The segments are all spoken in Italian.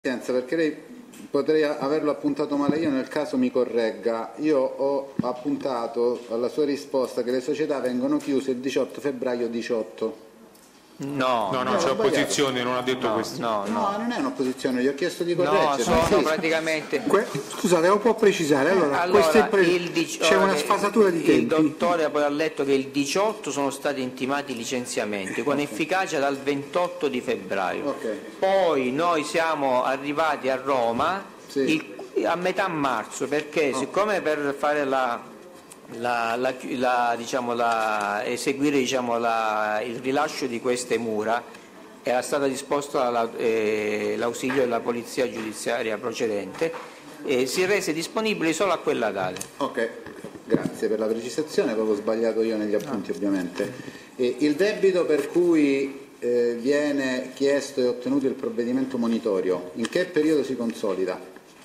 Perché lei potrei averlo appuntato male io, nel caso mi corregga. Io ho appuntato alla sua risposta che le società vengono chiuse il 18 febbraio 18. No, c'è opposizione, non ha detto questo. No, non è un'opposizione, gli ho chiesto di correggere. No, sono praticamente... Scusate, lo può precisare? Allora c'è una sfasatura di tempi. Il dottore poi ha letto che il 18 sono stati intimati i licenziamenti con efficacia dal 28 di febbraio. Poi noi siamo arrivati a Roma a metà marzo, perché siccome per fare eseguire il rilascio di queste mura era stato disposto l'ausilio della polizia giudiziaria procedente, si rese disponibile solo a quella data. Ok, grazie per la precisazione, avevo sbagliato io negli appunti ovviamente. Il debito per cui viene chiesto e ottenuto il provvedimento monitorio, in che periodo si consolida?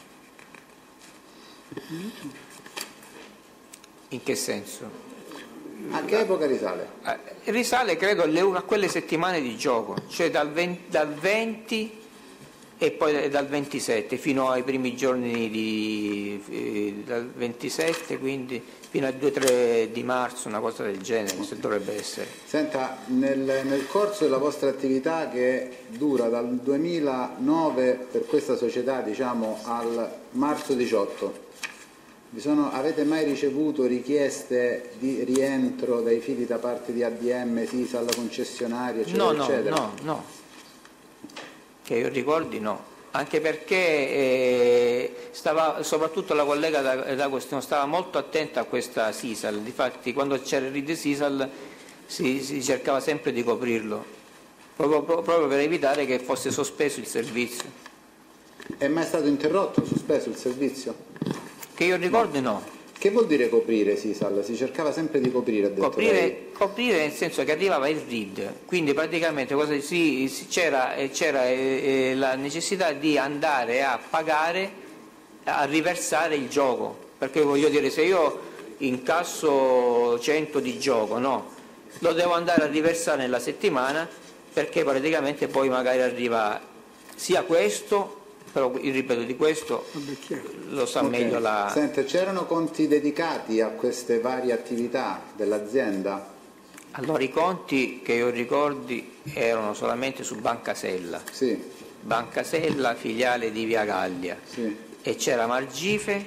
In che senso? A che epoca risale? Risale credo a quelle settimane di gioco, cioè dal 20 e poi dal 27 fino ai primi giorni dal 27, quindi fino al 2-3 di marzo, una cosa del genere, se dovrebbe essere. Senta, nel corso della vostra attività che dura dal 2009 per questa società, diciamo, al marzo 18, avete mai ricevuto richieste di rientro dai fidi da parte di ADM, SISAL, concessionaria, eccetera, eccetera? No, che io ricordi no, anche perché soprattutto la collega D'Agostino stava molto attenta a questa SISAL, difatti quando c'era il RID SISAL si cercava sempre di coprirlo, proprio per evitare che fosse sospeso il servizio. È mai stato interrotto, sospeso il servizio? Che io ricordi no. Che vuol dire coprire SISAL? Si cercava sempre di coprire, ha detto lei. Coprire nel senso che arrivava il RID, quindi praticamente c'era la necessità di andare a pagare, a riversare il gioco, perché voglio dire, se io incasso 100 di gioco, no, lo devo andare a riversare nella settimana, perché praticamente poi magari arriva sia questo, però il ripeto di questo lo sa meglio la... Senta, c'erano conti dedicati a queste varie attività dell'azienda? Allora i conti che io ricordi erano solamente su Banca Sella, Banca Sella, filiale di Via Gallia, e c'era Margife,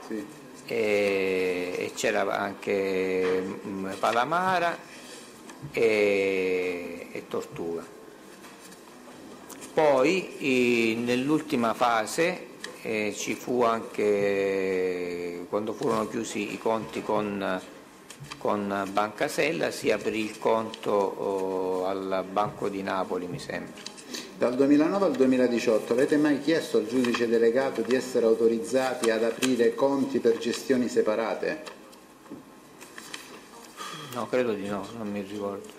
e c'era anche Palamara e Tortuga. Poi nell'ultima fase ci fu anche, quando furono chiusi i conti con Banca Sella, si aprì il conto al Banco di Napoli, mi sembra. Dal 2009 al 2018 avete mai chiesto al giudice delegato di essere autorizzati ad aprire conti per gestioni separate? No, credo di no, non mi ricordo.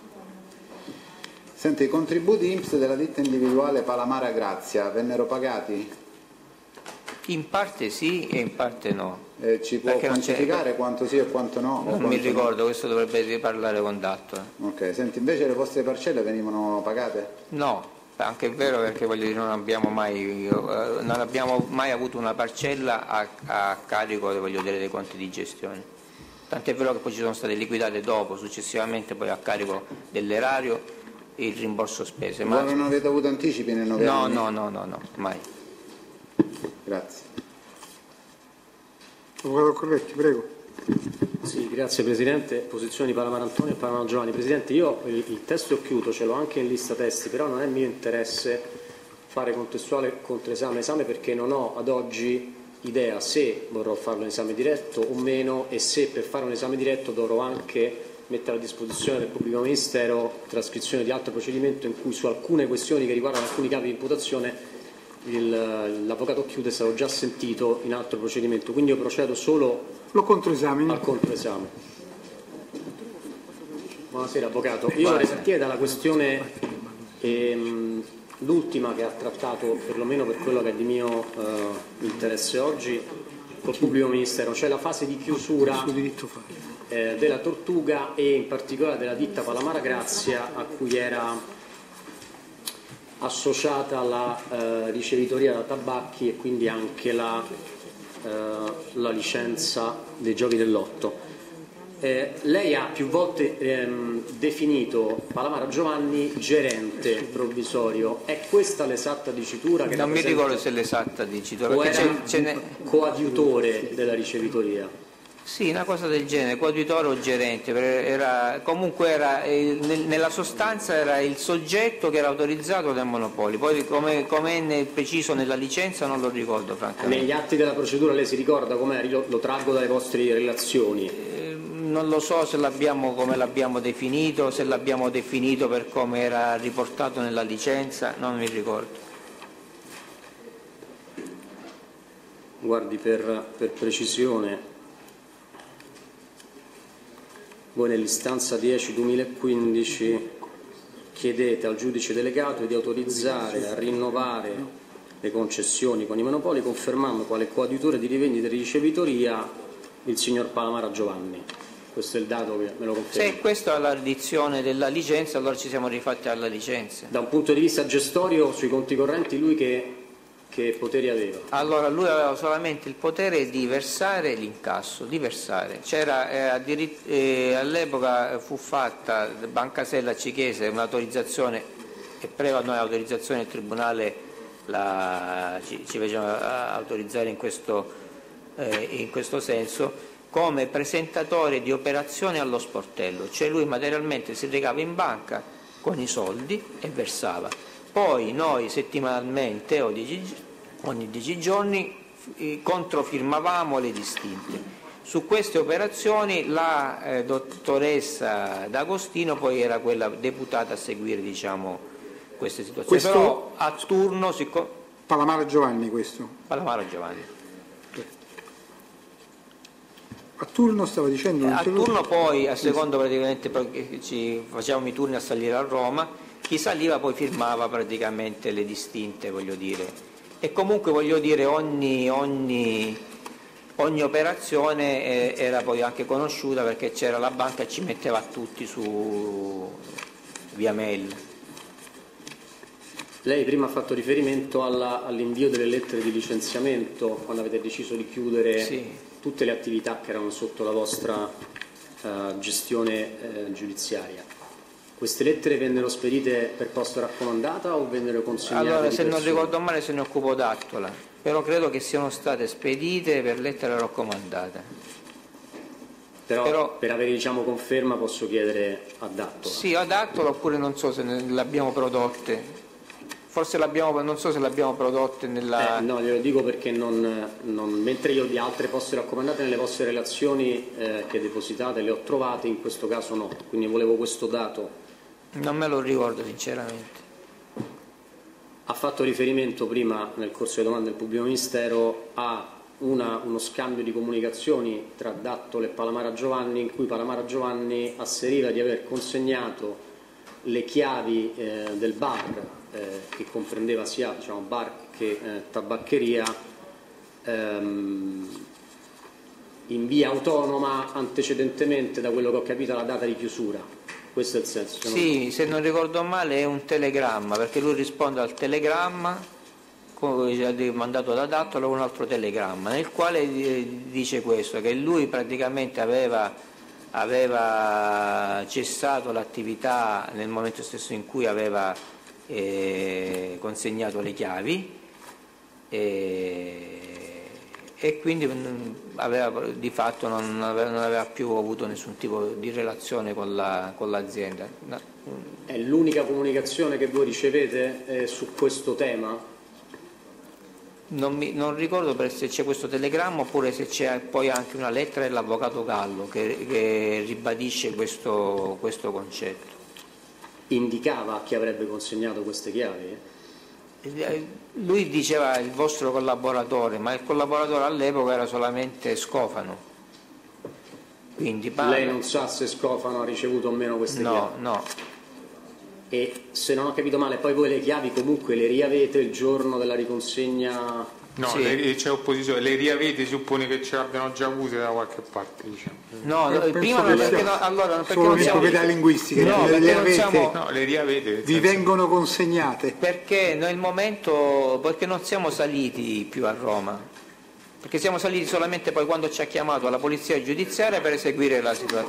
Senta, i contributi INPS della ditta individuale Palamara Grazia vennero pagati? In parte sì e in parte no. Ci può quantificare quanto sì e quanto no? Non mi ricordo, questo dovrebbe parlare con Datto. Ok, senti, invece le vostre parcelle venivano pagate? No, anche è vero, perché voglio dire, non abbiamo mai avuto una parcella a carico, voglio dire, dei conti di gestione. Tant'è vero che poi ci sono state liquidate dopo, successivamente poi a carico dell'erario il rimborso spese. Ma non avete avuto anticipi nel 9 anni? No, mai. Grazie. Avvocato Corretti, prego. Sì, grazie Presidente. Posizione di Palamara Antonio e Palamara Giovanni. Presidente, io il testo è chiuso, ce l'ho anche in lista testi, però non è mio interesse fare contestuale controesame, perché non ho ad oggi idea se vorrò farlo in esame diretto o meno, e se per fare un esame diretto dovrò anche mettere a disposizione del pubblico ministero trascrizione di altro procedimento in cui su alcune questioni che riguardano alcuni capi di imputazione l'avvocato Chiude è stato già sentito in altro procedimento, quindi io procedo solo al controesame. Buonasera Avvocato, io vorrei partire dalla questione l'ultima che ha trattato, perlomeno per quello che è di mio interesse oggi, col pubblico ministero, cioè la fase di chiusura della Tortuga e in particolare della ditta Palamara Grazia, a cui era associata alla ricevitoria da tabacchi e quindi anche la licenza dei giochi del lotto. Lei ha più volte definito Palamara Giovanni gerente provvisorio. È questa l'esatta dicitura? Che non mi ricordo se è l'esatta dicitura, o era coadiutore della ricevitoria? Sì, una cosa del genere, coadiutore o gerente, comunque nella sostanza era il soggetto che era autorizzato dal monopolio, poi come è preciso nella licenza non lo ricordo francamente. Negli atti della procedura lei si ricorda com'è? Lo traggo dalle vostre relazioni. Non lo so se come l'abbiamo definito, se l'abbiamo definito per come era riportato nella licenza, non mi ricordo. Guardi, per precisione, voi nell'istanza 10/2015 chiedete al giudice delegato di autorizzare a rinnovare le concessioni con i monopoli, confermando quale coadiutore di rivendita e ricevitoria il signor Palamara Giovanni. Questo è il dato che me lo conferma. Se questa è la ridizione della licenza, allora ci siamo rifatti alla licenza. Da un punto di vista gestorio, sui conti correnti, lui che poteri aveva? Allora, lui aveva solamente il potere di versare l'incasso, C'era all'epoca fu fatta da Banca Sella Cichese un'autorizzazione, e preva noi l'autorizzazione del Tribunale ci faceva autorizzare in questo senso, come presentatore di operazioni allo sportello, cioè lui materialmente si recava in banca con i soldi e versava. Poi noi settimanalmente ogni 10 giorni controfirmavamo le distinte. Su queste operazioni la dottoressa D'Agostino poi era quella deputata a seguire queste situazioni. Però a turno Palamara Giovanni questo? Palamara Giovanni. A turno stava dicendo? A turno poi, a secondo praticamente, ci facevamo i turni a salire a Roma, chi saliva poi firmava praticamente le distinte, voglio dire. E comunque voglio dire ogni operazione era poi anche conosciuta, perché c'era la banca e ci metteva tutti su via mail. Lei prima ha fatto riferimento all'invio delle lettere di licenziamento quando avete deciso di chiudere tutte le attività che erano sotto la vostra gestione giudiziaria. Queste lettere vennero spedite per posta raccomandata o vennero consegnate? Allora, se non ricordo male se ne occupo D'Attola, però credo che siano state spedite per lettera raccomandata. Però per avere conferma posso chiedere a D'Attola? Sì, ad D'Attola, oppure non so se le abbiamo prodotte. Forse non so se l'abbiamo prodotte nella... no, glielo dico perché mentre io di altre poste raccomandate nelle vostre relazioni che depositate le ho trovate, in questo caso no, quindi volevo questo dato. Non me lo ricordo sinceramente. Ha fatto riferimento prima nel corso delle domande del pubblico ministero a uno scambio di comunicazioni tra D'Attola e Palamara Giovanni, in cui Palamara Giovanni asseriva di aver consegnato le chiavi del bar, che comprendeva sia bar che tabaccheria, in via autonoma antecedentemente, da quello che ho capito, alla data di chiusura. Questo è il senso? Sì, se non ricordo male è un telegramma, perché lui risponde al telegramma mandato da D'Attola, un altro telegramma nel quale dice questo, che lui praticamente aveva cessato l'attività nel momento stesso in cui aveva consegnato le chiavi e quindi di fatto non aveva più avuto nessun tipo di relazione con l'azienda. È l'unica comunicazione che voi ricevete su questo tema? Non ricordo se c'è questo telegramma oppure se c'è poi anche una lettera dell'avvocato Gallo che ribadisce questo concetto. Indicava a chi avrebbe consegnato queste chiavi? Lui diceva il vostro collaboratore, ma il collaboratore all'epoca era solamente Scofano. Quindi lei non sa se Scofano ha ricevuto o meno queste chiavi? No. E se non ho capito male, poi voi le chiavi comunque le riavete il giorno della riconsegna? No, sì. C'è opposizione, le riavete, suppone che ce l'abbiano già avute da qualche parte, diciamo. No, prima non perché solo le proprietà linguistiche, le riavete. Vi vengono consegnate. Perché nel momento, perché non siamo saliti più a Roma, perché siamo saliti solamente poi quando ci ha chiamato la polizia giudiziaria per eseguire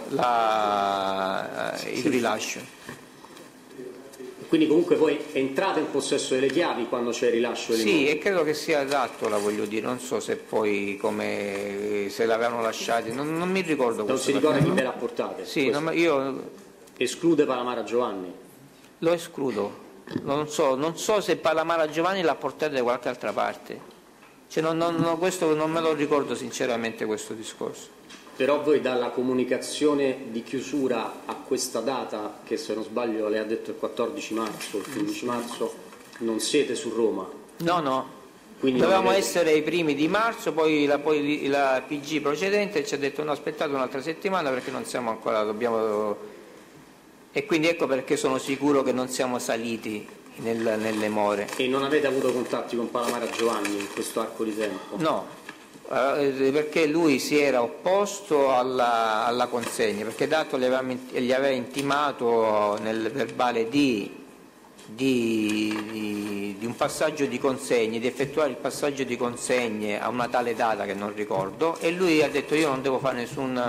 il rilascio. Quindi comunque voi entrate in possesso delle chiavi quando c'è il rilascio delle Sì, e credo che sia adatto, la voglio dire, non so se poi se l'avevano lasciati, non mi ricordo. Non si ricorda chi ve l'ha portate? Sì, io esclude Palamara Giovanni? Lo escludo, non so se Palamara Giovanni l'ha portata da qualche altra parte, questo non me lo ricordo sinceramente, questo discorso. Però voi dalla comunicazione di chiusura a questa data, che se non sbaglio lei ha detto il 14 marzo, il 15 marzo, non siete su Roma? No. Quindi dovevamo essere i primi di marzo, poi la PG procedente ci ha detto no, aspettate un'altra settimana perché non siamo ancora, e quindi ecco perché sono sicuro che non siamo saliti nelle more. E non avete avuto contatti con Palamara Giovanni in questo arco di tempo? No. Perché lui si era opposto alla consegna, perché dato gli aveva intimato nel verbale di un passaggio di consegne, di effettuare il passaggio di consegne a una tale data che non ricordo, e lui ha detto io non devo fare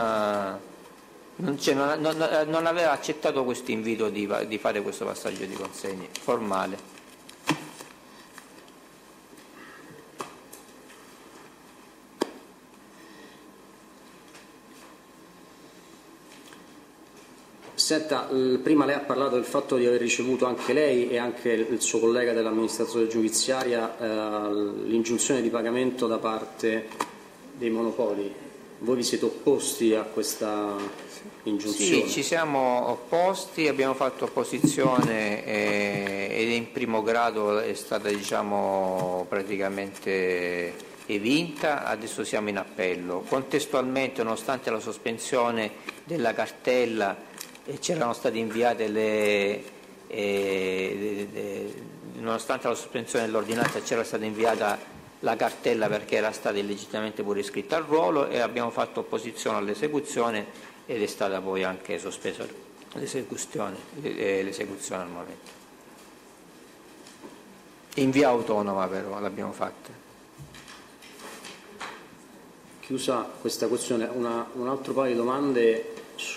non aveva accettato questo invito di fare questo passaggio di consegne formale. Senta, prima lei ha parlato del fatto di aver ricevuto anche lei e anche il suo collega dell'amministrazione giudiziaria l'ingiunzione di pagamento da parte dei monopoli. Voi vi siete opposti a questa ingiunzione? Sì, ci siamo opposti, abbiamo fatto opposizione ed in primo grado è stata praticamente evinta, adesso siamo in appello. Contestualmente, nonostante la sospensione della cartella, c'erano state inviate nonostante la sospensione dell'ordinanza c'era stata inviata la cartella perché era stata illegittimamente pure iscritta al ruolo, e abbiamo fatto opposizione all'esecuzione ed è stata poi anche sospesa l'esecuzione al momento. In via autonoma però l'abbiamo fatta. Chiusa questa questione, un altro paio di domande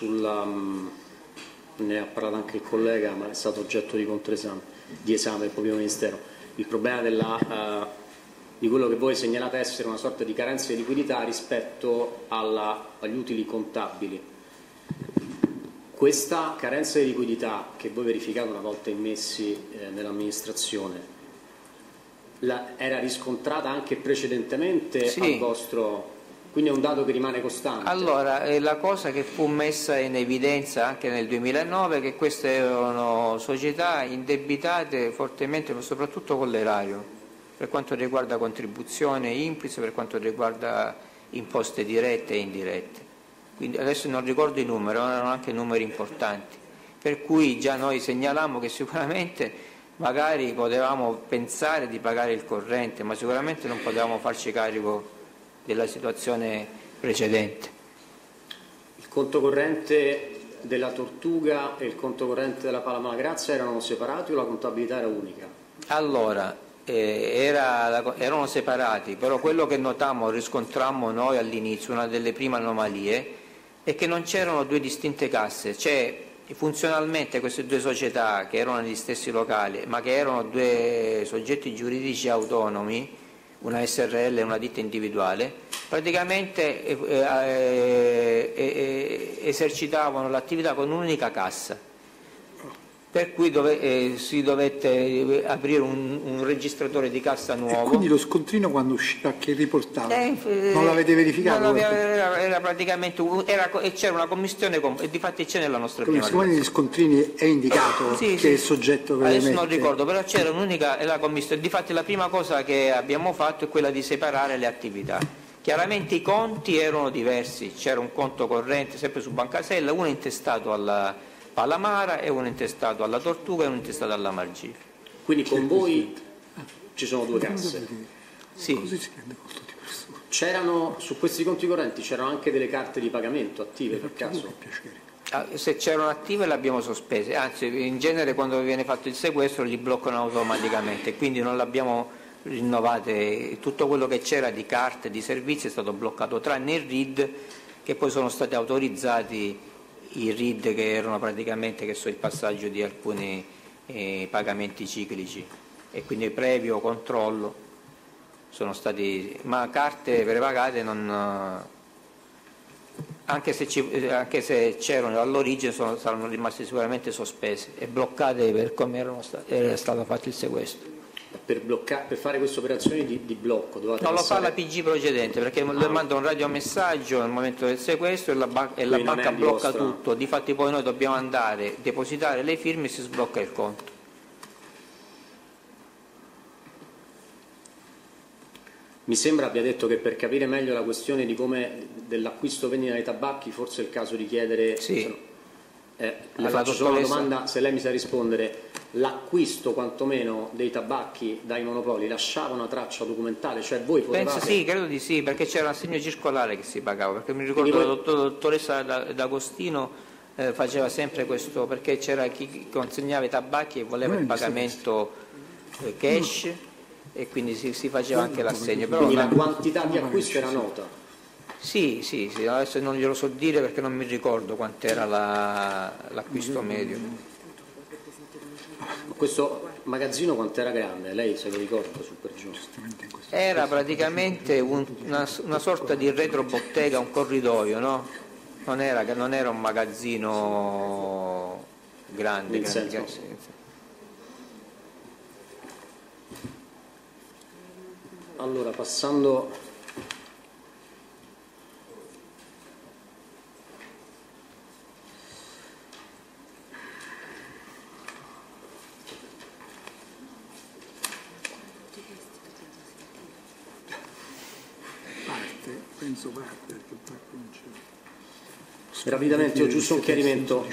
ne ha parlato anche il collega, ma è stato oggetto di controesame, di esame del proprio Ministero. Il problema di quello che voi segnalate essere una sorta di carenza di liquidità rispetto agli utili contabili. Questa carenza di liquidità che voi verificate una volta immessi nell'amministrazione era riscontrata anche precedentemente al vostro... Quindi è un dato che rimane costante? Allora, la cosa che fu messa in evidenza anche nel 2009 è che queste erano società indebitate fortemente, soprattutto con l'erario, per quanto riguarda contribuzione INPS, per quanto riguarda imposte dirette e indirette. Quindi adesso non ricordo i numeri, erano anche numeri importanti, per cui già noi segnalammo che sicuramente magari potevamo pensare di pagare il corrente, ma sicuramente non potevamo farci carico della situazione precedente. Il conto corrente della Tortuga e il conto corrente della Palama Grazia erano separati o la contabilità era unica? Allora, erano separati, però quello che riscontrammo noi all'inizio, una delle prime anomalie, è che non c'erano due distinte casse, cioè funzionalmente queste due società che erano negli stessi locali, ma che erano due soggetti giuridici autonomi, una SRL e una ditta individuale, praticamente esercitavano l'attività con un'unica cassa, per cui si dovette aprire un registratore di cassa nuovo. E quindi lo scontrino quando usciva, che riportava? Non l'avete verificato? Era praticamente c'era una commissione, e difatti c'è nella nostra prima relazione. Negli scontrini è indicato che è il soggetto che adesso non ricordo, però c'era un'unica commissione. Difatti la prima cosa che abbiamo fatto è quella di separare le attività. Chiaramente i conti erano diversi, c'era un conto corrente sempre su Bancasella, uno intestato Palamara e uno intestato alla Tortuga e uno intestato alla Margine. Quindi con voi ci sono 2 casse? Sì. C'erano, su questi conti correnti c'erano anche delle carte di pagamento attive per caso? Se c'erano attive le abbiamo sospese, anzi in genere quando viene fatto il sequestro li bloccano automaticamente, quindi non l'abbiamo rinnovate, tutto quello che c'era di carte, di servizi è stato bloccato, tranne il RID, che poi sono stati autorizzati i RID che erano praticamente il passaggio di alcuni pagamenti ciclici e quindi previo controllo sono stati, ma carte prepagate non, anche se c'erano all'origine saranno rimaste sicuramente sospese e bloccate per come era stato fatto il sequestro. Per fare queste operazioni di blocco dovete non lo fa la PG procedente perché le manda un radiomessaggio nel momento del sequestro e la banca blocca tutto, difatti poi noi dobbiamo andare, depositare le firme e si sblocca il conto. Mi sembra abbia detto che per capire meglio la questione di come dell'acquisto vendita dei tabacchi forse è il caso di chiedere, sì. Le faccio solo una domanda, se lei mi sa rispondere, l'acquisto quantomeno dei tabacchi dai monopoli lasciava una traccia documentale, cioè voi potevate... Penso sì, credo di sì, perché c'era un assegno circolare che si pagava, perché mi ricordo la dottoressa D'Agostino faceva sempre questo, perché c'era chi consegnava i tabacchi e voleva il pagamento cash e quindi si faceva anche l'assegno. Però quindi la quantità di acquisto era nota? Sì, adesso non glielo so dire perché non mi ricordo quant'era l'acquisto medio. Questo magazzino quant'era grande? Lei se lo ricorda su per giù? Era praticamente una sorta di retrobottega, un corridoio, no? Non era un magazzino grande. Allora, passando... Rapidamente, ho giusto un chiarimento.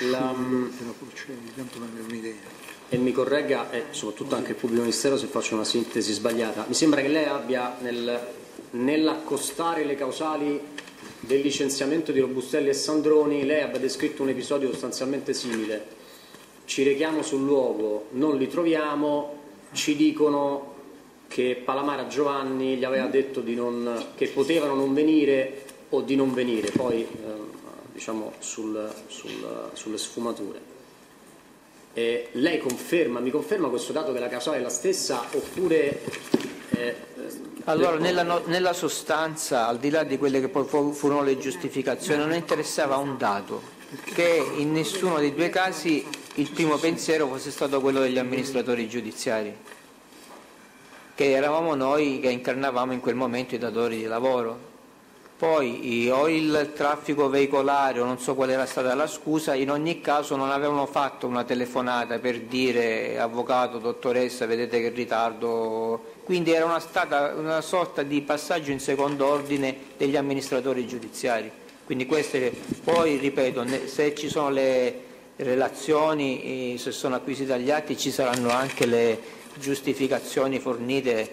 E mi corregga, e soprattutto anche il pubblico ministero se faccio una sintesi sbagliata. Mi sembra che lei abbia nell'accostare le causali del licenziamento di Robustelli e Sandroni, lei abbia descritto un episodio sostanzialmente simile. Ci rechiamo sul luogo, non li troviamo, ci dicono che Palamara Giovanni gli aveva detto che potevano non venire o di non venire, poi diciamo sulle sfumature. E lei mi conferma questo dato che la causale è la stessa oppure... Allora, nella sostanza, al di là di quelle che poi furono le giustificazioni, non interessava un dato, che in nessuno dei 2 casi il primo pensiero fosse stato quello degli amministratori giudiziari, che eravamo noi che incarnavamo in quel momento i datori di lavoro. Poi o il traffico veicolare o non so qual era stata la scusa, in ogni caso non avevano fatto una telefonata per dire avvocato, dottoressa, vedete che ritardo, quindi era stata una sorta di passaggio in secondo ordine degli amministratori giudiziari. Quindi queste, poi ripeto, se ci sono le relazioni, se sono acquisiti dagli atti, ci saranno anche le giustificazioni fornite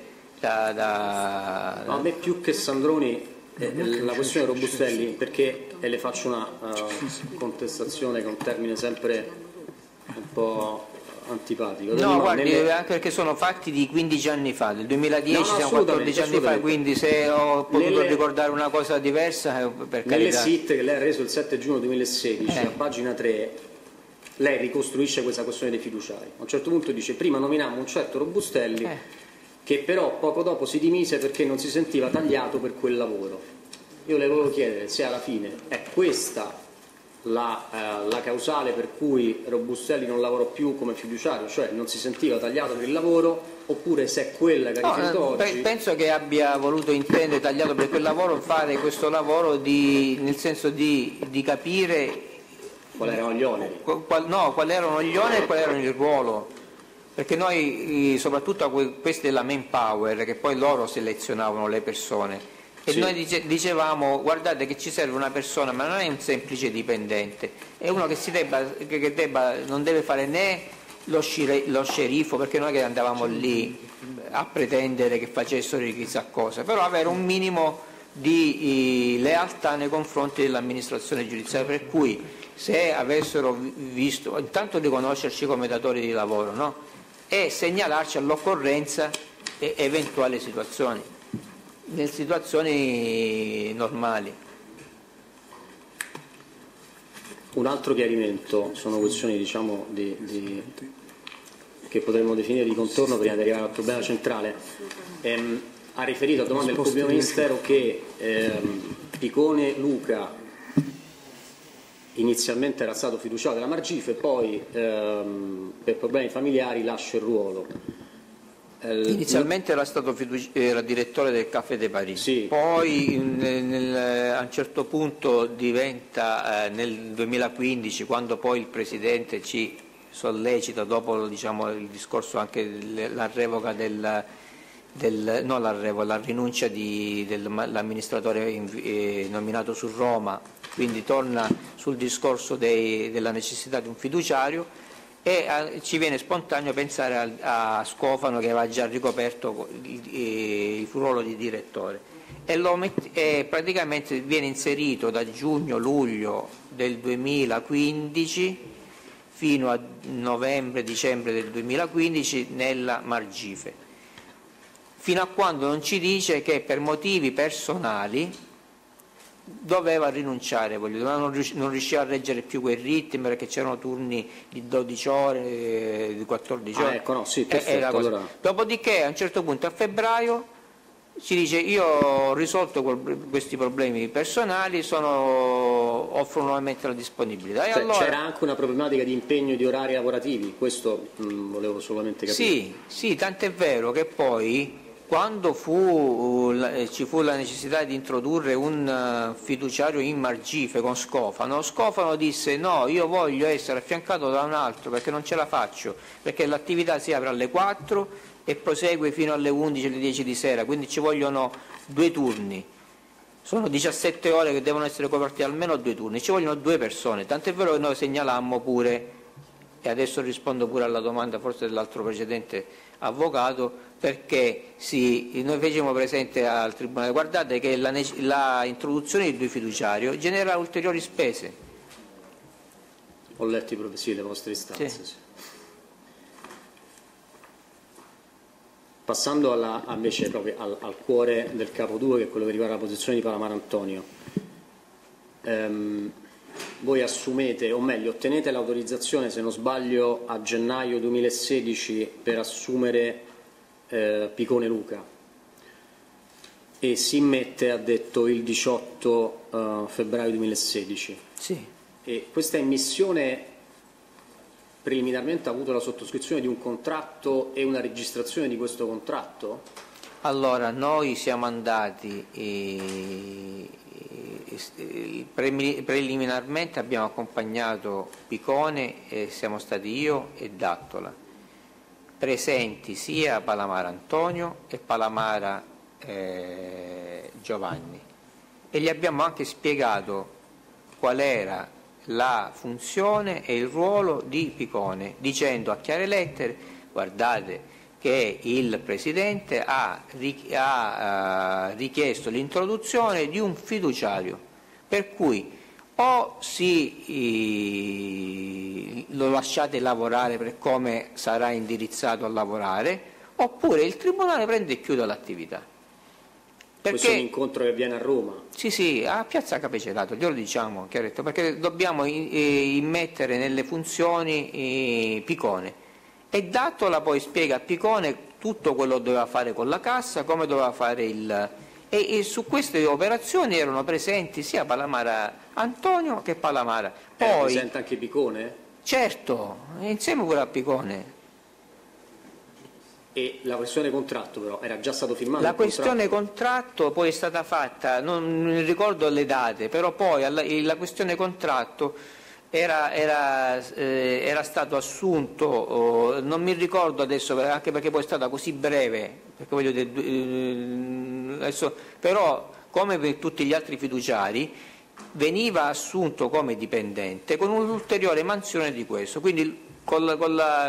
A me più che Sandroni la questione Robustelli, perché e le faccio una contestazione che è un termine sempre un po' antipatico. No, guardi, anche perché sono fatti di 15 anni fa, del 2010, siamo 14 anni fa, quindi se ho potuto ricordare una cosa diversa, per carità. Nelle SIT che lei ha reso il 7 giugno 2016, a pagina 3, lei ricostruisce questa questione dei fiduciari. A un certo punto dice: prima nominammo un certo Robustelli, che però poco dopo si dimise perché non si sentiva tagliato per quel lavoro. Io le volevo chiedere se alla fine è questa la causale per cui Robustelli non lavorò più come fiduciario, cioè non si sentiva tagliato per il lavoro, oppure se è quella che ha riferito oggi. Penso che abbia voluto intendere tagliato per quel lavoro, fare questo lavoro nel senso di capire quali erano gli oneri. Quali erano gli oneri e qual era il ruolo. Perché noi, soprattutto questa è la manpower, che poi loro selezionavano le persone, E sì. Noi dicevamo, guardate che ci serve una persona, ma non è un semplice dipendente, è uno che non deve fare né lo sceriffo, perché noi che andavamo lì a pretendere che facessero chissà cosa, però avere un minimo di lealtà nei confronti dell'amministrazione giudiziaria, per cui se avessero visto, intanto riconoscerci come datori di lavoro, no? E segnalarci all'occorrenza eventuali situazioni, nelle situazioni normali. Un altro chiarimento, sono questioni diciamo che potremmo definire di contorno prima di arrivare al problema centrale. Ha riferito a domanda del pubblico ministero che Picone Luca inizialmente era stato fiduciario della Margife, poi per problemi familiari lascia il ruolo. Inizialmente era direttore del Café de Paris, sì. Poi a un certo punto diventa nel 2015, quando poi il Presidente ci sollecita, dopo il discorso anche la revoca la rinuncia dell'amministratore nominato su Roma, quindi torna sul discorso della necessità di un fiduciario, e ci viene spontaneo pensare a Scofano, che aveva già ricoperto il ruolo di direttore, e praticamente viene inserito da giugno-luglio del 2015 fino a novembre-dicembre del 2015 nella Margife, fino a quando non ci dice che per motivi personali doveva rinunciare, non riusciva a reggere più quei ritmi, perché c'erano turni di 12 ore, di 14 ore. Ecco, no, sì, perfetto, allora. Dopodiché a un certo punto a febbraio ci dice: io ho risolto questi problemi personali, offro nuovamente la disponibilità. Allora... C'era anche una problematica di impegno di orari lavorativi, questo volevo solamente capire. Sì, tant'è vero che poi, quando ci fu la necessità di introdurre un fiduciario in Margife con Scofano disse: no, io voglio essere affiancato da un altro, perché non ce la faccio, perché l'attività si apre alle 4 e prosegue fino alle 11, alle 10 di sera, quindi ci vogliono 2 turni, sono 17 ore che devono essere coperti almeno 2 turni, ci vogliono 2 persone, tant'è vero che noi segnalammo pure, e adesso rispondo pure alla domanda forse dell'altro precedente avvocato, perché noi facevamo presente al Tribunale: guardate che la introduzione di 2 fiduciari genera ulteriori spese. Ho letto le vostre istanze. Sì. Sì. Passando invece proprio al cuore del capo 2, che è quello che riguarda la posizione di Palamara Antonio, voi assumete, o meglio ottenete l'autorizzazione, se non sbaglio, a gennaio 2016 per assumere Picone Luca, e si immette, ha detto, il 18 febbraio 2016. Sì. E questa immissione preliminarmente ha avuto la sottoscrizione di un contratto e una registrazione di questo contratto? Allora, noi siamo andati preliminarmente, abbiamo accompagnato Picone, e siamo stati io e Dattola, presenti sia Palamara Antonio e Palamara Giovanni, e gli abbiamo anche spiegato qual era la funzione e il ruolo di Picone, dicendo a chiare lettere: guardate che il Presidente ha richiesto l'introduzione di un fiduciario, per cui o lo lasciate lavorare per come sarà indirizzato a lavorare, oppure il Tribunale prende e chiude l'attività. Questo è un incontro che avviene a Roma? Sì, a Piazza Capecerato, glielo diciamo chiaramente, perché dobbiamo immettere nelle funzioni Picone, e Dattola poi spiega a Picone tutto quello che doveva fare con la cassa, come doveva fare e su queste operazioni erano presenti sia Palamara Antonio che Palamara. Poi, era presente anche Picone? Certo, insieme pure a Picone. E la questione contratto però era già stato firmato? La questione contratto poi è stata fatta, non ricordo le date, però poi la questione contratto era stato assunto, non mi ricordo adesso, anche perché poi è stata così breve, perché voglio dire, adesso, però come per tutti gli altri fiduciari, veniva assunto come dipendente con un'ulteriore mansione di questo, quindi con la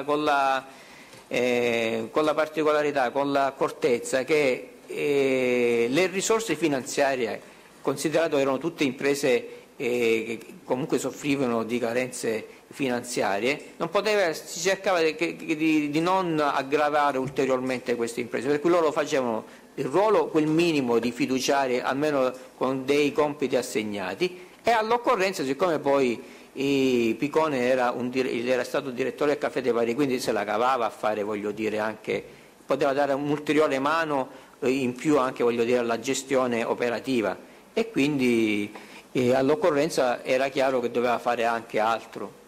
particolarità, con l'accortezza che le risorse finanziarie, considerato che erano tutte imprese che comunque soffrivano di carenze finanziarie, si cercava di non aggravare ulteriormente queste imprese, per cui loro facevano il ruolo, quel minimo di fiduciari, almeno con dei compiti assegnati, e all'occorrenza, siccome poi Picone era stato direttore del Caffè dei Pari, quindi se la cavava a fare, voglio dire, anche poteva dare un'ulteriore mano in più anche, voglio dire, alla gestione operativa, e quindi all'occorrenza era chiaro che doveva fare anche altro.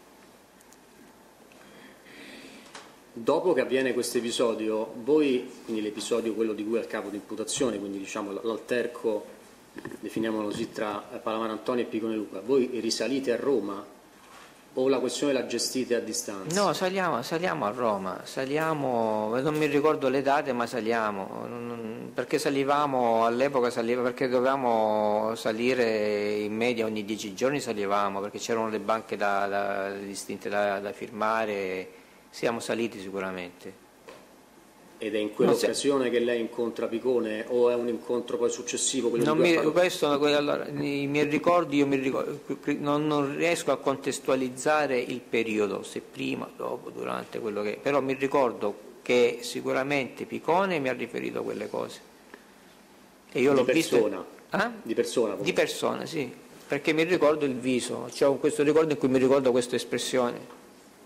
Dopo che avviene questo episodio, voi, quindi l'episodio quello di cui è il capo di imputazione, quindi diciamo l'alterco, definiamolo così, tra Palamara e Picone Luca, voi risalite a Roma o la questione la gestite a distanza? No, saliamo a Roma, non mi ricordo le date, ma saliamo, perché all'epoca perché dovevamo salire in media ogni 10 giorni, perché c'erano le banche distinte da firmare, siamo saliti sicuramente. Ed è in quell'occasione che lei incontra Picone o è un incontro poi successivo? Non riesco a contestualizzare il periodo, se prima, dopo, durante, però mi ricordo che sicuramente Picone mi ha riferito quelle cose. E io l'ho visto. Di persona? Di persona, sì, perché mi ricordo il viso, ho questo ricordo in cui mi ricordo questa espressione.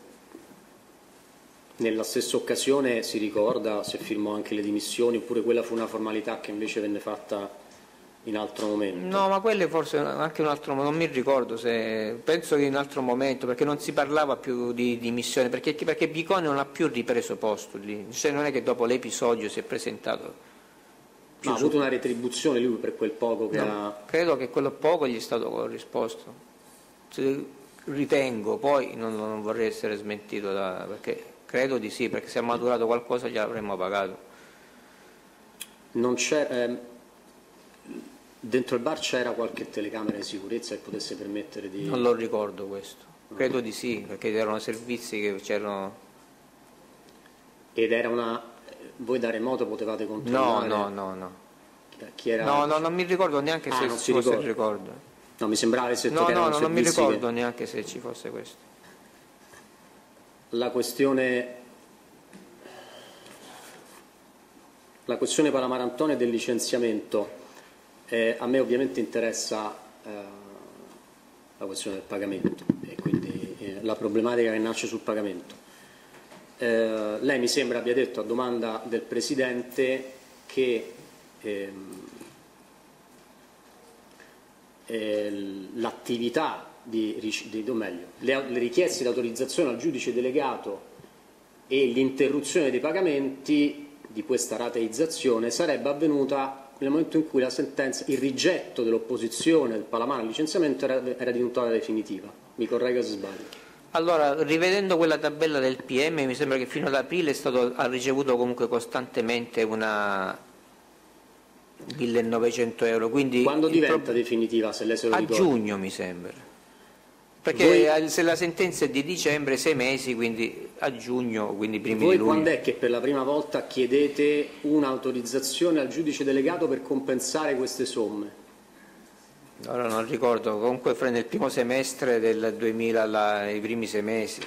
Nella stessa occasione si ricorda se firmò anche le dimissioni, oppure quella fu una formalità che invece venne fatta in altro momento? No, ma quelle forse anche un altro momento, non mi ricordo, penso che in un altro momento, perché non si parlava più di dimissioni, perché Picone non ha più ripreso posto lì, cioè non è che dopo l'episodio si è presentato. Ma ha avuto una retribuzione lui per quel poco che ha... Credo che quello poco gli è stato corrisposto, ritengo, poi non vorrei essere smentito perché... Credo di sì, perché se ha maturato qualcosa gliel'avremmo pagato. Non c'è, dentro il bar c'era qualche telecamera di sicurezza che potesse permettere di... Non lo ricordo questo, credo di sì, perché erano servizi che c'erano... Ed era una... Voi da remoto potevate controllare? No. Chi era... No, non mi ricordo neanche se ci fosse il ricordo. No, mi sembrava che non mi ricordo neanche se ci fosse questo. La questione Palamara del licenziamento, a me ovviamente interessa la questione del pagamento e quindi la problematica che nasce sul pagamento. Lei mi sembra abbia detto a domanda del Presidente che l'attività le richieste di autorizzazione al giudice delegato e l'interruzione dei pagamenti di questa rateizzazione sarebbe avvenuta nel momento in cui la sentenza, il rigetto dell'opposizione del Palamara al licenziamento era diventata definitiva. Mi corregga se sbaglio. Allora, rivedendo quella tabella del PM, mi sembra che fino ad aprile ha ricevuto comunque costantemente una 1.900 euro. Quindi quando diventa definitiva, se lei se lo ricorda? A giugno mi sembra. Perché se la sentenza è di dicembre, 6 mesi, quindi a giugno, quindi primi di luglio. Voi quando è che per la prima volta chiedete un'autorizzazione al giudice delegato per compensare queste somme? Ora non ricordo, comunque nel primo semestre del 2000, i primi 6 mesi.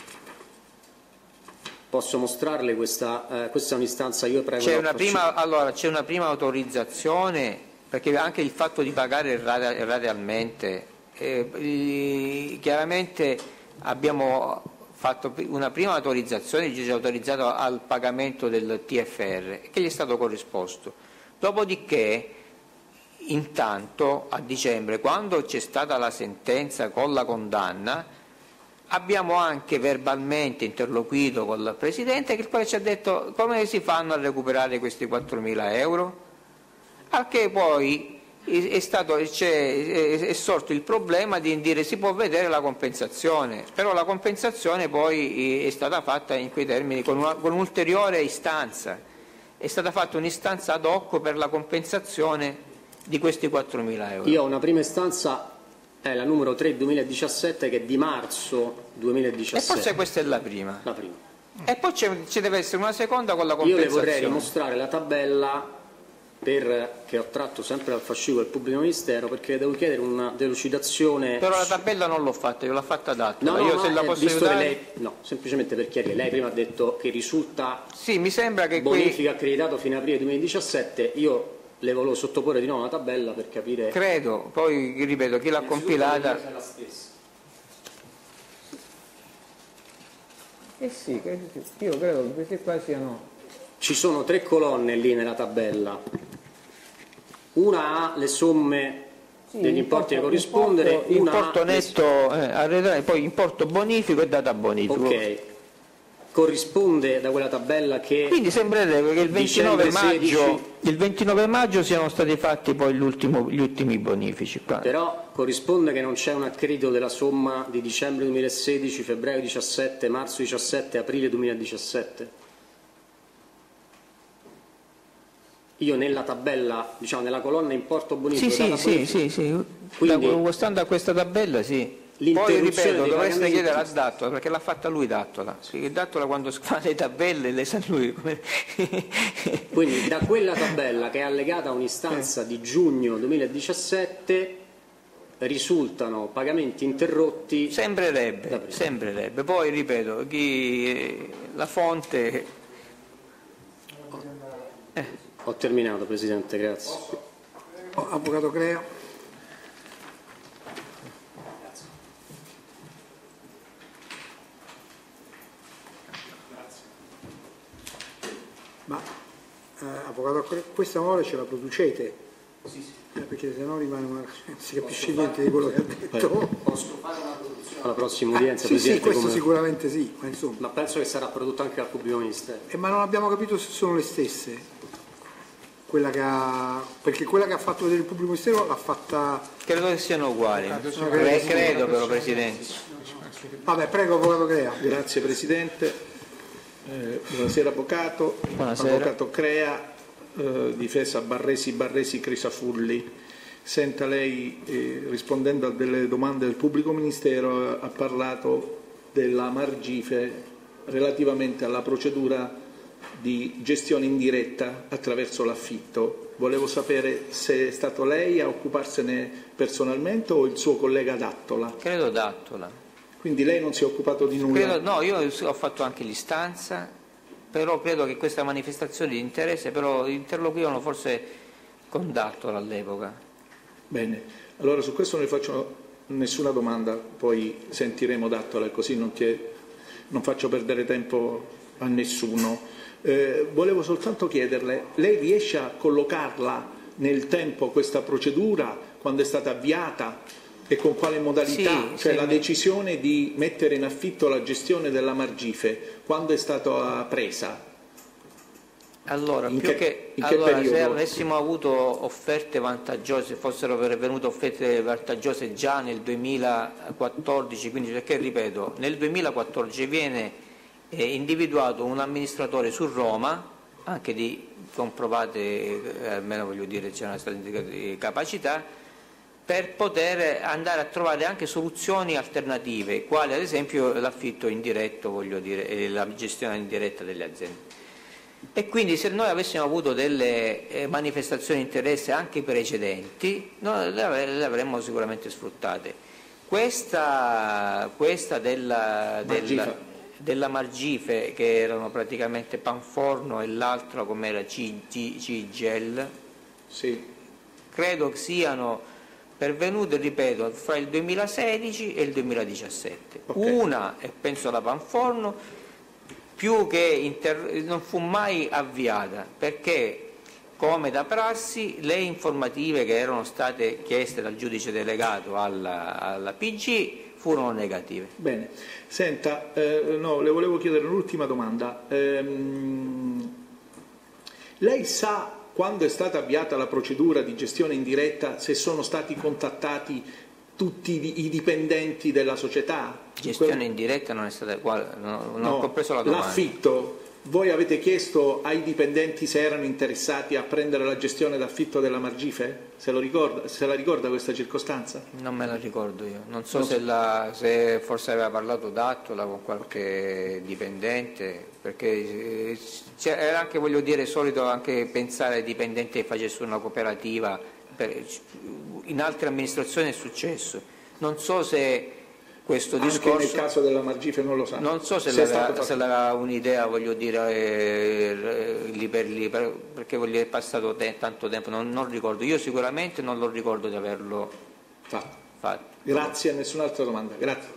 Posso mostrarle questa è un'istanza, io prego. C'è una prima autorizzazione, perché anche il fatto di pagare radialmente... chiaramente abbiamo fatto una prima autorizzazione, il giudice ha autorizzato al pagamento del TFR che gli è stato corrisposto. Dopodiché, intanto a dicembre, quando c'è stata la sentenza con la condanna, abbiamo anche verbalmente interloquito con il Presidente, il quale ci ha detto come si fanno a recuperare questi 4.000 euro, al che poi è sorto il problema di dire si può vedere la compensazione, però la compensazione poi è stata fatta in quei termini con un'ulteriore istanza, è stata fatta un'istanza ad hoc per la compensazione di questi 4.000 euro. Io ho una prima istanza, è la numero 3 2017, che è di marzo 2017. E forse questa è la prima. La prima. E poi ci deve essere una seconda con la Io compensazione. le vorrei mostrare la tabella che ho tratto sempre dal fascicolo del pubblico ministero, perché devo chiedere una delucidazione. Però la tabella non l'ho fatta, io l'ho fatta Dattola. No, io se la posso visto aiutare... che lei, no, semplicemente per chiarire, lei prima ha detto che risulta sì, mi sembra che bonifica accreditato fino a aprile 2017, io le volevo sottoporre di nuovo una tabella per capire. Credo, poi ripeto, chi l'ha compilata... È la stessa. Sì, io credo che questi qua siano... Ci sono 3 colonne lì nella tabella. Una ha le somme degli importi da corrispondere, importo netto arretrato, poi importo bonifico e data bonifico. Ok, corrisponde da quella tabella che... Quindi sembrerebbe che il 29 maggio siano stati fatti poi gli ultimi bonifici qua. Però corrisponde che non c'è un accredito della somma di dicembre 2016, febbraio 17, marzo 17, aprile 2017? Io nella tabella, diciamo nella colonna importo bonifico... Sì. Quindi, stando a questa tabella, sì. Poi ripeto, dovreste chiedere a Dattola, perché l'ha fatta lui Dattola. Dattola quando fa le tabelle le sa lui. Quindi da quella tabella, che è allegata a un'istanza di giugno 2017, risultano pagamenti interrotti... Sembrerebbe. Poi ripeto, la fonte... Ho terminato, Presidente, grazie. Avvocato Crea. Ma avvocato Crea, questa ora ce la producete? Sì. Perché se no rimane non si capisce niente di quello che ha detto. Posso fare una produzione alla prossima udienza, sì, Presidente? Sì, questo sicuramente sì, ma insomma. Ma penso che sarà prodotto anche dal pubblico ministero. Ma non abbiamo capito se sono le stesse. Perché quella che ha fatto vedere il pubblico ministero l'ha fatta... Credo che siano uguali. Credo però, Presidente. Vabbè, prego, avvocato Crea. Grazie Presidente. Buonasera Avvocato. Buonasera. Avvocato Crea, difesa Barresi Crisafulli. Senta, lei rispondendo a delle domande del pubblico ministero ha parlato della Margife relativamente alla procedura di gestione indiretta attraverso l'affitto. Volevo sapere se è stato lei a occuparsene personalmente o il suo collega Dattola. Credo Dattola. Quindi lei non si è occupato di nulla? No, io ho fatto anche l'istanza, però credo che questa manifestazione di interesse, però interloquivano forse con Dattola all'epoca. Bene, allora su questo non le faccio nessuna domanda, poi sentiremo Dattola e così non faccio perdere tempo a nessuno. Volevo soltanto chiederle, lei riesce a collocarla nel tempo questa procedura, quando è stata avviata e con quale modalità? La decisione di mettere in affitto la gestione della Margife, quando è stata presa? Allora, se avessimo avuto offerte vantaggiose, se fossero pervenute offerte vantaggiose già nel 2014, quindi perché ripeto, nel 2014 viene individuato un amministratore su Roma, anche di comprovate, almeno voglio dire c'erano state capacità, per poter andare a trovare anche soluzioni alternative, quali ad esempio l'affitto indiretto, voglio dire, e la gestione indiretta delle aziende. E quindi se noi avessimo avuto delle manifestazioni di interesse anche precedenti, noi le avremmo sicuramente sfruttate. Questa della Margife, che erano praticamente Panforno e l'altro come era Cigel, sì. Credo che siano pervenute, ripeto, fra il 2016 e il 2017. Okay. Una, e penso alla Panforno, più che non fu mai avviata, perché come da prassi le informative che erano state chieste dal giudice delegato alla PG furono negative. Bene, senta, le volevo chiedere un'ultima domanda. Lei sa quando è stata avviata la procedura di gestione indiretta se sono stati contattati tutti i dipendenti della società? Gestione indiretta non è stata, non ho compreso la domanda. L'affitto, voi avete chiesto ai dipendenti se erano interessati a prendere la gestione d'affitto della Margife? Se la ricorda questa circostanza? Non me la ricordo io, non so se forse aveva parlato D'Attola con qualche dipendente, perché era anche, voglio dire, solito anche pensare ai dipendenti che facessero una cooperativa, in altre amministrazioni è successo, non so se questo discorso... Anche nel caso della Margife non lo sa. Non so se l'aveva un'idea, voglio dire, lì per lì, perché è passato tanto tempo, non ricordo. Io sicuramente non lo ricordo di averlo fatto. Grazie, nessun'altra domanda. Grazie.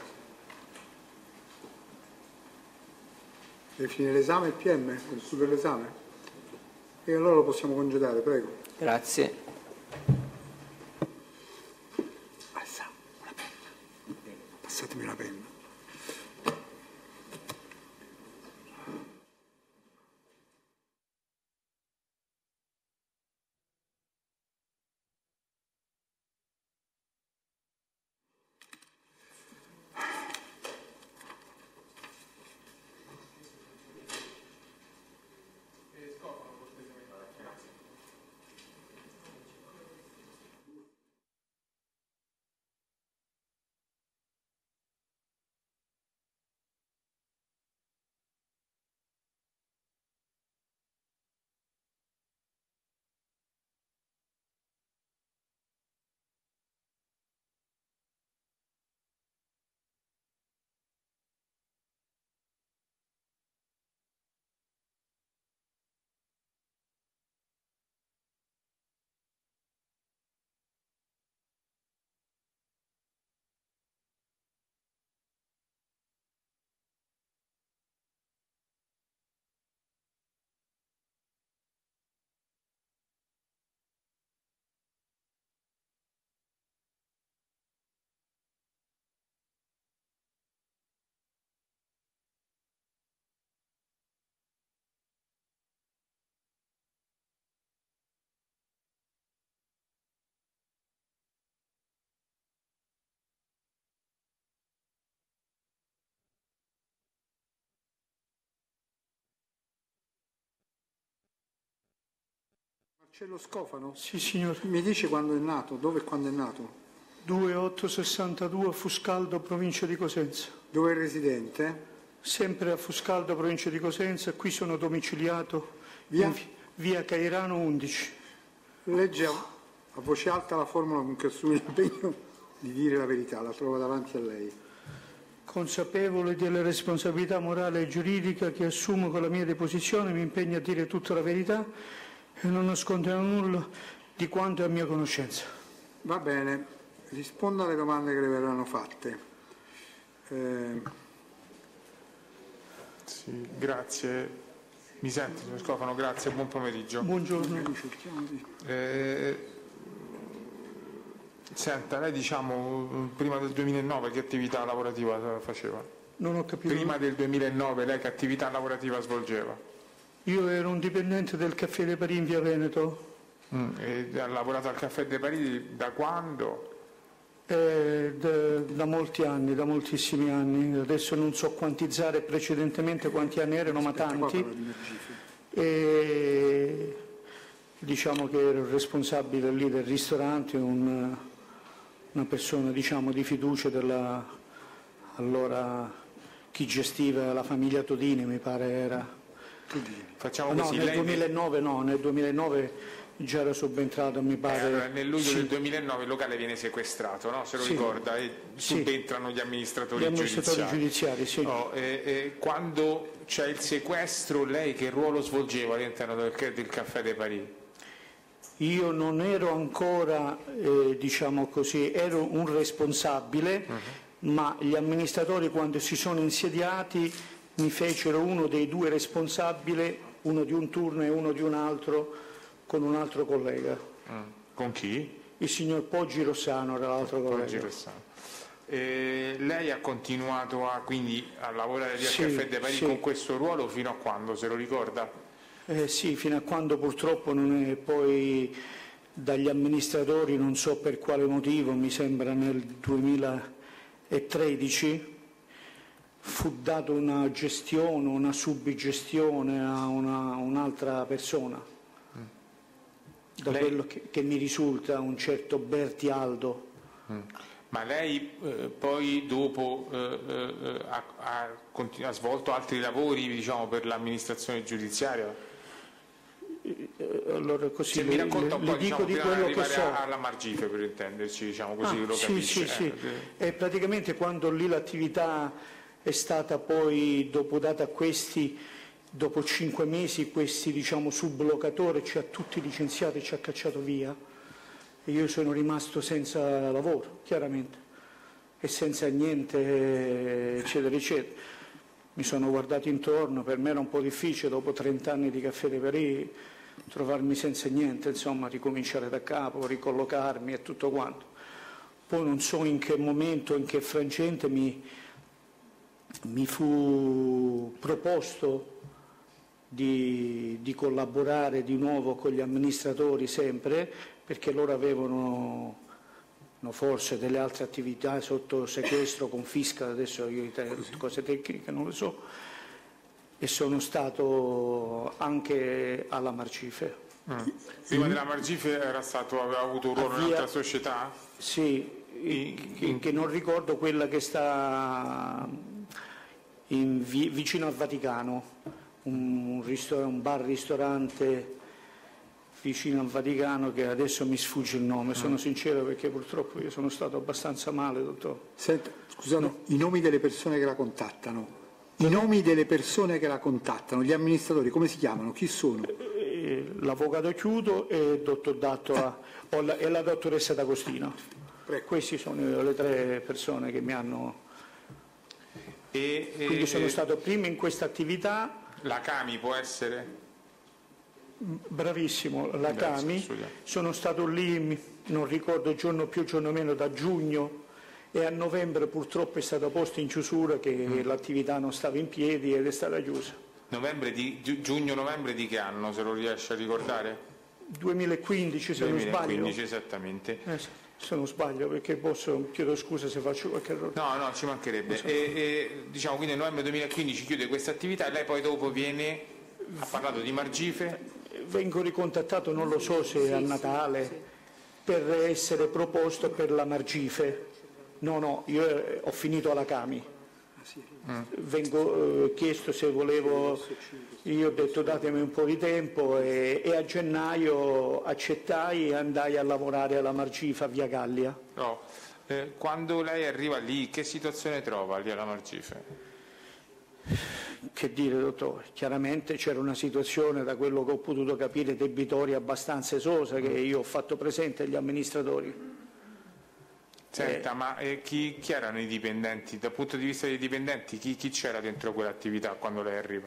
Deve finire l'esame, il PM? Conclude l'esame? E allora lo possiamo congedare, prego. Grazie. Passatemi una penna. Marcello Scofano? Sì, signore. Mi dice quando è nato, dove e quando è nato? 2862 a Fuscaldo, provincia di Cosenza. Dove è residente? Sempre a Fuscaldo, provincia di Cosenza, qui sono domiciliato via Cairano 11. Legge a voce alta la formula con cui assume l'impegno di dire la verità, la trovo davanti a lei. Consapevole delle responsabilità morale e giuridica che assumo con la mia deposizione, mi impegno a dire tutta la verità e non nasconderò nulla di quanto è a mia conoscenza. Va bene, risponda alle domande che le verranno fatte. Sì, grazie. Mi sente, signor Scofano? Grazie, buon pomeriggio. Buongiorno. Senta, lei diciamo prima del 2009 che attività lavorativa faceva? Non ho capito. Prima del 2009 lei che attività lavorativa svolgeva? Io ero un dipendente del Caffè dei Parì in via Veneto. E ha lavorato al Caffè dei Parì da quando? Da molti anni, da moltissimi anni. Adesso non so quantizzare precedentemente quanti anni erano, ma tanti. E diciamo che ero il responsabile lì del ristorante, una persona diciamo di fiducia della allora chi gestiva la famiglia Todini, mi pare era. Facciamo no, così, nel 2009 no, nel 2009 già era subentrato, mi pare. Allora, nel luglio sì. del 2009 il locale viene sequestrato, no? Se lo Sì. ricorda, e Sì. subentrano gli amministratori giudiziari, sì. Quando c'è il sequestro, lei che ruolo svolgeva all'interno del Caffè dei Parì? Io non ero ancora, diciamo così, ero un responsabile, ma gli amministratori quando si sono insediati mi fecero uno dei due responsabili, uno di un turno e uno di un altro, con un altro collega. Con chi? Il signor Poggi Rossano era l'altro collega. Rossano. Lei ha continuato quindi a lavorare lì al Sì, Caffè dei Parì sì. con questo ruolo fino a quando, se lo ricorda? Sì, fino a quando purtroppo non è poi dagli amministratori, non so per quale motivo, mi sembra nel 2013, fu data una gestione, una subgestione a un'altra persona, da quello che mi risulta, un certo Berti Aldo. Ma lei poi dopo ha svolto altri lavori, diciamo, per l'amministrazione giudiziaria? Allora così mi racconta un po', dico diciamo, di prima di quello che so. alla Margife, per intenderci, diciamo così, lo Sì, capisce. sì. E praticamente quando lì l'attività è stata poi dopo data a questi, dopo 5 mesi, questi diciamo sublocatore ci ha tutti licenziati e ci ha cacciato via, e io sono rimasto senza lavoro, chiaramente, e senza niente, eccetera, eccetera. Mi sono guardato intorno, per me era un po' difficile dopo 30 anni di Caffè dei Parì trovarmi senza niente, insomma, ricominciare da capo, ricollocarmi e tutto quanto. Poi non so in che momento, in che frangente mi fu proposto di collaborare di nuovo con gli amministratori sempre, perché loro avevano forse delle altre attività sotto sequestro, confisca, adesso io cose tecniche non le so, e sono stato anche alla Margife. Prima della Margife aveva avuto un ruolo in un'altra società? Sì, che non ricordo, quella che sta vicino al Vaticano, un bar-ristorante vicino al Vaticano, che adesso mi sfugge il nome, sono sincero, perché purtroppo io sono stato abbastanza male, dottor. Senta, scusate, i nomi delle persone che la contattano, gli amministratori, come si chiamano? Chi sono? L'avvocato Chiuto e il dottor Dattola e la dottoressa D'Agostino. Queste sono le 3 persone che mi hanno... Quindi sono stato prima in questa attività. La Cami può essere? Bravissimo, la Cami. Sono stato lì, non ricordo giorno più, giorno meno, da giugno, e a novembre purtroppo è stato posto in chiusura, che l'attività non stava in piedi ed è stata chiusa. Giugno-novembre di che anno, se lo riesce a ricordare? 2015, se non sbaglio. 2015, esattamente. Se non sbaglio, perché chiedo scusa se faccio qualche errore. No, ci mancherebbe. Diciamo, quindi nel novembre 2015 chiude questa attività e lei poi dopo ha parlato di Margife? Vengo ricontattato, non lo so se a Natale, per essere proposto per la Margife. No, io ho finito alla Cami. Vengo chiesto se volevo, io ho detto datemi un po' di tempo, e a gennaio accettai e andai a lavorare alla Margife a Via Gallia. No. Quando lei arriva lì, che situazione trova lì alla Margife? Che dire, dottore, chiaramente c'era una situazione, da quello che ho potuto capire, debitoria abbastanza esosa, che io ho fatto presente agli amministratori. Senta, ma chi erano i dipendenti? Dal punto di vista dei dipendenti, chi c'era dentro quell'attività quando lei arriva?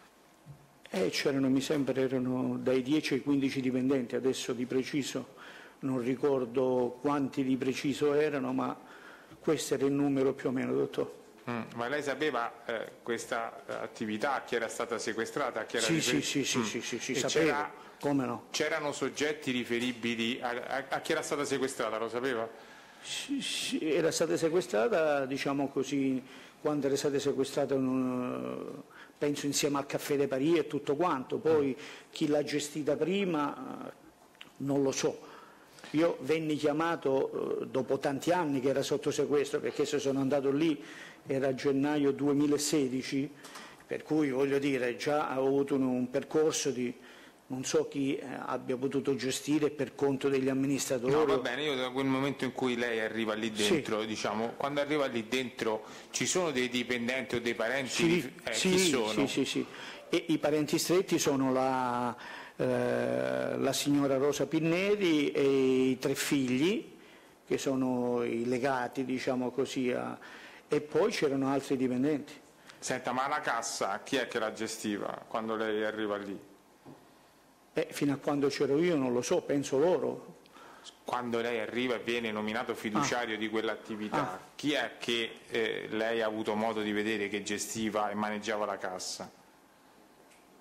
Mi sembra erano dai 10 ai 15 dipendenti, adesso di preciso non ricordo quanti di preciso erano, ma questo era il numero più o meno, dottor. Ma lei sapeva questa attività, chi era stata sequestrata? Chi era Sì, sapevo, come no? C'erano soggetti riferibili a chi era stata sequestrata, lo sapeva? Sì, era stata sequestrata, diciamo così, quando era stata sequestrata penso insieme al Caffè dei Parì e tutto quanto, poi chi l'ha gestita prima non lo so. Io venni chiamato dopo tanti anni che era sotto sequestro, perché se sono andato lì era gennaio 2016, per cui voglio dire già ho avuto un percorso di non so chi abbia potuto gestire per conto degli amministratori. No, va bene, io da quel momento in cui lei arriva lì dentro, diciamo, quando arriva lì dentro ci sono dei dipendenti o dei parenti? Chi sono? Sì. E i parenti stretti sono la signora Rosa Pinneri e i 3 figli, che sono i legati, diciamo così, e poi c'erano altri dipendenti. Senta, ma la cassa chi è che la gestiva quando lei arriva lì? Fino a quando c'ero io non lo so, penso loro. Quando lei arriva e viene nominato fiduciario di quell'attività, chi è che lei ha avuto modo di vedere che gestiva e maneggiava la cassa?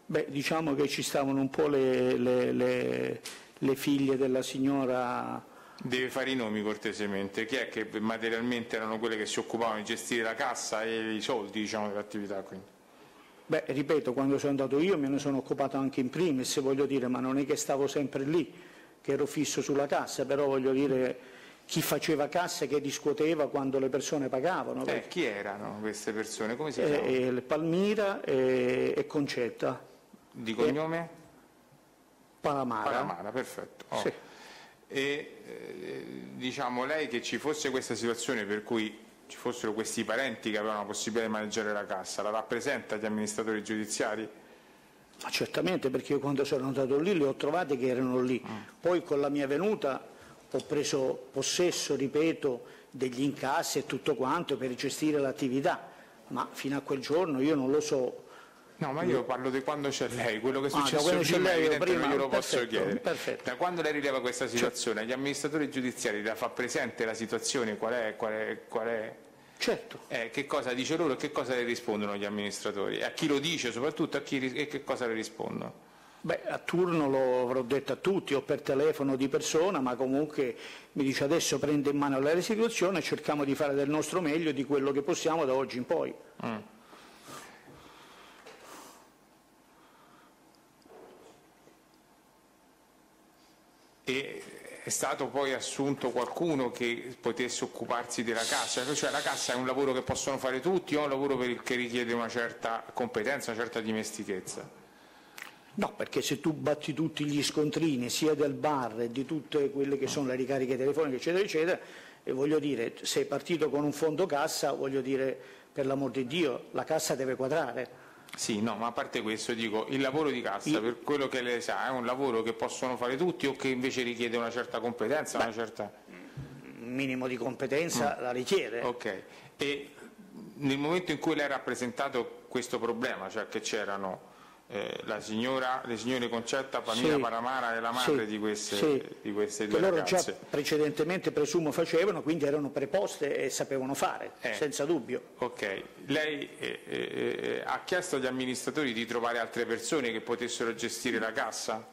Diciamo che ci stavano un po' le figlie della signora Deve fare i nomi cortesemente. Chi è che materialmente erano quelle che si occupavano di gestire la cassa e i soldi, diciamo, dell'attività? Quindi? Beh, ripeto, quando sono andato io me ne sono occupato anche in primis, voglio dire, ma non è che stavo sempre lì, che ero fisso sulla cassa, però voglio dire, chi faceva cassa e che discuoteva quando le persone pagavano. Chi erano queste persone? Come si chiamano? Palmira e Concetta. Di cognome? Palamara. Palamara, perfetto. Oh. Sì. E diciamo lei che ci fosse questa situazione per cui ci fossero questi parenti che avevano la possibilità di maneggiare la cassa, la rappresenta agli amministratori giudiziari? Ma certamente, perché io quando sono andato lì li ho trovati che erano lì. Poi con la mia venuta ho preso possesso, ripeto, degli incassi e tutto quanto per gestire l'attività, ma fino a quel giorno io non lo so. No, ma io parlo di quando c'è lei, quello che è successo prima è evidente, non glielo perfetto, posso chiedere. Perfetto. Da quando lei rileva questa situazione, agli amministratori giudiziari la fa presente la situazione, qual è? Certo. Che cosa dice loro e che cosa le rispondono gli amministratori? A chi lo dice soprattutto e che cosa le rispondono? Beh, a turno lo avrò detto a tutti, o per telefono di persona, ma comunque mi dice adesso prende in mano la situazione e cerchiamo di fare del nostro meglio di quello che possiamo da oggi in poi. E è stato poi assunto qualcuno che potesse occuparsi della cassa? Cioè la cassa è un lavoro che possono fare tutti o è un lavoro che richiede una certa competenza, una certa dimestichezza? No, perché se tu batti tutti gli scontrini sia del bar e di tutte quelle che sono le ricariche telefoniche eccetera eccetera, e voglio dire, sei partito con un fondo cassa, voglio dire, per l'amor di Dio, la cassa deve quadrare. Sì, no, ma a parte questo dico, il lavoro di cassa, per quello che lei sa, è un lavoro che possono fare tutti o che invece richiede una certa competenza? Una certa... Un minimo di competenza la richiede. Ok, e nel momento in cui lei ha rappresentato questo problema, cioè che c'erano le signore Concetta, Palmira, Sì. Palamara e la madre di queste due che loro ragazze. già precedentemente presumo facevano, quindi erano preposte e sapevano fare, senza dubbio. Ok, lei ha chiesto agli amministratori di trovare altre persone che potessero gestire la cassa?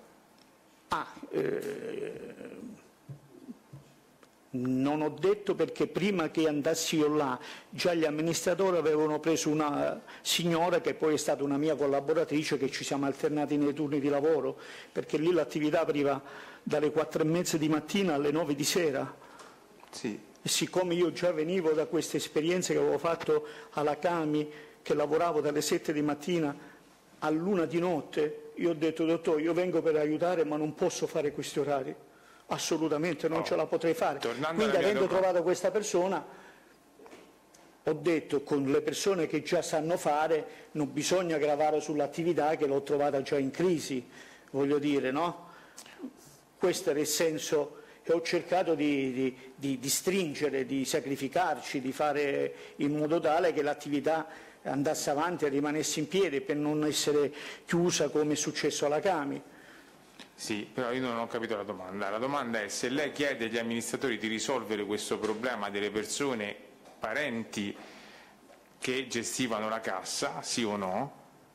Non ho detto, perché prima che andassi io là già gli amministratori avevano preso una signora che poi è stata una mia collaboratrice, che ci siamo alternati nei turni di lavoro, perché lì l'attività apriva dalle 4:30 di mattina alle 9 di sera. Sì. E siccome io già venivo da queste esperienze che avevo fatto alla Cami, che lavoravo dalle 7 di mattina all'1 di notte, io ho detto: dottore, io vengo per aiutare ma non posso fare questi orari. Assolutamente non ce la potrei fare. Quindi, avendo trovato questa persona, ho detto, con le persone che già sanno fare non bisogna gravare sull'attività che l'ho trovata già in crisi, voglio dire, no? Questo era il senso, e ho cercato di stringere, di sacrificarci, di fare in modo tale che l'attività andasse avanti e rimanesse in piedi, per non essere chiusa come è successo alla Cami. Sì, però io non ho capito la domanda. La domanda è se lei chiede agli amministratori di risolvere questo problema delle persone parenti che gestivano la cassa, sì o no?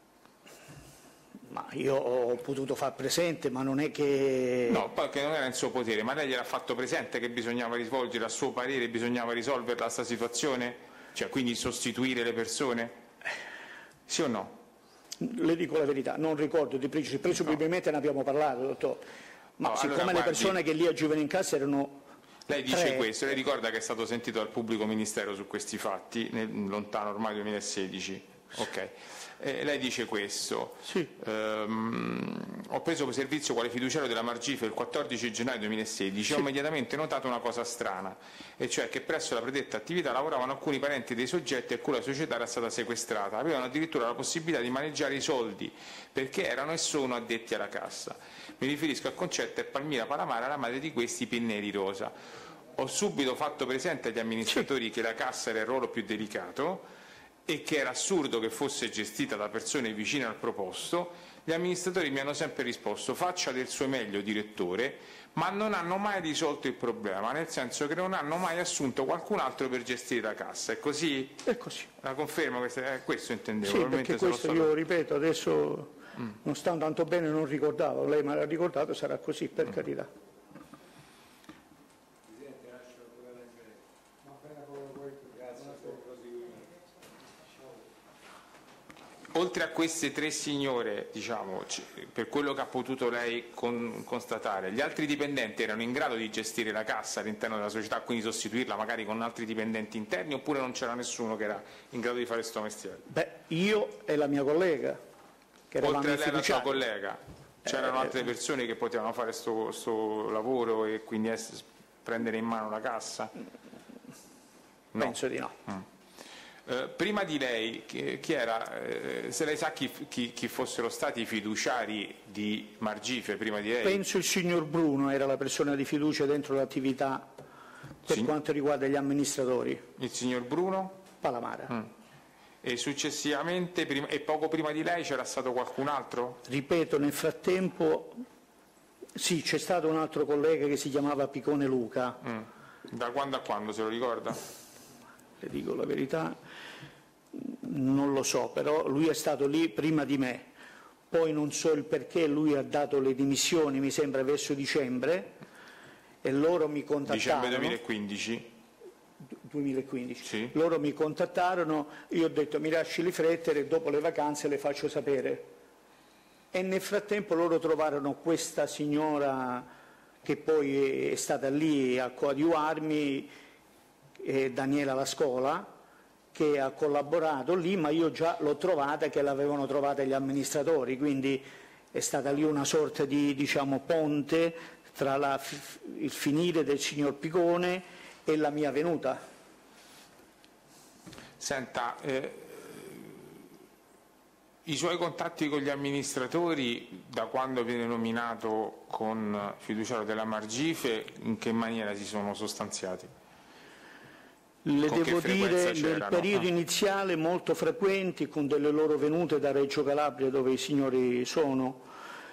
Ma io ho potuto far presente, ma non è che... No, perché non era in suo potere, ma lei gliel'ha fatto presente che bisognava rivolgere, a suo parere, bisognava risolverla questa situazione? Cioè, quindi sostituire le persone? Sì o no? Le dico la verità, non ricordo di preciso, presumibilmente ne abbiamo parlato, dottor. Ma No, siccome allora, le persone che lì agivano in cassa erano... Lei dice 3. questo, lei ricorda che è stato sentito dal pubblico ministero su questi fatti, nel lontano ormai 2016. Ok. Lei dice questo: Sì. ho preso servizio quale fiduciario della Margife il 14 gennaio 2016 e ho immediatamente notato una cosa strana, e cioè che presso la predetta attività lavoravano alcuni parenti dei soggetti a cui la società era stata sequestrata, avevano addirittura la possibilità di maneggiare i soldi perché erano e sono addetti alla cassa. Mi riferisco a Concetta e Palmira Palamara, la madre di questi penneri rosa. Ho subito fatto presente agli amministratori che la cassa era il ruolo più delicato e che era assurdo che fosse gestita da persone vicine al proposto. Gli amministratori mi hanno sempre risposto: faccia del suo meglio, direttore, ma non hanno mai risolto il problema, nel senso che non hanno mai assunto qualcun altro per gestire la cassa. È così? È così. La conferma? Questo intendevo. Sì, perché questo io ripeto, adesso non sta tanto bene, non ricordavo, lei me l'ha ricordato, sarà così, per carità. oltre a queste 3 signore, diciamo, per quello che ha potuto lei constatare, gli altri dipendenti erano in grado di gestire la cassa all'interno della società, quindi sostituirla magari con altri dipendenti interni, oppure non c'era nessuno che era in grado di fare questo mestiere? Beh, io e la mia collega, che eravamo oltre a lei e la sua fiduciari. collega, c'erano altre persone che potevano fare questo lavoro e quindi prendere in mano la cassa? No. Penso di no. Prima di lei, chi era, se lei sa chi fossero stati i fiduciari di Margife prima di lei? Penso il signor Bruno era la persona di fiducia dentro l'attività per quanto riguarda gli amministratori. Il signor Bruno? Palamara. E successivamente, e poco prima di lei, c'era stato qualcun altro? Ripeto, nel frattempo sì, c'è stato un altro collega che si chiamava Picone Luca. Da quando a quando, se lo ricorda? Le dico la verità, non lo so, però lui è stato lì prima di me, poi non so il perché lui ha dato le dimissioni, mi sembra verso dicembre, e loro mi contattarono. Dicembre 2015? 2015. Sì. Loro mi contattarono, io ho detto mi lasci riflettere, dopo le vacanze le faccio sapere. E nel frattempo loro trovarono questa signora che poi è stata lì a coadiuvarmi, Daniela La Scola, che ha collaborato lì, ma io già l'ho trovata che l'avevano trovata gli amministratori, quindi è stata lì una sorta di, diciamo, ponte tra il finire del signor Picone e la mia venuta. Senta, i suoi contatti con gli amministratori da quando viene nominato con fiduciario della Margife, in che maniera si sono sostanziati? Le devo dire, nel periodo iniziale molto frequenti, con delle loro venute da Reggio Calabria, dove i signori sono,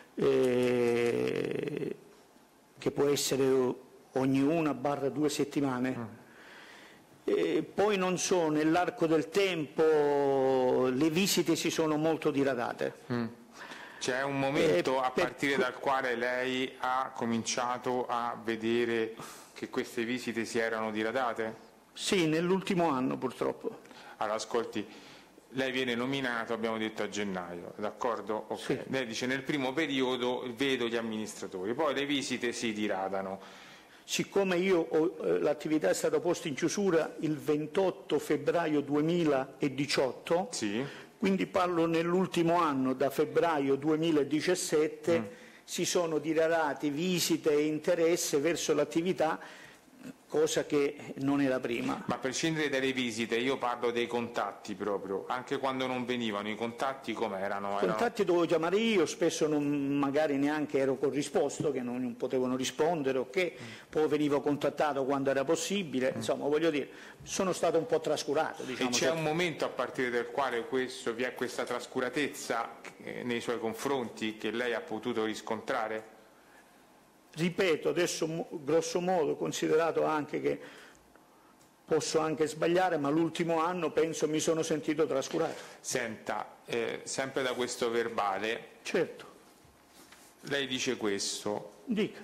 che può essere ogni 1/2 settimane. Poi non so, nell'arco del tempo le visite si sono molto diradate. C'è un momento a partire dal quale lei ha cominciato a vedere che queste visite si erano diradate? Sì, nell'ultimo anno purtroppo. Allora, ascolti, lei viene nominato, abbiamo detto a gennaio, d'accordo? Okay. Sì. Lei dice nel primo periodo vedo gli amministratori, poi le visite si diradano. Siccome l'attività è stata posta in chiusura il 28 febbraio 2018, sì. Quindi parlo nell'ultimo anno, da febbraio 2017, si sono diradate visite e interesse verso l'attività, cosa che non era prima. Ma a prescindere dalle visite, io parlo dei contatti proprio, anche quando non venivano, i contatti com'erano? I contatti dovevo chiamare io, spesso magari neanche ero corrisposto, che non potevano rispondere, ok, poi venivo contattato quando era possibile, insomma voglio dire, sono stato un po' trascurato. Diciamo, e c'è un momento a partire del quale vi è questa trascuratezza nei suoi confronti che lei ha potuto riscontrare? Ripeto, adesso grosso modo, considerato anche che posso anche sbagliare, ma l'ultimo anno penso mi sono sentito trascurato. Senta, sempre da questo verbale, certo. Lei dice questo. Dica.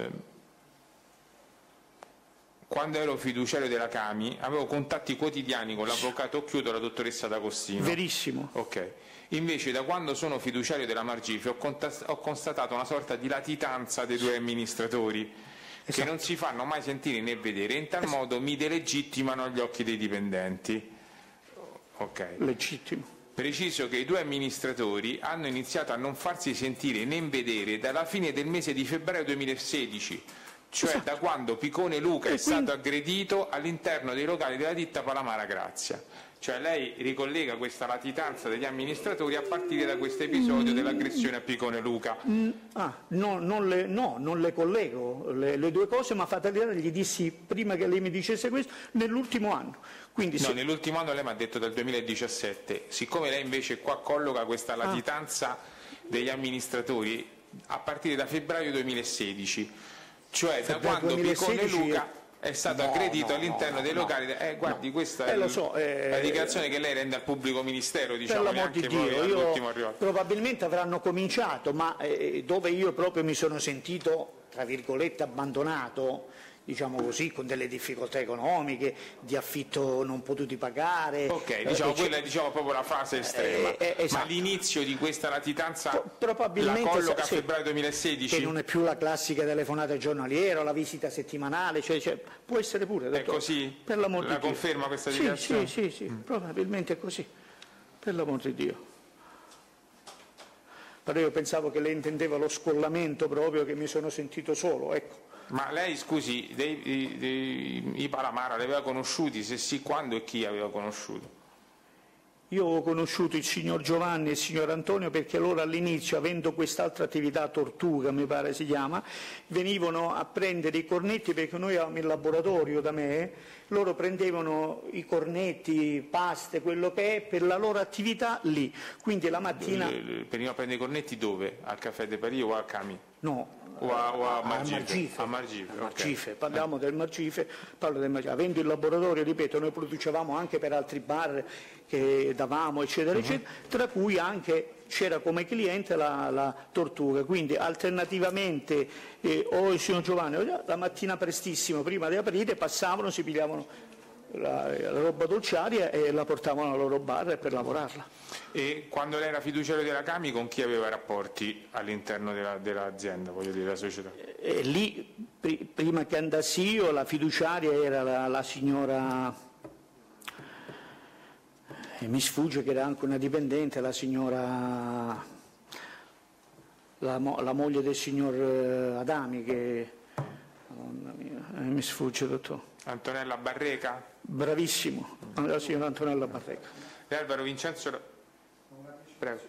Quando ero fiduciario della Cami avevo contatti quotidiani con l'avvocato Occhiuto e la dottoressa D'Agostino. Verissimo. Ok. Invece da quando sono fiduciario della Margife ho constatato una sorta di latitanza dei due amministratori, che non si fanno mai sentire né vedere, e in tal modo mi delegittimano agli occhi dei dipendenti. Ok. Legittimo. Preciso che i due amministratori hanno iniziato a non farsi sentire né vedere dalla fine del mese di febbraio 2016, cioè da quando Picone Luca è stato aggredito all'interno dei locali della ditta Palamara Grazia. Cioè lei ricollega questa latitanza degli amministratori a partire da questo episodio dell'aggressione a Picone Luca. Non le collego le due cose, ma Fataliera gli dissi prima che lei mi dicesse questo, nell'ultimo anno. Quindi nell'ultimo anno lei mi ha detto dal 2017, siccome lei invece qua colloca questa latitanza degli amministratori a partire da febbraio 2016, cioè da quando Picone Luca è stato aggredito all'interno dei locali. Guardi, questa è la dichiarazione che lei rende al pubblico ministero, diciamo, per l'amor di Dio, all'ultimo arrivato. Probabilmente avranno cominciato, ma dove io proprio mi sono sentito, tra virgolette, abbandonato, diciamo così, con delle difficoltà economiche, di affitto non potuti pagare. Ok, diciamo, quella è proprio la fase estrema. Ma l'inizio di questa latitanza probabilmente la colloca a febbraio 2016? Che non è più la classica telefonata giornaliera, la visita settimanale, cioè, può essere pure. È così? Per l'amor di Dio. La conferma questa dichiarazione? Sì, probabilmente è così, per l'amor di Dio. Però io pensavo che lei intendeva lo scollamento proprio, che mi sono sentito solo, ecco. Ma lei, scusi, i Palamara li aveva conosciuti? Se sì, quando e chi aveva conosciuto? Io ho conosciuto il signor Giovanni e il signor Antonio perché loro all'inizio, avendo quest'altra attività, Tortuga mi pare si chiama, venivano a prendere i cornetti, perché noi avevamo il laboratorio da me, loro prendevano i cornetti, paste, quello che è, per la loro attività lì. Quindi la mattina... Venivano a prendere i cornetti dove? Al Caffè de Paris o al Cami? No, o a Margife. A Margife, Parliamo del Margife, parlo del Margife. Avendo il laboratorio, ripeto, noi producevamo anche per altri bar che davamo, eccetera, eccetera, tra cui anche c'era come cliente la Tortuga. Quindi alternativamente o il signor Giovanni la mattina prestissimo, prima di aprire, passavano, si pigliavano la roba dolciaria e la portavano al loro bar per lavorarla. E quando lei era fiduciario della Cami, con chi aveva rapporti all'interno dell'azienda, voglio dire, della società? Lì, prima che andassi io, la fiduciaria era la signora, mi sfugge che era anche una dipendente, la signora, la moglie del signor Adami, che, madonna mia, mi sfugge, dottor. Antonella Barreca? Bravissimo, la signora Antonella Barreca. Alvaro Vincenzo... Prego.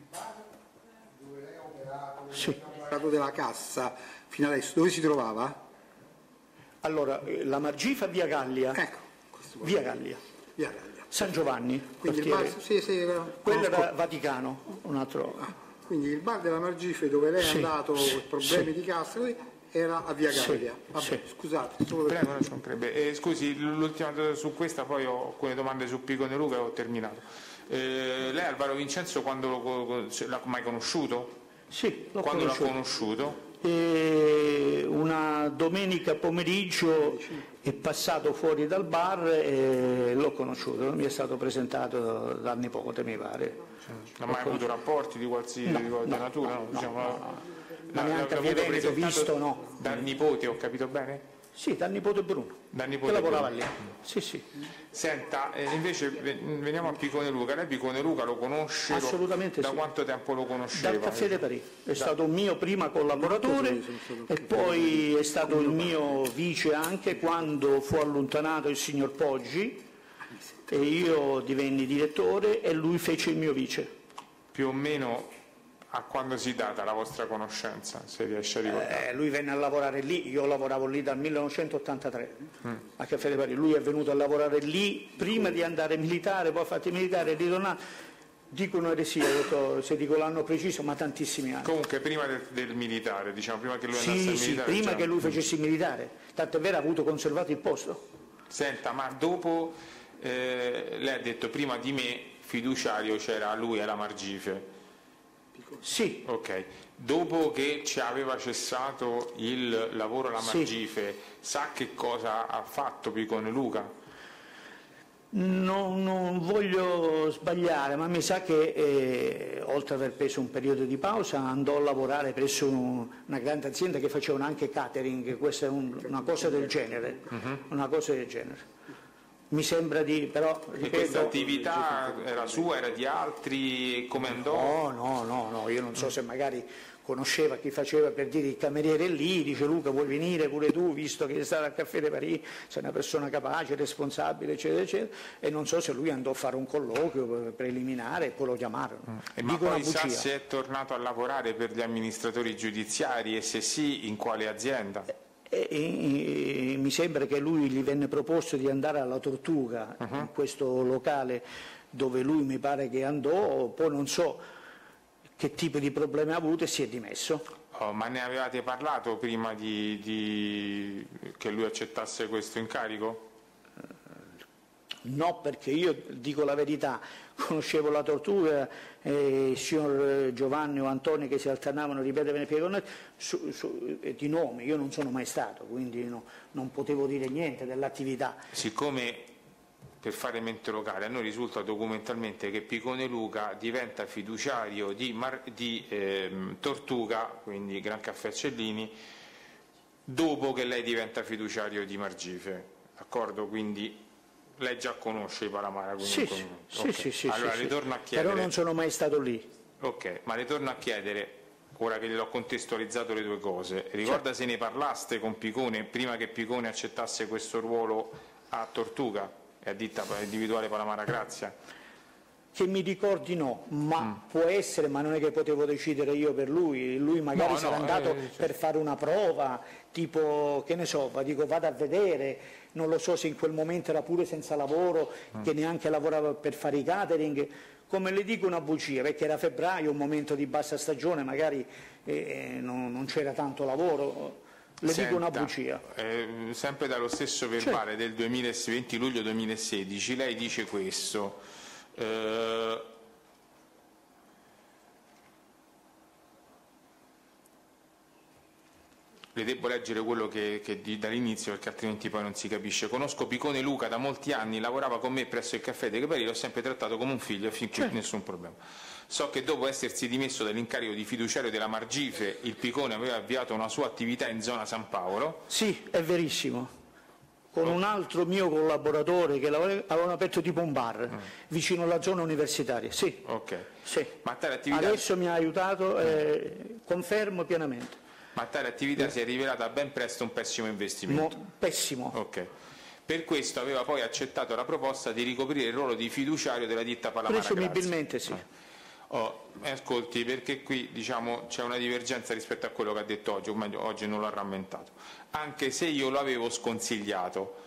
Dove lei ha operato, sì. Della cassa fino adesso, dove si trovava? Allora, la Margifa via Gallia. Ecco, via Gallia. Via Gallia. San Giovanni. Quindi il bar, quello era Vaticano, un altro. Quindi il bar della Margife dove lei è andato per problemi di cassa era a via Gallia. Vabbè, scusate. Prego, non ci mancherebbe. Scusi, l'ultima su questa, poi ho alcune domande su Picone Luca e ho terminato. Lei Alvaro Vincenzo quando l'ha mai conosciuto? Sì, l'ho quando conosciuto. L'ha conosciuto? Una domenica pomeriggio è passato fuori dal bar e l'ho conosciuto, mi è stato presentato dal nipote, mi pare. Non ha mai avuto rapporti di qualsiasi natura? No, diciamo, ma neanche a Via Veneto visto, no. Dal nipote, ho capito bene? Sì, dal nipote Bruno, che lavorava lì. Sì. Senta, invece veniamo a Picone Luca. Lei Picone Luca lo conosce? Assolutamente da sì. quanto tempo lo conosceva? Dal Caffè de Paris. È stato un mio prima collaboratore e poi è stato il mio vice anche quando fu allontanato il signor Poggi e io divenni direttore e lui fece il mio vice. Più o meno a quando si data la vostra conoscenza, se riesce a ricordare? Lui venne a lavorare lì, io lavoravo lì dal 1983 a Caffè de Paris. Lui è venuto a lavorare lì prima di andare militare, poi ha fatto il militare e ritornato. Dico un'eresia, se dico l'anno preciso, ma tantissimi anni. Comunque prima del militare, diciamo, prima che lui andasse al militare. Sì, prima che lui facesse il militare, tanto è vero ha avuto conservato il posto. Senta, ma dopo, lei ha detto prima di me fiduciario c'era lui alla Margife. Sì. Ok, dopo che ci aveva cessato il lavoro alla Margife, sa che cosa ha fatto Picone Luca? Non voglio sbagliare, ma mi sa che oltre ad aver preso un periodo di pausa andò a lavorare presso una grande azienda che facevano anche catering, questa è una cosa del genere, una cosa del genere. Mi sembra di, però ripeto, e questa attività era sua, era di altri, come andò? No, io non so se magari conosceva chi faceva, per dire, il cameriere lì, dice Luca vuoi venire pure tu, visto che sei stato al Caffè de Paris, sei una persona capace, responsabile, eccetera, eccetera, e non so se lui andò a fare un colloquio preliminare e poi lo chiamarono. Ma poi sa se è tornato a lavorare per gli amministratori giudiziari e se sì, in quale azienda? Mi sembra che lui gli venne proposto di andare alla Tortuga, in questo locale dove lui mi pare che andò, poi non so che tipo di problemi ha avuto e si è dimesso. Ma ne avevate parlato prima che lui accettasse questo incarico? No, perché io dico la verità, conoscevo la Tortuga, il signor Giovanni o Antonio che si alternavano a ripetere di nome, io non sono mai stato, quindi non potevo dire niente dell'attività. Siccome, per fare mente locale, a noi risulta documentalmente che Picone Luca diventa fiduciario di Tortuga, quindi Gran Caffè Cellini, dopo che lei diventa fiduciario di Margife, d'accordo? Quindi lei già conosce i Palamara? Sì, allora sì, le torno a chiedere. Però non sono mai stato lì. Ok, ma le torno a chiedere, ora che le ho contestualizzato le due cose, ricorda se ne parlaste con Picone prima che Picone accettasse questo ruolo a Tortuga e a ditta individuale Palamara Grazia? Che mi ricordi no, ma può essere, ma non è che potevo decidere io per lui magari sarà andato per fare una prova, tipo, che ne so, dico vado a vedere, non lo so se in quel momento era pure senza lavoro, che neanche lavorava per fare i catering, come le dico una bugia, perché era febbraio, un momento di bassa stagione, magari non c'era tanto lavoro. Dico una bugia. Sempre dallo stesso verbale del 20 luglio 2016, lei dice questo. Le devo leggere quello che dall'inizio perché altrimenti poi non si capisce. Conosco Picone Luca da molti anni, lavorava con me presso il caffè dei Capelli, l'ho sempre trattato come un figlio e fin qui nessun problema. So che dopo essersi dimesso dall'incarico di fiduciario della Margife, il Picone aveva avviato una sua attività in zona San Paolo. Sì, è verissimo. Con un altro mio collaboratore che avevano aperto tipo un bar vicino alla zona universitaria. Sì. Ok. Sì. Ma tale attività... Adesso mi ha aiutato, confermo pienamente. Ma tale attività si è rivelata ben presto un pessimo investimento. Pessimo. Ok. Per questo aveva poi accettato la proposta di ricoprire il ruolo di fiduciario della ditta Palamara Grazia. Presumibilmente sì. Ascolti, perché qui diciamo c'è una divergenza rispetto a quello che ha detto oggi, o meglio oggi non l'ha rammentato, anche se io l'avevo sconsigliato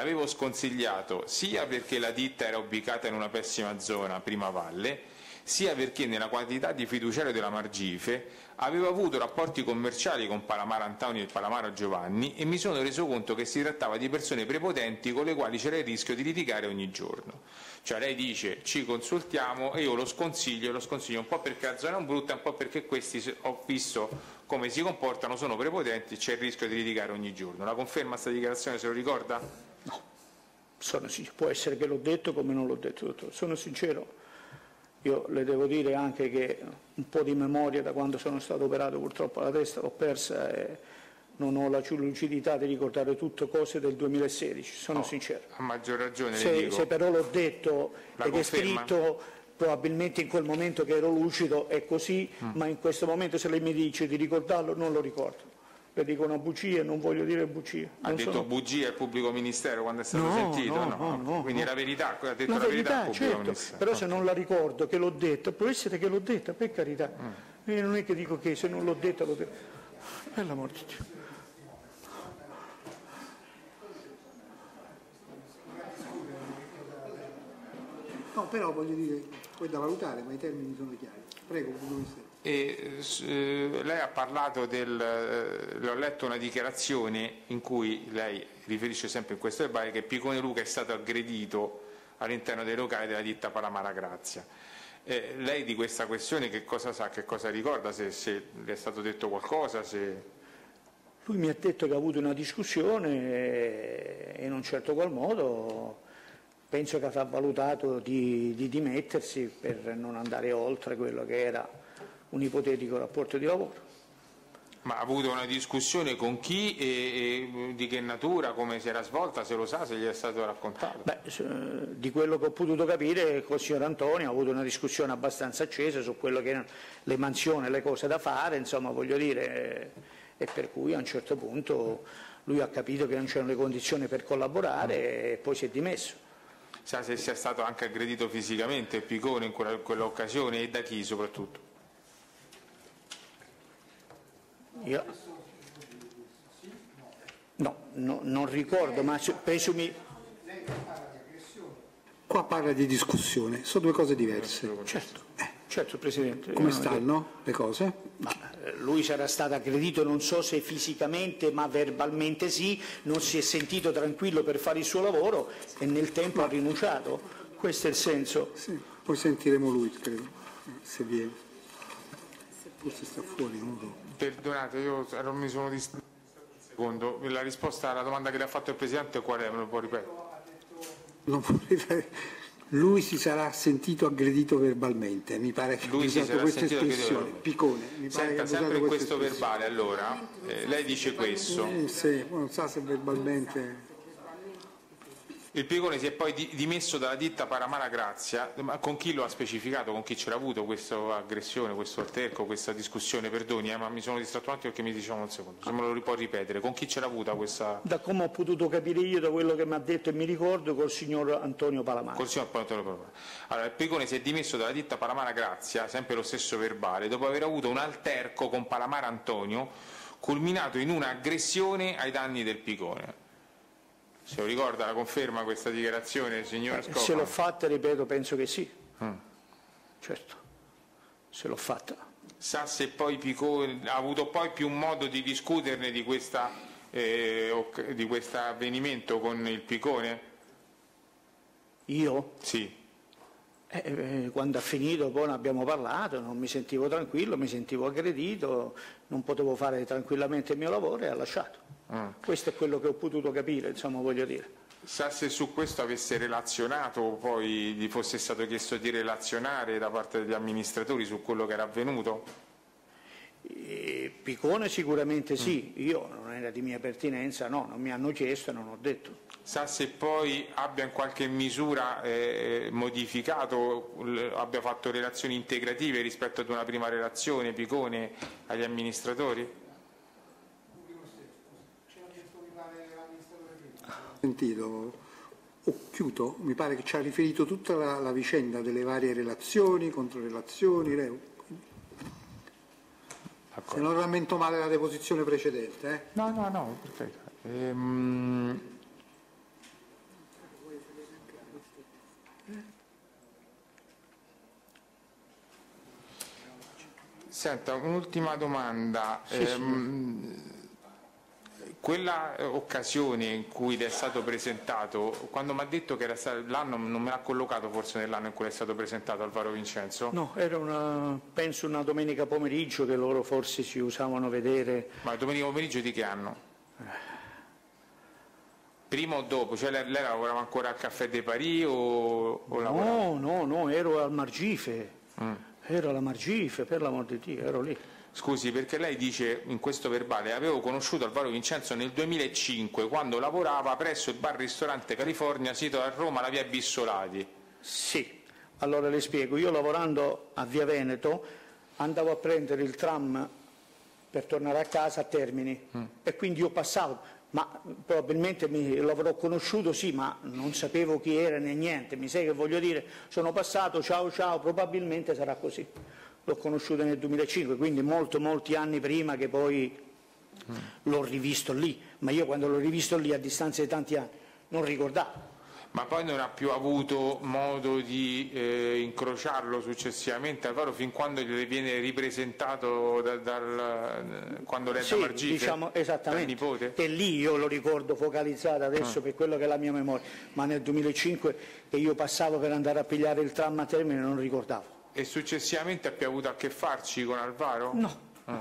sia perché la ditta era ubicata in una pessima zona, Prima Valle, sia perché nella quantità di fiduciario della Margife avevo avuto rapporti commerciali con Palamara Antonio e Palamara Giovanni e mi sono reso conto che si trattava di persone prepotenti con le quali c'era il rischio di litigare ogni giorno. Cioè lei dice ci consultiamo e io lo sconsiglio un po' perché la zona è brutta, un po' perché questi ho visto come si comportano, sono prepotenti, c'è il rischio di litigare ogni giorno. La conferma questa dichiarazione, se lo ricorda? No, può essere che l'ho detto come non l'ho detto, dottore. Sono sincero. Io le devo dire anche che un po' di memoria da quando sono stato operato purtroppo alla testa l'ho persa e non ho la lucidità di ricordare tutte cose del 2016, sono sincero. A maggior ragione se però l'ho detto ed è scritto, probabilmente in quel momento che ero lucido è così, ma in questo momento se lei mi dice di ricordarlo non lo ricordo. Le dico una bugia e non voglio dire bugia. Ha detto bugia al pubblico ministero quando è stato sentito? No. Quindi la verità, ha detto la verità al pubblico ministero. Però se non la ricordo che l'ho detta, può essere che l'ho detta, per carità. Io non è che dico che se non l'ho detta l'ho detta. Per l'amor di Dio. No, però voglio dire, poi da valutare, ma i termini sono chiari. Prego, Ministero. Lei ha parlato le ho letto una dichiarazione in cui lei riferisce sempre in questo verbale che Picone Luca è stato aggredito all'interno dei locali della ditta Palamara Grazia. Lei di questa questione che cosa sa, che cosa ricorda, se le è stato detto qualcosa? Lui mi ha detto che ha avuto una discussione e in un certo qual modo penso che avrà valutato di dimettersi per non andare oltre quello che era un ipotetico rapporto di lavoro. Ma ha avuto una discussione con chi e di che natura, come si era svolta, se lo sa, se gli è stato raccontato? Di quello che ho potuto capire col signor Antonio ha avuto una discussione abbastanza accesa su quello che erano le mansioni, le cose da fare, insomma voglio dire, e per cui a un certo punto lui ha capito che non c'erano le condizioni per collaborare e poi si è dimesso. Sa se sia stato anche aggredito fisicamente Picone in quell'occasione e da chi soprattutto? Io non ricordo, ma presumi. Qua parla di discussione, sono due cose diverse. Certo Presidente. Come stanno le cose? lui sarà stato aggredito, non so se fisicamente, ma verbalmente sì, non si è sentito tranquillo per fare il suo lavoro e nel tempo ha rinunciato. Questo è il senso. Sì, poi sentiremo lui, credo, se viene. Forse sta fuori, non lo so. Perdonate, io non mi sono distratto un secondo. La risposta alla domanda che le ha fatto il Presidente qual è? Me lo può ripetere? Non vorrei fare... Lui si sarà sentito aggredito verbalmente, mi pare che lui abbia usato questa espressione. Piccone, mi pare che Senta, abbia sempre usato in questa questo verbale, allora, lei dice questo. Sì, non sa se verbalmente... Il Piccone si è poi dimesso dalla ditta Paramara Grazia, ma con chi lo ha specificato, con chi c'era avuto questa aggressione, questo alterco, questa discussione? Perdoni, ma mi sono distratto un attimo perché mi dicevano un secondo, se me lo può ripetere, con chi c'era avuta questa... Da come ho potuto capire io, da quello che mi ha detto e mi ricordo, col signor Antonio Palamara. Col signor Antonio Palamara. Allora, il Piccone si è dimesso dalla ditta Palamara Grazia, sempre lo stesso verbale, dopo aver avuto un alterco con Palamara Antonio, culminato in un'aggressione ai danni del Piccone. Se lo ricorda, la conferma questa dichiarazione, signor Scopa? Se l'ho fatta, ripeto, penso che sì. Certo, se l'ho fatta. Sa se poi Piccone ha avuto poi più modo di discuterne di questo avvenimento con il Piccone? Io? Sì. Quando ha finito poi ne abbiamo parlato, non mi sentivo tranquillo, mi sentivo aggredito, non potevo fare tranquillamente il mio lavoro e ha lasciato. Questo è quello che ho potuto capire, insomma, voglio dire. Sa se su questo avesse relazionato o poi gli fosse stato chiesto di relazionare da parte degli amministratori su quello che era avvenuto? Piccone sicuramente sì, io non era di mia pertinenza, no, non mi hanno chiesto e non ho detto. Sa se poi abbia in qualche misura modificato, abbia fatto relazioni integrative rispetto ad una prima relazione Piccone agli amministratori? Sentito, Occhiuto, mi pare che ci ha riferito tutta la vicenda delle varie relazioni, controrelazioni, se non rammento male la deposizione precedente. No, perfetto. Senta, un'ultima domanda. Sì. Quella occasione in cui le è stato presentato, quando mi ha detto che era stato l'anno, non me l'ha collocato forse nell'anno in cui le è stato presentato Alvaro Vincenzo? No, era penso una domenica pomeriggio che loro forse si usavano vedere. Ma domenica pomeriggio di che anno? Prima o dopo? Cioè lei lavorava ancora al Caffè de Paris o lavorava? No, ero al Margife. Ero alla Margife, per l'amor di Dio, ero lì. Scusi, perché lei dice in questo verbale avevo conosciuto Alvaro Vincenzo nel 2005 quando lavorava presso il bar-ristorante California sito a Roma, la via Bissolati. Sì, allora le spiego, io lavorando a Via Veneto andavo a prendere il tram per tornare a casa a Termini e quindi io passavo, ma probabilmente l'avrò conosciuto sì, ma non sapevo chi era né niente, mi sai che voglio dire, sono passato, ciao, probabilmente sarà così. L'ho conosciuto nel 2005, quindi molti anni prima che poi l'ho rivisto lì, ma io quando l'ho rivisto lì a distanza di tanti anni non ricordavo. Ma poi non ha più avuto modo di incrociarlo successivamente, Alvaro, fin quando gli viene ripresentato quando lei è da Margife? Diciamo esattamente, nipote? e lì io lo ricordo focalizzato adesso per quello che è la mia memoria, ma nel 2005 che io passavo per andare a pigliare il tram a Termine non ricordavo. E successivamente ha più avuto a che farci con Alvaro? No.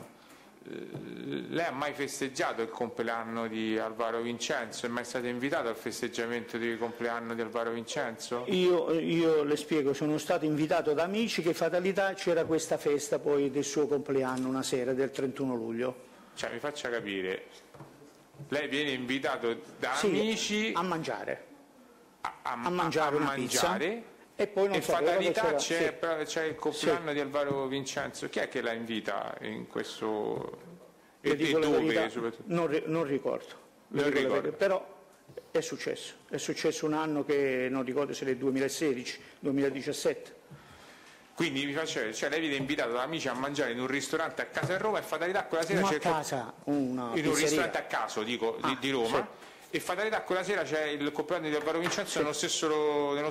Lei ha mai festeggiato il compleanno di Alvaro Vincenzo? È mai stato invitato al festeggiamento di compleanno di Alvaro Vincenzo? Io le spiego, sono stato invitato da amici che fatalità c'era questa festa poi del suo compleanno una sera del 31 luglio. Cioè mi faccia capire, lei viene invitato da amici a mangiare. A mangiare una pizza. E poi non fatalità c'è il compleanno di Alvaro Vincenzo. Chi è che la invita in questo e dove? Non ricordo. Però è successo un anno che non ricordo se nel 2016, 2017. Quindi mi faccia vedere, cioè lei viene invitato da amici a mangiare in un ristorante a casa a Roma e fatalità quella sera c'è in un ristorante a caso dico di Roma. Sì. E fatalità quella sera c'è il compleanno di Alvaro Vincenzo nello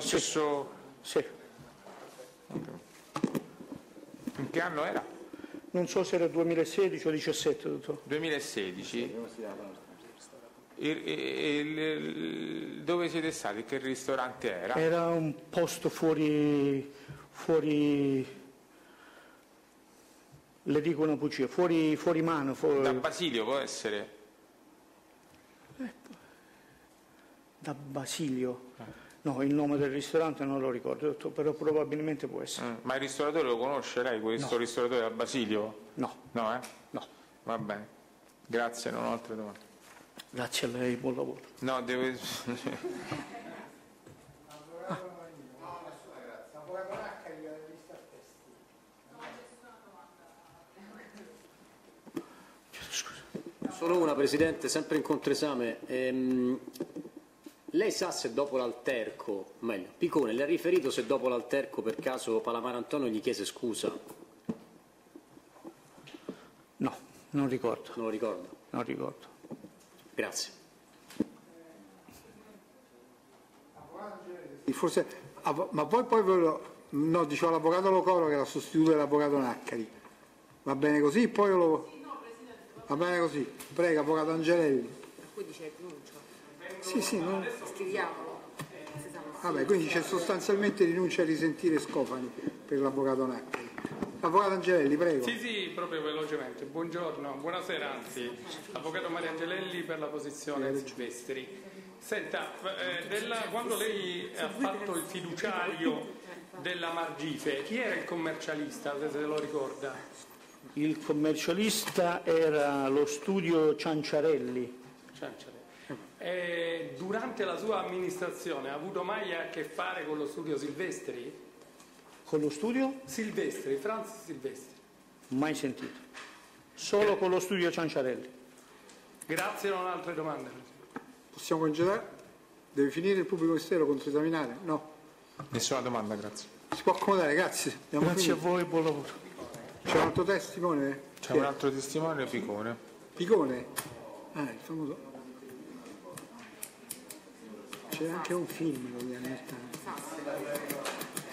stesso. Sì. In che anno era? non so se era 2016 o 2017, dottor. 2016. Dove siete stati? Che ristorante era? Era un posto fuori, le dico una bugia, fuori mano. Da Basilio può essere? Da Basilio? No, il nome del ristorante non lo ricordo, dottor, però probabilmente può essere. Ma il ristoratore lo conosce lei, questo ristoratore da Basilio? No. No, No. Va bene. Grazie, non ho altre domande. Grazie a lei, buon lavoro. No, deve... Solo una, Presidente, sempre in controesame. Lei sa se dopo l'alterco, meglio, Picone, le ha riferito se dopo l'alterco per caso Palamara Antonio gli chiese scusa? No, non ricordo. Non lo ricordo. Non ricordo. Grazie. Forse, ma poi no, dicevo all'avvocato Locoro che era sostituto dell'avvocato Naccari. Va bene così? Poi io lo... Va bene così. Prego, avvocato Angelelli. Per cui dice rinuncia. Sì, no? Scriviamolo. Vabbè, quindi c'è sostanzialmente rinuncia a risentire Scofani per l'avvocato Naccari. Avvocato Angelelli, prego. Sì, proprio velocemente. Buongiorno, buonasera anzi. Avvocato Mario Angelelli per la posizione Silvestri. Senta, quando lei ha fatto il fiduciario della Margife, chi era il commercialista, se lo ricorda? Il commercialista era lo studio Cianciarelli. Durante la sua amministrazione ha avuto mai a che fare con lo studio Silvestri? Con lo studio? Silvestri, Franz Silvestri. Mai sentito. Solo con lo studio Cianciarelli. Grazie, non ho altre domande. Possiamo congedare? Deve finire il pubblico ministero controesaminare? No. Nessuna domanda, grazie. Si può accomodare, grazie. Grazie a voi, buon lavoro. C'è un altro testimone? C'è un altro testimone, Picone. Picone? Il famoso. C'è anche un film negli anni 80.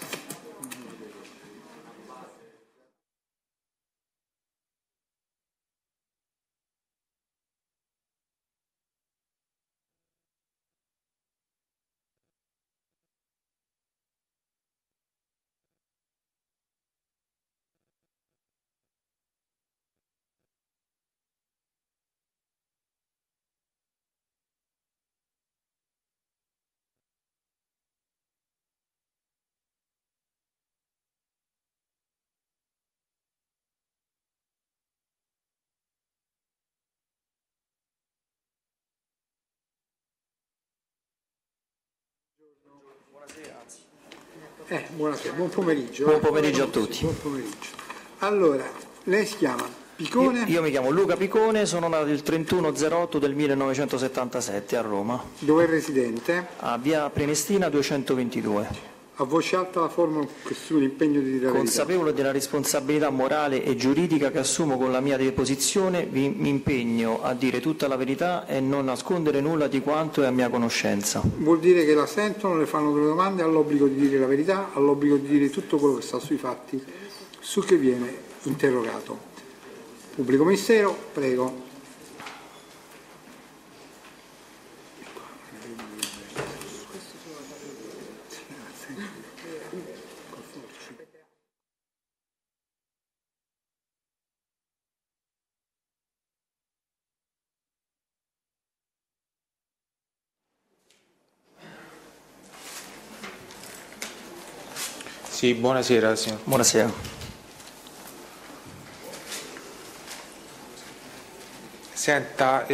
Buonasera, buon pomeriggio. Buon pomeriggio a tutti. Buon pomeriggio. Allora, lei si chiama Picone? Io mi chiamo Luca Picone, sono nato il 31/08 del 1977 a Roma. Dove è residente? A via Prenestina 222. A voce alta la forma che assume l'impegno di dire la verità. Consapevole della responsabilità morale e giuridica che assumo con la mia deposizione, mi impegno a dire tutta la verità e non nascondere nulla di quanto è a mia conoscenza. Vuol dire che la sentono, le fanno delle domande, ha l'obbligo di dire la verità, ha l'obbligo di dire tutto quello che sa sui fatti su che viene interrogato. Pubblico ministero, prego. Sì, buonasera, signor. Buonasera. Senta,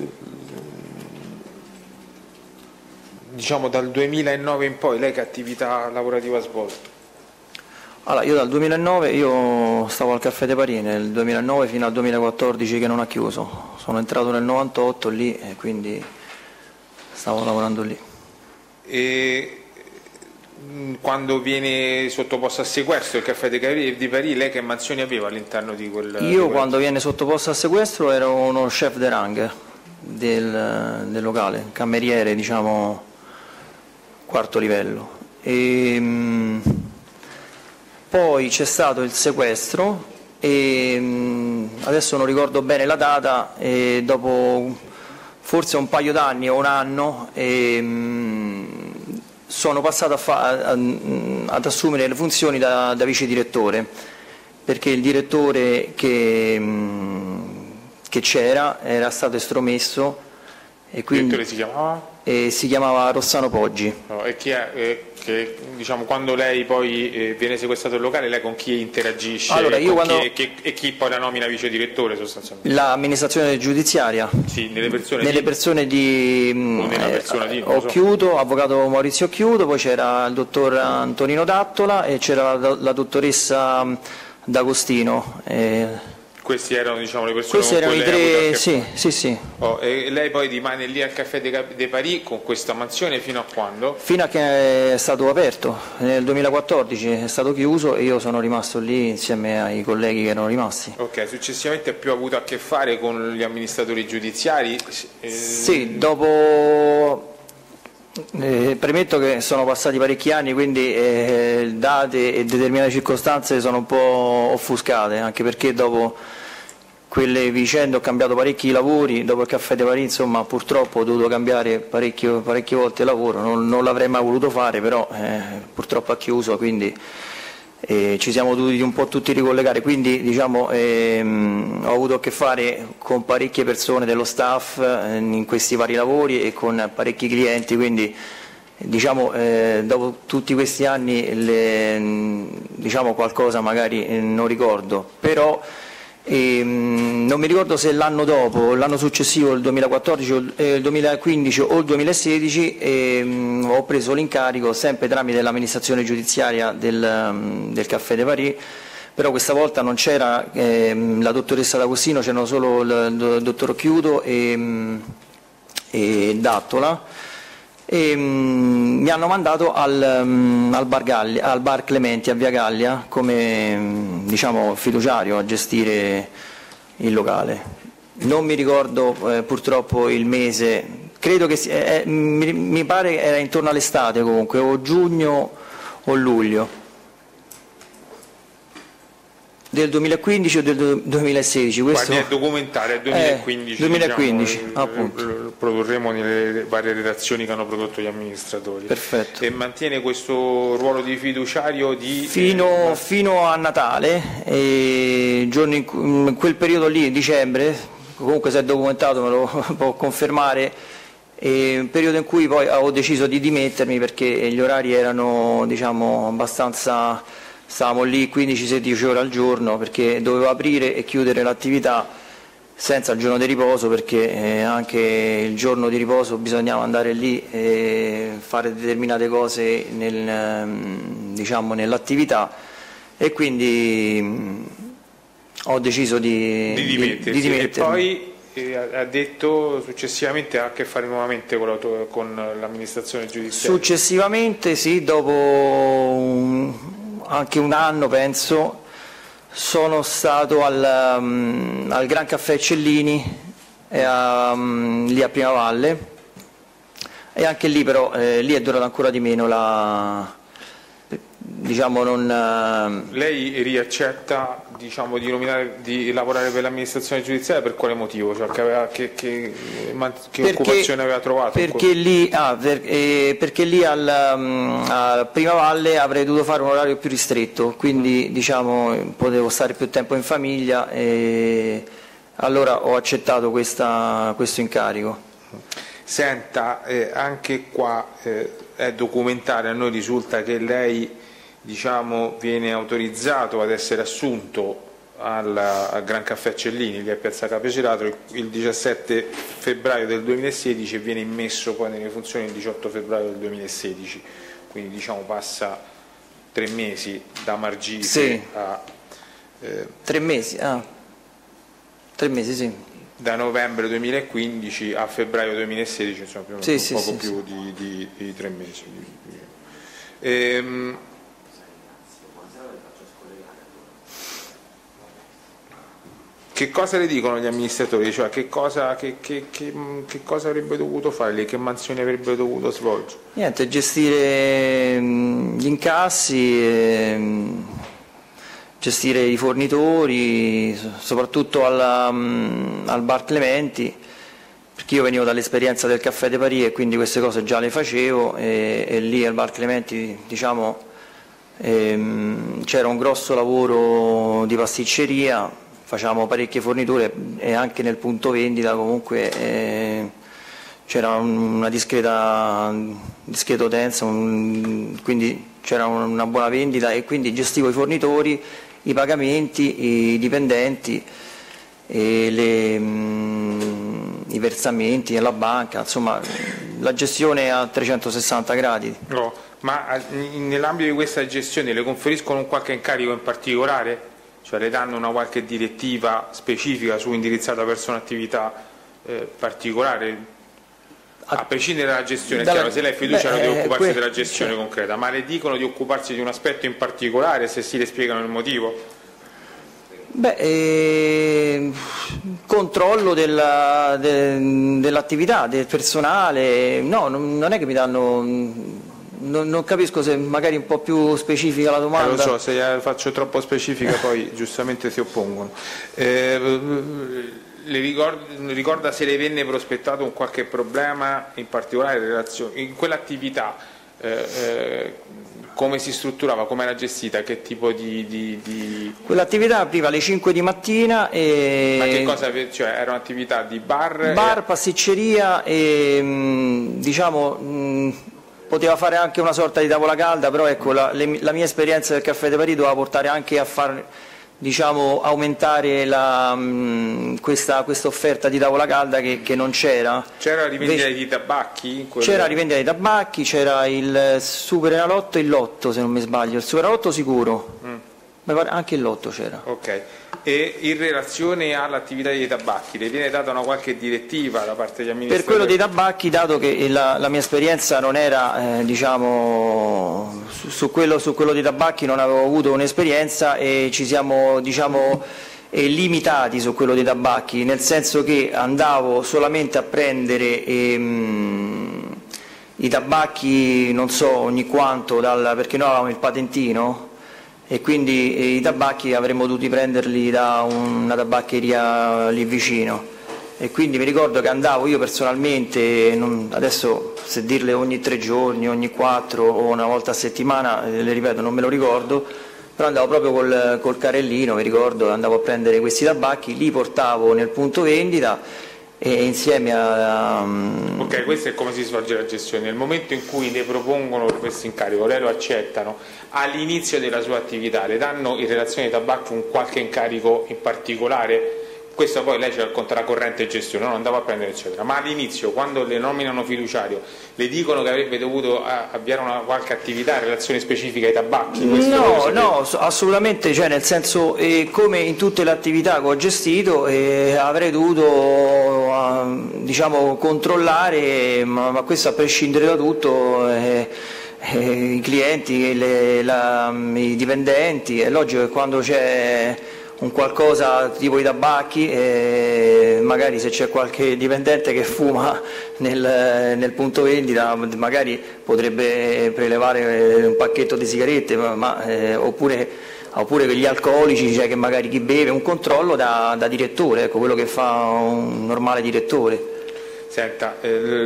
diciamo dal 2009 in poi lei che attività lavorativa ha svolto? Allora, io dal 2009 stavo al Caffè dei Pari, nel 2009 fino al 2014 che non ha chiuso. Sono entrato nel 98 lì e quindi stavo lavorando lì. E quando viene sottoposto a sequestro il Caffè dei Pari, lei che mansioni aveva all'interno di quel... Io quando viene sottoposto a sequestro ero uno chef de rang del locale, cameriere, diciamo, quarto livello. Poi c'è stato il sequestro e adesso non ricordo bene la data, e dopo forse un paio d'anni o un anno sono passato ad assumere le funzioni da vice direttore, perché il direttore che c'era era stato estromesso e quindi Il direttore si chiamava? Si chiamava Rossano Poggi. No, e chi è, diciamo, quando lei poi viene sequestrato il locale, lei con chi interagisce? Allora, io quando... e chi poi la nomina vice direttore sostanzialmente? L'amministrazione giudiziaria. Sì, nelle persone di Occhiuto, avvocato Maurizio Occhiuto, poi c'era il dottor Antonino Dattola e c'era la dottoressa D'Agostino. Questi erano, diciamo, le persone Questi con erano cui i lei tre, sì. E lei poi rimane lì al Caffè de Paris con questa mansione fino a quando? Fino a che è stato aperto, nel 2014 è stato chiuso e io sono rimasto lì insieme ai colleghi che erano rimasti. Ok, successivamente ha più avuto a che fare con gli amministratori giudiziari? Sì, dopo... premetto che sono passati parecchi anni, quindi date e determinate circostanze sono un po' offuscate, anche perché dopo quelle vicende ho cambiato parecchi lavori. Dopo il Caffè de Paris, insomma, purtroppo ho dovuto cambiare parecchie volte lavoro, non l'avrei mai voluto fare, però purtroppo ha chiuso, quindi ci siamo dovuti un po' tutti ricollegare, quindi diciamo, ho avuto a che fare con parecchie persone dello staff in questi vari lavori e con parecchi clienti, quindi diciamo, dopo tutti questi anni diciamo, qualcosa magari non ricordo, però non mi ricordo se l'anno dopo, l'anno successivo, il 2014, il 2015 o il 2016, ho preso l'incarico sempre tramite l'amministrazione giudiziaria del Caffè de Paris, però questa volta non c'era la dottoressa D'Agostino, c'erano solo il dottor Occhiuto e Dattola, e mi hanno mandato al bar Clementi a Via Gallia come, diciamo, fiduciario a gestire il locale. Non mi ricordo purtroppo il mese, credo che mi pare era intorno all'estate, comunque, o giugno o luglio del 2015 o del 2016. Questo è documentario, è 2015. 2015, diciamo, appunto. Produrremo nelle varie redazioni che hanno prodotto gli amministratori. Perfetto. E mantiene questo ruolo di fiduciario fino a Natale, in quel periodo lì, dicembre, comunque se è documentato me lo può confermare, un periodo in cui poi ho deciso di dimettermi perché gli orari erano, diciamo, abbastanza... Stavamo lì 15-16 ore al giorno perché dovevo aprire e chiudere l'attività senza il giorno di riposo, perché anche il giorno di riposo bisognava andare lì e fare determinate cose diciamo, nell'attività, e quindi ho deciso di dimettermi. E poi ha detto successivamente ha a che fare nuovamente con l'amministrazione giudiziaria? Successivamente sì, dopo anche un anno penso, sono stato al Gran Caffè Cellini lì a Primavalle, e anche lì però lì è durato ancora di meno diciamo non... Lei riaccetta, diciamo, di lavorare per l'amministrazione giudiziaria per quale motivo? Cioè, che occupazione aveva trovato? Perché lì a Primavalle avrei dovuto fare un orario più ristretto, quindi diciamo potevo stare più tempo in famiglia, e allora ho accettato questo incarico. Senta, anche qua è documentario, a noi risulta che lei, diciamo, viene autorizzato ad essere assunto al Gran Caffè Cellini, lì a Piazza Capecerato, il 17 febbraio del 2016 e viene immesso poi nelle funzioni il 18 febbraio del 2016, quindi diciamo passa 3 mesi da Margite sì. a... 3 mesi, 3 mesi sì. Da novembre 2015 a febbraio 2016, insomma, poco più di 3 mesi. Che cosa le dicono gli amministratori? Cioè, che cosa avrebbe dovuto fare lì? Che mansioni avrebbe dovuto svolgere? Niente, gestire gli incassi, gestire i fornitori, soprattutto al bar Clementi, perché io venivo dall'esperienza del Caffè de Paris e quindi queste cose già le facevo, e lì al bar Clementi, diciamo, c'era un grosso lavoro di pasticceria, facevamo parecchie forniture, e anche nel punto vendita comunque c'era una discreta utenza, quindi c'era una buona vendita, e quindi gestivo i fornitori, i pagamenti, i dipendenti, e i versamenti alla banca, insomma la gestione a 360 gradi. No, ma nell'ambito di questa gestione le conferiscono un qualche incarico in particolare? Cioè le danno una qualche direttiva specifica su indirizzata verso un'attività particolare? A prescindere dalla gestione, è chiaro, se lei fiducia non deve occuparsi della gestione concreta, ma le dicono di occuparsi di un aspetto in particolare, se si le spiegano il motivo? Controllo dell'attività, del personale, no, non è che mi danno, non capisco se magari un po' più specifica la domanda. Lo so, se la faccio troppo specifica poi giustamente si oppongono. Le ricorda se le venne prospettato un qualche problema in particolare in relazione in quell'attività, come si strutturava, come era gestita, che tipo di... Quell'attività apriva alle 5 di mattina e... Ma che cosa, cioè era un'attività di bar? Pasticceria e diciamo poteva fare anche una sorta di tavola calda, però ecco la mia esperienza del Caffè de Paris doveva portare anche a far, diciamo, aumentare questa offerta di tavola calda che non c'era. C'era la rivendita di tabacchi? C'era la rivendita di tabacchi, c'era il Superenalotto e il Lotto, se non mi sbaglio, il Superenalotto sicuro, anche il Lotto c'era. Ok, e in relazione all'attività dei tabacchi le viene data una qualche direttiva da parte degli amministratori? Per quello dei tabacchi, dato che la mia esperienza non era, diciamo, su quello dei tabacchi non avevo avuto un'esperienza, e ci siamo, diciamo, limitati su quello dei tabacchi, nel senso che andavo solamente a prendere i tabacchi, non so ogni quanto, perché noi avevamo il patentino, e quindi i tabacchi avremmo dovuti prenderli da una tabaccheria lì vicino, e quindi mi ricordo che andavo io personalmente, adesso se dirle ogni 3 giorni, ogni 4 o una volta a settimana, le ripeto non me lo ricordo, però andavo proprio col carrellino, mi ricordo, andavo a prendere questi tabacchi, li portavo nel punto vendita e insieme a... Ok, questo è come si svolge la gestione. Nel momento in cui le propongono questo incarico, lei lo accettano, all'inizio della sua attività le danno in relazione ai tabacchi un qualche incarico in particolare? Questo poi lei ce l'ha contra la corrente gestione, non andava a prendere eccetera, ma all'inizio, quando le nominano fiduciario, le dicono che avrebbe dovuto avviare una qualche attività in relazione specifica ai tabacchi? No, assolutamente, cioè nel senso, come in tutte le attività che ho gestito, avrei dovuto diciamo controllare, ma questo a prescindere da tutto, i clienti, i dipendenti. È logico che quando c'è un qualcosa tipo i tabacchi, magari se c'è qualche dipendente che fuma nel punto vendita, magari potrebbe prelevare un pacchetto di sigarette, oppure gli alcolici, cioè che magari chi beve, un controllo da direttore, ecco, quello che fa un normale direttore. Senta,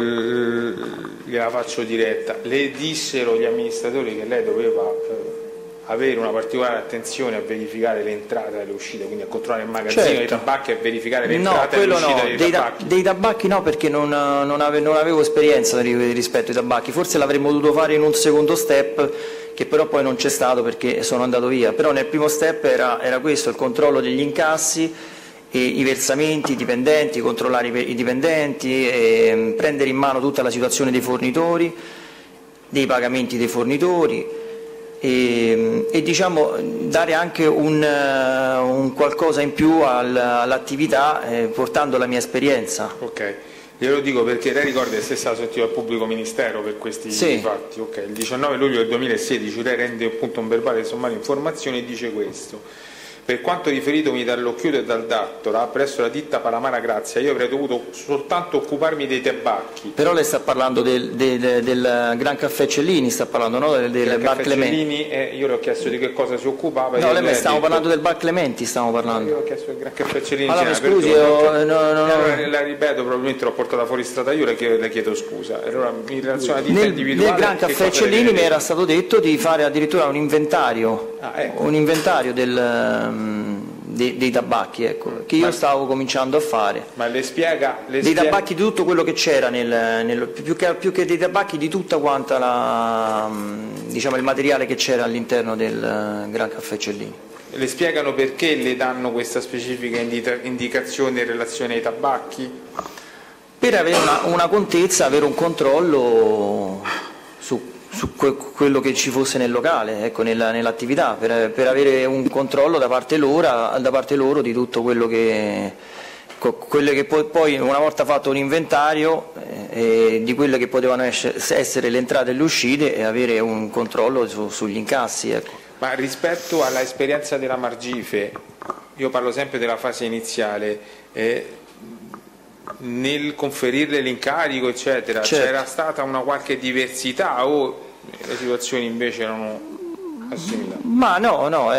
gliela faccio diretta, le dissero gli amministratori che lei doveva avere una particolare attenzione a verificare le entrate e le uscite, quindi a controllare il magazzino dei tabacchi e a verificare le entrate e le uscite dei tabacchi? Dei tabacchi no, perché non avevo esperienza rispetto ai tabacchi, forse l'avremmo dovuto fare in un secondo step, che però poi non c'è stato perché sono andato via. Però nel primo step era questo, il controllo degli incassi, i versamenti, i dipendenti, controllare i dipendenti, prendere in mano tutta la situazione dei fornitori, dei pagamenti dei fornitori, e diciamo dare anche un qualcosa in più all'attività, portando la mia esperienza. Ok, glielo dico perché lei ricorda che è stato sentito dal pubblico ministero per questi fatti. Ok, il 19 luglio del 2016 lei rende appunto un verbale sommario informazioni e dice questo: Per quanto riferitomi dall'Occhiuto e dal Dattora presso la ditta Palamara Grazia, io avrei dovuto soltanto occuparmi dei tabacchi. Però lei sta parlando del Gran Caffè Cellini, sta parlando, no? Del Bar Clementi. Cellini, io le ho chiesto di che cosa si occupava. No, lei stiamo parlando del Bar Clementi, stiamo parlando. Io ho chiesto del Gran Caffè Cellini. Allora, mi scusi, la ripeto, probabilmente l'ho portata fuori strada io, le chiedo scusa. Allora, in relazione a ditta individuale, nel Gran Caffè Cellini mi era stato detto di fare addirittura un inventario, un inventario dei tabacchi, ecco, che io stavo cominciando a fare. Ma le spiega dei tabacchi, di tutto quello che c'era più che dei tabacchi, di tutta quanta diciamo, il materiale che c'era all'interno del Gran Caffè Cellini. Le spiegano perché le danno questa specifica indicazione in relazione ai tabacchi? Per avere una contezza, avere un controllo su quello che ci fosse nel locale, ecco, nell'attività, per avere un controllo da parte loro di tutto quello che poi una volta fatto un inventario di quelle che potevano essere le entrate e le uscite, e avere un controllo sugli incassi, ecco. Ma rispetto all'esperienza della Margife, io parlo sempre della fase iniziale, nel conferirle l'incarico eccetera, certo, c'era stata una qualche diversità o le situazioni invece erano assimilate? Ma no,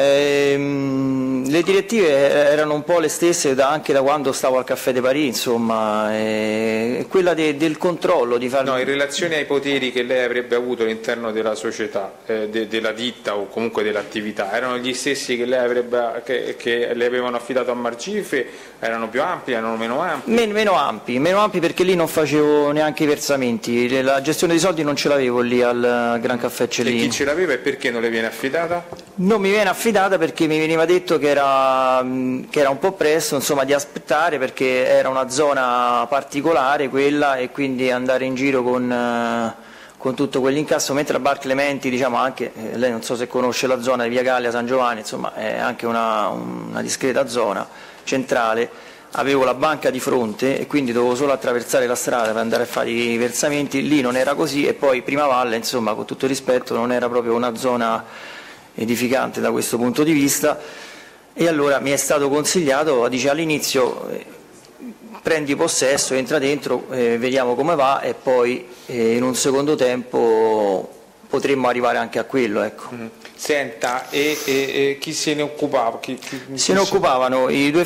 le direttive erano un po' le stesse anche da quando stavo al Caffè de Paris, insomma, quella del controllo di fare... No, in relazione ai poteri che lei avrebbe avuto all'interno della società, della ditta o comunque dell'attività, erano gli stessi che lei che le avevano affidato a Margife? Erano più ampi, erano meno ampi? Meno ampi, perché lì non facevo neanche i versamenti, la gestione dei soldi non ce l'avevo lì al Gran Caffè Cellini. E chi ce l'aveva e perché non le viene affidata? Non mi viene affidata perché mi veniva detto che era un po' presto, insomma, di aspettare, perché era una zona particolare quella, e quindi andare in giro con tutto quell'incasso, mentre a Bar Clementi, diciamo, anche lei non so se conosce la zona di Via Gallia, San Giovanni, insomma è anche una discreta zona centrale, avevo la banca di fronte e quindi dovevo solo attraversare la strada per andare a fare i versamenti. Lì non era così, e poi Primavalle, insomma, con tutto il rispetto, non era proprio una zona edificante da questo punto di vista, e allora mi è stato consigliato, dice all'inizio prendi possesso, entra dentro, vediamo come va, e poi in un secondo tempo potremmo arrivare anche a quello, ecco. Senta, e chi se ne occupava? Se ne occupavano i due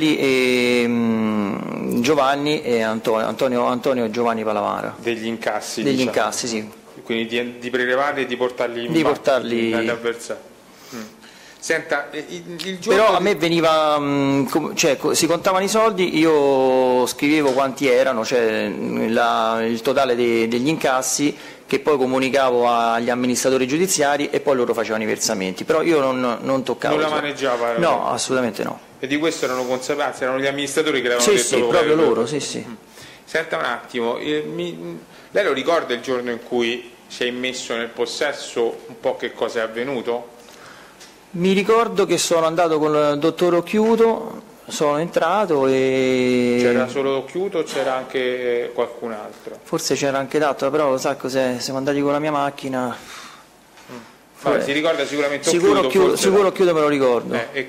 fratelli, Giovanni e Antonio e Giovanni Palamara. Degli incassi? Degli diciamo. Incassi, sì. Quindi di prelevarli e di portarli in avversario. Senta, il giorno però a me veniva, cioè, si contavano i soldi, io scrivevo quanti erano, cioè il totale degli incassi, che poi comunicavo agli amministratori giudiziari, e poi loro facevano i versamenti, però io non toccavo. Non la maneggiava? No, assolutamente no. E di questo erano consapevoli, erano gli amministratori che le avevano detto? Sì, proprio loro, sì. Senta un attimo, lei lo ricorda il giorno in cui si è immesso nel possesso, un po' che cosa è avvenuto? Mi ricordo che sono andato con il dottor Occhiuto, sono entrato e... C'era solo Occhiuto o c'era anche qualcun altro? Forse c'era anche Datto, però lo sa cos'è, siamo andati con la mia macchina... Vabbè, si ricorda sicuramente Occhiuto? Sicuro Occhiuto me lo ricordo. E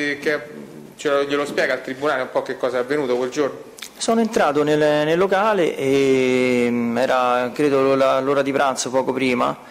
glielo spiega al Tribunale un po' che cosa è avvenuto quel giorno? Sono entrato nel locale e era credo l'ora di pranzo, poco prima,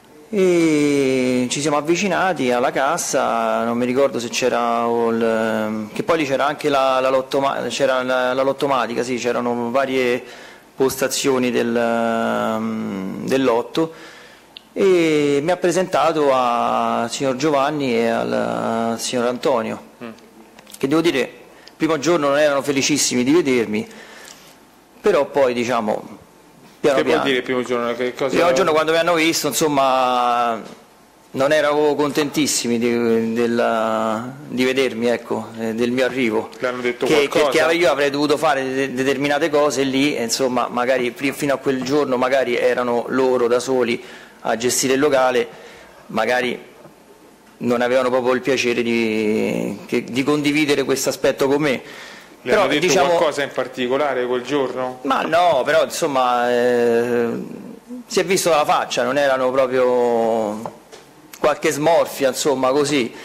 e ci siamo avvicinati alla cassa, non mi ricordo se c'era che poi lì c'era anche la lottomatica, sì, c'erano varie postazioni del lotto, e mi ha presentato al signor Giovanni e al signor Antonio, che devo dire il primo giorno non erano felicissimi di vedermi, però poi diciamo piano che piano. Vuol dire il primo giorno? Il primo giorno, quando mi hanno visto, insomma, non erano contentissimi di vedermi, ecco, del mio arrivo. Le hanno detto qualcosa? Che io avrei dovuto fare determinate cose lì, e insomma, magari fino a quel giorno magari erano loro da soli a gestire il locale, magari non avevano proprio il piacere di condividere questo aspetto con me. Le hanno detto qualcosa in particolare quel giorno? Ma no, però insomma si è visto dalla faccia, non erano proprio qualche smorfia, insomma, così.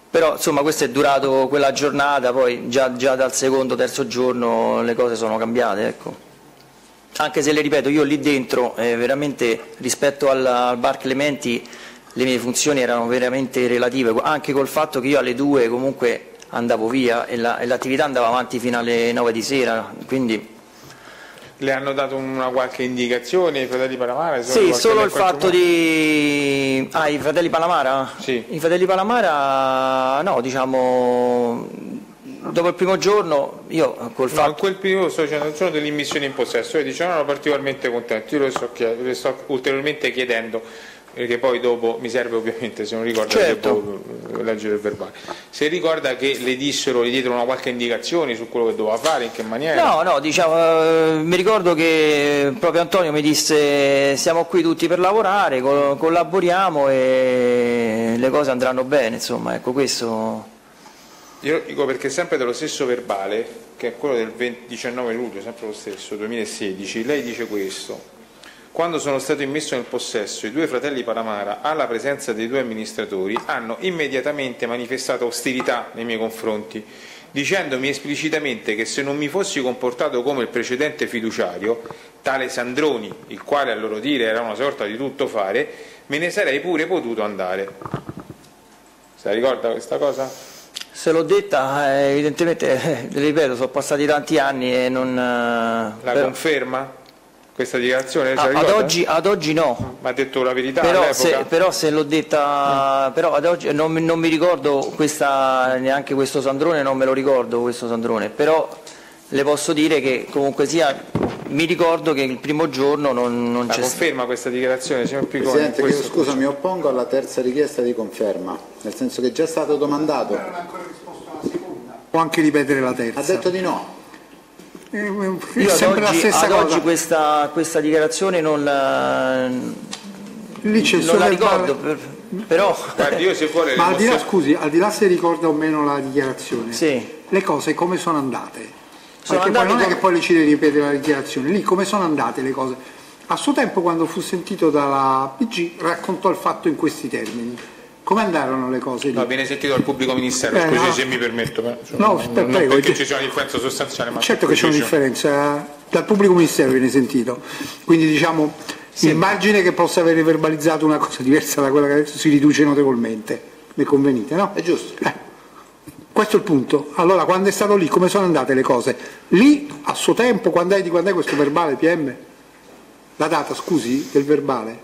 Però insomma questo è durato quella giornata, poi già dal secondo, terzo giorno le cose sono cambiate, ecco. Anche se le ripeto, io lì dentro veramente rispetto al bar Clementi le mie funzioni erano veramente relative, anche col fatto che io alle 2 comunque andavo via e l'attività andava avanti fino alle 9 di sera, quindi... Le hanno dato una qualche indicazione i fratelli Palamara? Sì, solo il fatto di... i fratelli Palamara? Sì. I fratelli Palamara, no, diciamo, dopo il primo giorno io col fatto... No, in quel periodo sto dicendo il giorno dell'immissione in possesso, e dicevano erano particolarmente contenti, io le sto ulteriormente chiedendo, perché poi dopo mi serve ovviamente, se non ricorda, certo, leggere il verbale. Se ricorda che le diedero una qualche indicazione su quello che doveva fare, in che maniera? No, diciamo, mi ricordo che proprio Antonio mi disse siamo qui tutti per lavorare, collaboriamo e le cose andranno bene, insomma, ecco questo. Io lo dico perché sempre dello stesso verbale, che è quello del 19 luglio, sempre lo stesso, 2016, lei dice questo: quando sono stato immesso nel possesso, i 2 fratelli Palamara, alla presenza dei 2 amministratori, hanno immediatamente manifestato ostilità nei miei confronti, dicendomi esplicitamente che se non mi fossi comportato come il precedente fiduciario, tale Sandroni, il quale a loro dire era una sorta di tuttofare, me ne sarei pure potuto andare. Se la ricorda questa cosa? Se l'ho detta, evidentemente, ripeto, sono passati tanti anni e non... La conferma? Questa dichiarazione? Ad oggi no. Ma ha detto la verità all'epoca? Però se l'ho detta, però ad oggi non mi ricordo neanche questo Sandrone, non me lo ricordo questo Sandrone, però le posso dire che comunque sia, mi ricordo che il primo giorno non c'è... conferma questa dichiarazione, signor Picconi? Presidente, io scusa, mi oppongo alla terza richiesta di conferma, nel senso che è già stato domandato. Non ha ancora risposto alla seconda. Può anche ripetere la terza. Ha detto di no. Io sempre la stessa ad cosa. Oggi questa dichiarazione non la ricordo, però... Guardi, io se vuole ma al di là se ricorda o meno la dichiarazione, sì, le cose come sono andate? Sono Perché andate poi non è che poi le ci ripete la dichiarazione, lì come sono andate le cose? A suo tempo, quando fu sentito dalla PG, raccontò il fatto in questi termini. Come andarono le cose lì? No, viene sentito dal pubblico ministero, scusi, no, se mi permetto. Non prego, perché ci sia una differenza sostanziale. Ma certo che c'è una differenza, dal pubblico ministero viene sentito, quindi diciamo il margine che possa avere verbalizzato una cosa diversa da quella che adesso si riduce notevolmente, ne convenite, no? È giusto. Questo è il punto. Allora, quando è stato lì, come sono andate le cose? Lì, a suo tempo, quando è questo verbale PM? La data, scusi, del verbale?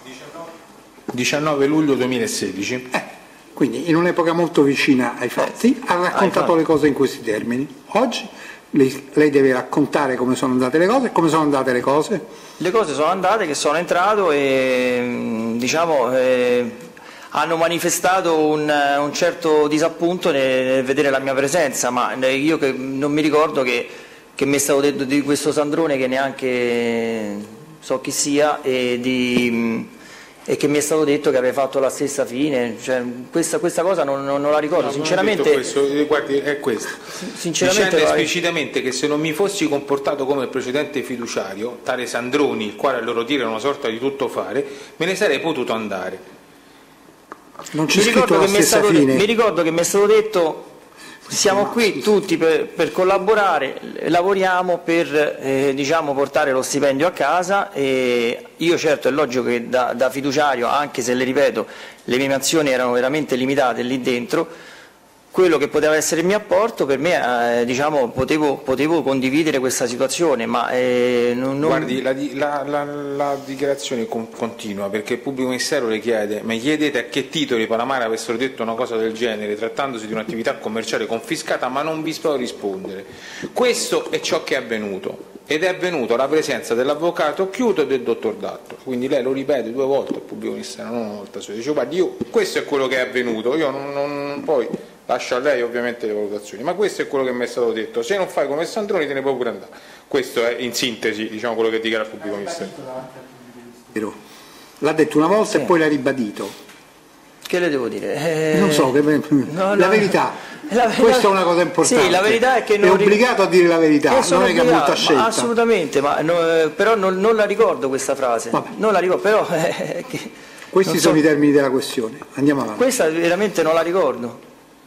19 luglio 2016. Quindi in un'epoca molto vicina ai fatti, ha raccontato le cose in questi termini. Oggi lei deve raccontare come sono andate le cose. Come sono andate le cose? Le cose sono andate che sono entrato e diciamo hanno manifestato un certo disappunto nel vedere la mia presenza, ma io che non mi ricordo che mi è stato detto di questo Sandrone, che neanche so chi sia, e che mi è stato detto che aveva fatto la stessa fine, cioè, questa cosa non la ricordo, no, sinceramente. Questo, guardi, è questo. Sinceramente dicendo esplicitamente che se non mi fossi comportato come il precedente fiduciario, tale Sandroni, il quale a loro dire era una sorta di tuttofare, me ne sarei potuto andare. Non c'è scritto la stessa fine. Mi ricordo che mi è stato detto siamo qui tutti per collaborare, lavoriamo per diciamo, portare lo stipendio a casa, e io certo è logico che da fiduciario, anche se le ripeto le mie mansioni erano veramente limitate lì dentro, quello che poteva essere il mio apporto per me diciamo, potevo condividere questa situazione, ma non... Guardi, la dichiarazione continua, perché il pubblico ministero le chiede: ma chiedete a che titoli Palamara avessero detto una cosa del genere, trattandosi di un'attività commerciale confiscata, ma non vi sto a rispondere. Questo è ciò che è avvenuto, ed è avvenuto alla presenza dell'avvocato Chiuto e del dottor Datto. Quindi lei lo ripete 2 volte al pubblico ministero, non una volta sola. Dice: guardi, questo è quello che è avvenuto, io poi lascio a lei ovviamente le valutazioni, ma questo è quello che mi è stato detto: se non fai come Sandroni te ne puoi pure andare. Questo è in sintesi, diciamo, quello che dichiara il pubblico ministero. L'ha detto una volta e poi l'ha ribadito. Che le devo dire? Non so, la verità. Questa è una cosa importante. Sì, la verità è che è obbligato a dire la verità, non è che ha molta scelta. Assolutamente, ma però non la ricordo questa frase. Vabbè. Non la ricordo, però questi sono i termini della questione. Andiamo avanti. Questa veramente non la ricordo.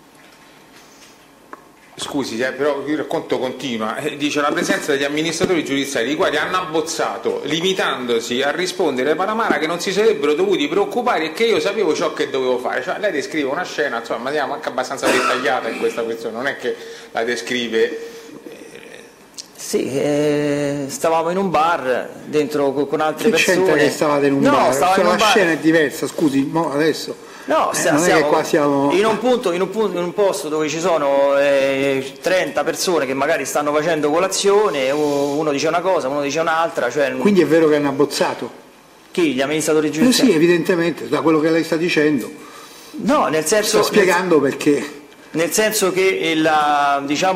scusi, però il racconto continua, dice la presenza degli amministratori giudiziari i quali hanno abbozzato limitandosi a rispondere ai Palamara che non si sarebbero dovuti preoccupare e che io sapevo ciò che dovevo fare. Cioè, lei descrive una scena, insomma, anche abbastanza dettagliata in questa questione, non è che la descrive. Sì, stavamo in un bar dentro con altre persone. Che c'entra che stavate in un bar? La scena è diversa, scusi, adesso. No, non è che qua siamo... in un posto dove ci sono 30 persone che magari stanno facendo colazione, uno dice una cosa, uno dice un'altra. Cioè... Quindi è vero che hanno abbozzato? Chi? Gli amministratori giudiziari? Sì, evidentemente, da quello che lei sta dicendo. No, nel senso... Sta spiegando perché... Nel senso che la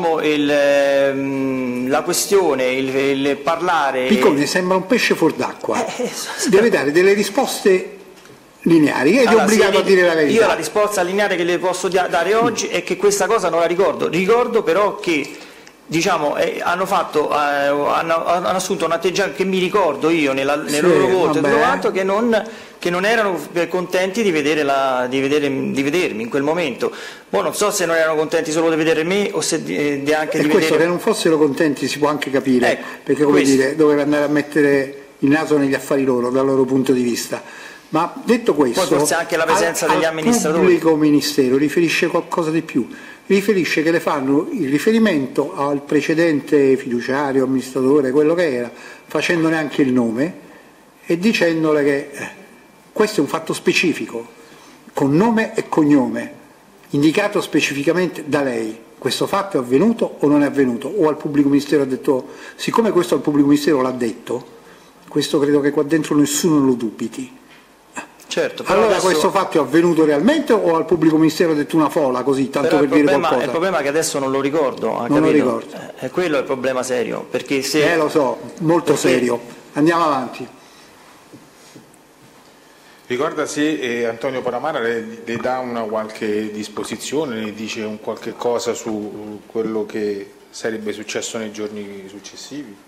questione, il parlare... Piccone, sembra un pesce fuor d'acqua. Deve dare delle risposte lineari, che è obbligato a dire la verità. Io la risposta lineare che le posso dare oggi è che questa cosa non la ricordo. Ricordo però che hanno assunto un atteggiamento che mi ricordo io nel loro voto, che non erano contenti di vedermi in quel momento. Non so se non erano contenti solo di vedere me o se anche di questo vedere... che non fossero contenti si può anche capire, ecco, perché doveva andare a mettere il naso negli affari loro dal loro punto di vista. Ma detto questo, poi forse anche la presenza degli amministratori. Il pubblico ministero riferisce qualcosa di più, riferisce che le fanno il riferimento al precedente fiduciario, amministratore, quello che era, facendone anche il nome e dicendole che questo è un fatto specifico, con nome e cognome, indicato specificamente da lei. Questo fatto è avvenuto o non è avvenuto? O al pubblico ministero ha detto, siccome questo al pubblico ministero l'ha detto, questo credo che qua dentro nessuno lo dubiti. Certo, però allora adesso... questo fatto è avvenuto realmente o al pubblico ministero ha detto una fola così, tanto per dire qualcosa? Il problema è che adesso non lo ricordo, non lo ricordo. È quello il problema serio, perché se... lo so, molto serio. Andiamo avanti. Ricorda se Antonio Palamara le dà una qualche disposizione, le dice un qualche cosa su quello che sarebbe successo nei giorni successivi?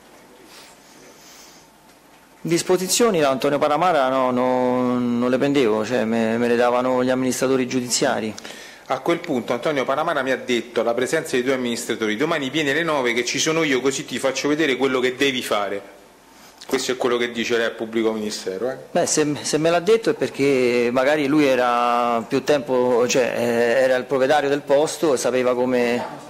Disposizioni da Antonio Palamara no, non le prendevo, cioè me le davano gli amministratori giudiziari. A quel punto Antonio Palamara mi ha detto, alla presenza dei due amministratori, domani vieni alle 9 che ci sono io così ti faccio vedere quello che devi fare. Questo è quello che dice lei al pubblico ministero. Beh, se me l'ha detto è perché magari lui era più tempo, era il proprietario del posto e sapeva come...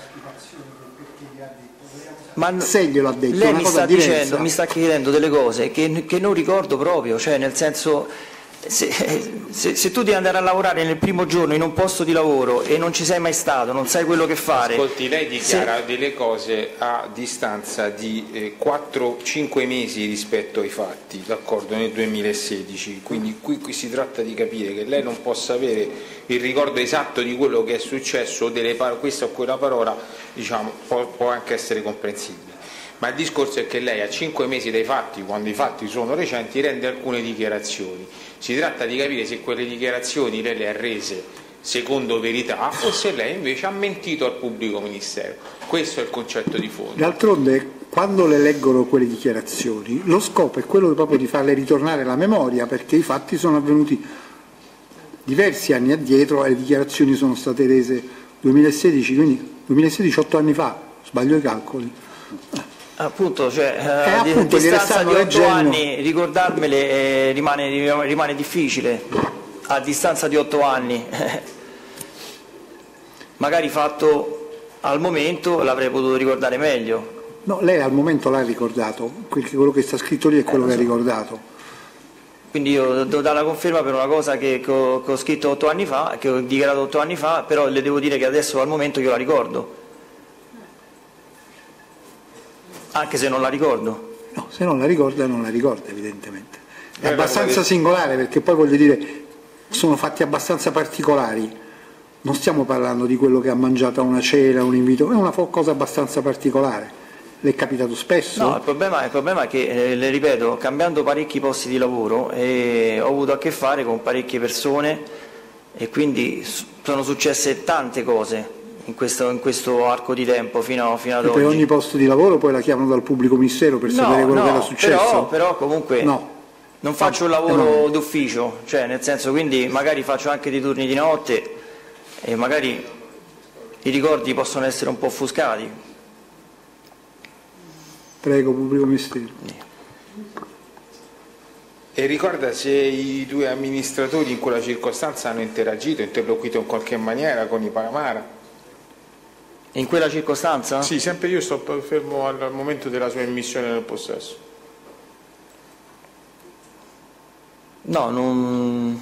Ma se glielo ha detto, lei mi sta chiedendo delle cose che non ricordo proprio, cioè nel senso se tu devi andare a lavorare nel primo giorno in un posto di lavoro e non ci sei mai stato, non sai quello che fare. Ascolti, lei dichiara delle cose a distanza di 4-5 mesi rispetto ai fatti, d'accordo, nel 2016, quindi qui si tratta di capire che lei non possa avere il ricordo esatto di quello che è successo, questa o quella parola, può anche essere comprensibile. Ma il discorso è che lei a 5 mesi dai fatti, quando i fatti sono recenti, rende alcune dichiarazioni. Si tratta di capire se quelle dichiarazioni lei le ha rese secondo verità o se lei invece ha mentito al pubblico ministero. Questo è il concetto di fondo. D'altronde, quando le leggono quelle dichiarazioni, lo scopo è quello proprio di farle ritornare la memoria, perché i fatti sono avvenuti diversi anni addietro e le dichiarazioni sono state rese 2016, quindi 2016, 8 anni fa, sbaglio i calcoli. Appunto, a distanza di 8 anni ricordarmele rimane difficile, a distanza di 8 anni. Magari fatto al momento l'avrei potuto ricordare meglio. No, lei al momento l'ha ricordato, quello che sta scritto lì è quello che ha ricordato. Quindi io devo dare la conferma per una cosa che ho scritto 8 anni fa, che ho dichiarato 8 anni fa, però le devo dire che adesso al momento io la ricordo. Anche se non la ricordo. No, se non la ricorda non la ricorda evidentemente. È abbastanza singolare perché poi voglio dire sono fatti abbastanza particolari. Non stiamo parlando di quello che ha mangiato a una cena, un invito, è una cosa abbastanza particolare. Le è capitato spesso? No, il problema è che, le ripeto, cambiando parecchi posti di lavoro ho avuto a che fare con parecchie persone e quindi sono successe tante cose. In questo arco di tempo fino ad oggi. Per ogni posto di lavoro poi la chiamano dal pubblico ministero per sapere quello che era successo? Però comunque non faccio un lavoro d'ufficio, cioè nel senso, quindi magari faccio anche dei turni di notte e magari i ricordi possono essere un po' offuscati. Prego, pubblico ministero. E ricorda se i due amministratori in quella circostanza hanno interagito, interloquito in qualche maniera con i Palamara? In quella circostanza? Sì, sempre io sto fermo al momento della sua immissione nel possesso. No, non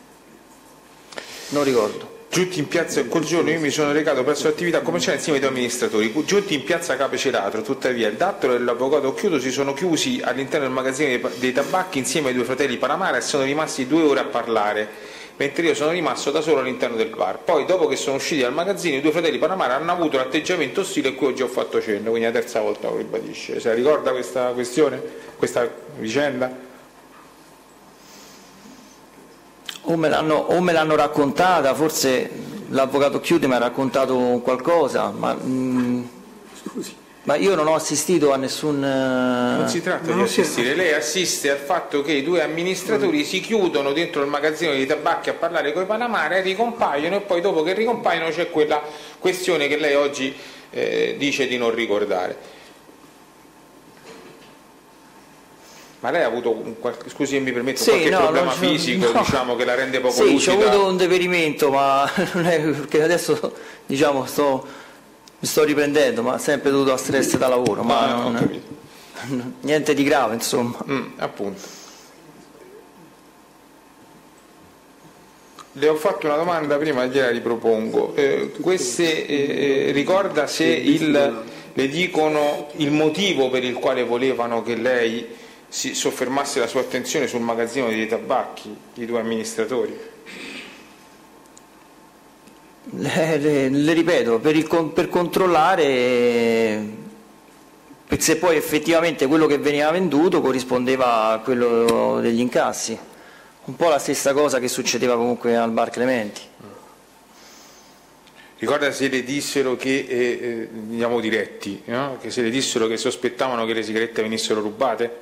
ricordo. Giunti in piazza quel giorno io mi sono recato presso l'attività commerciale insieme ai due amministratori. Giunti in piazza Cape Celatro, tuttavia il dattero e l'avvocato Occhiuto si sono chiusi all'interno del magazzino dei tabacchi insieme ai due fratelli Palamara e sono rimasti 2 ore a parlare, mentre io sono rimasto da solo all'interno del bar. Poi, dopo che sono usciti dal magazzino, i due fratelli Palamara hanno avuto l'atteggiamento ostile a cui oggi ho fatto cenno, quindi la terza volta lo ribadisce. Se la ricorda questa questione, questa vicenda? O me l'hanno raccontata, forse l'avvocato Chiude mi ha raccontato qualcosa, ma io non ho assistito a nessun... Non si tratta di assistere, lei assiste al fatto che i due amministratori si chiudono dentro il magazzino di tabacchi a parlare con i Palamara e ricompaiono, e poi dopo che ricompaiono c'è quella questione che lei oggi dice di non ricordare. Ma lei ha avuto, scusi mi permetto, qualche problema fisico, diciamo, che la rende poco lucida? Sì, ho avuto un deperimento, ma non è perché adesso, diciamo, mi sto riprendendo, ma sempre dovuto a stress da lavoro, ma niente di grave, insomma. Appunto. Le ho fatto una domanda prima, gliela ripropongo. Ricorda se le dicono il motivo per il quale volevano che lei si soffermasse la sua attenzione sul magazzino dei tabacchi, i due amministratori? Le ripeto, per controllare se poi effettivamente quello che veniva venduto corrispondeva a quello degli incassi. Un po' la stessa cosa che succedeva comunque al bar Clementi. Ricorda se le dissero che, diciamo diretti, no? Che se le dissero che sospettavano che le sigarette venissero rubate?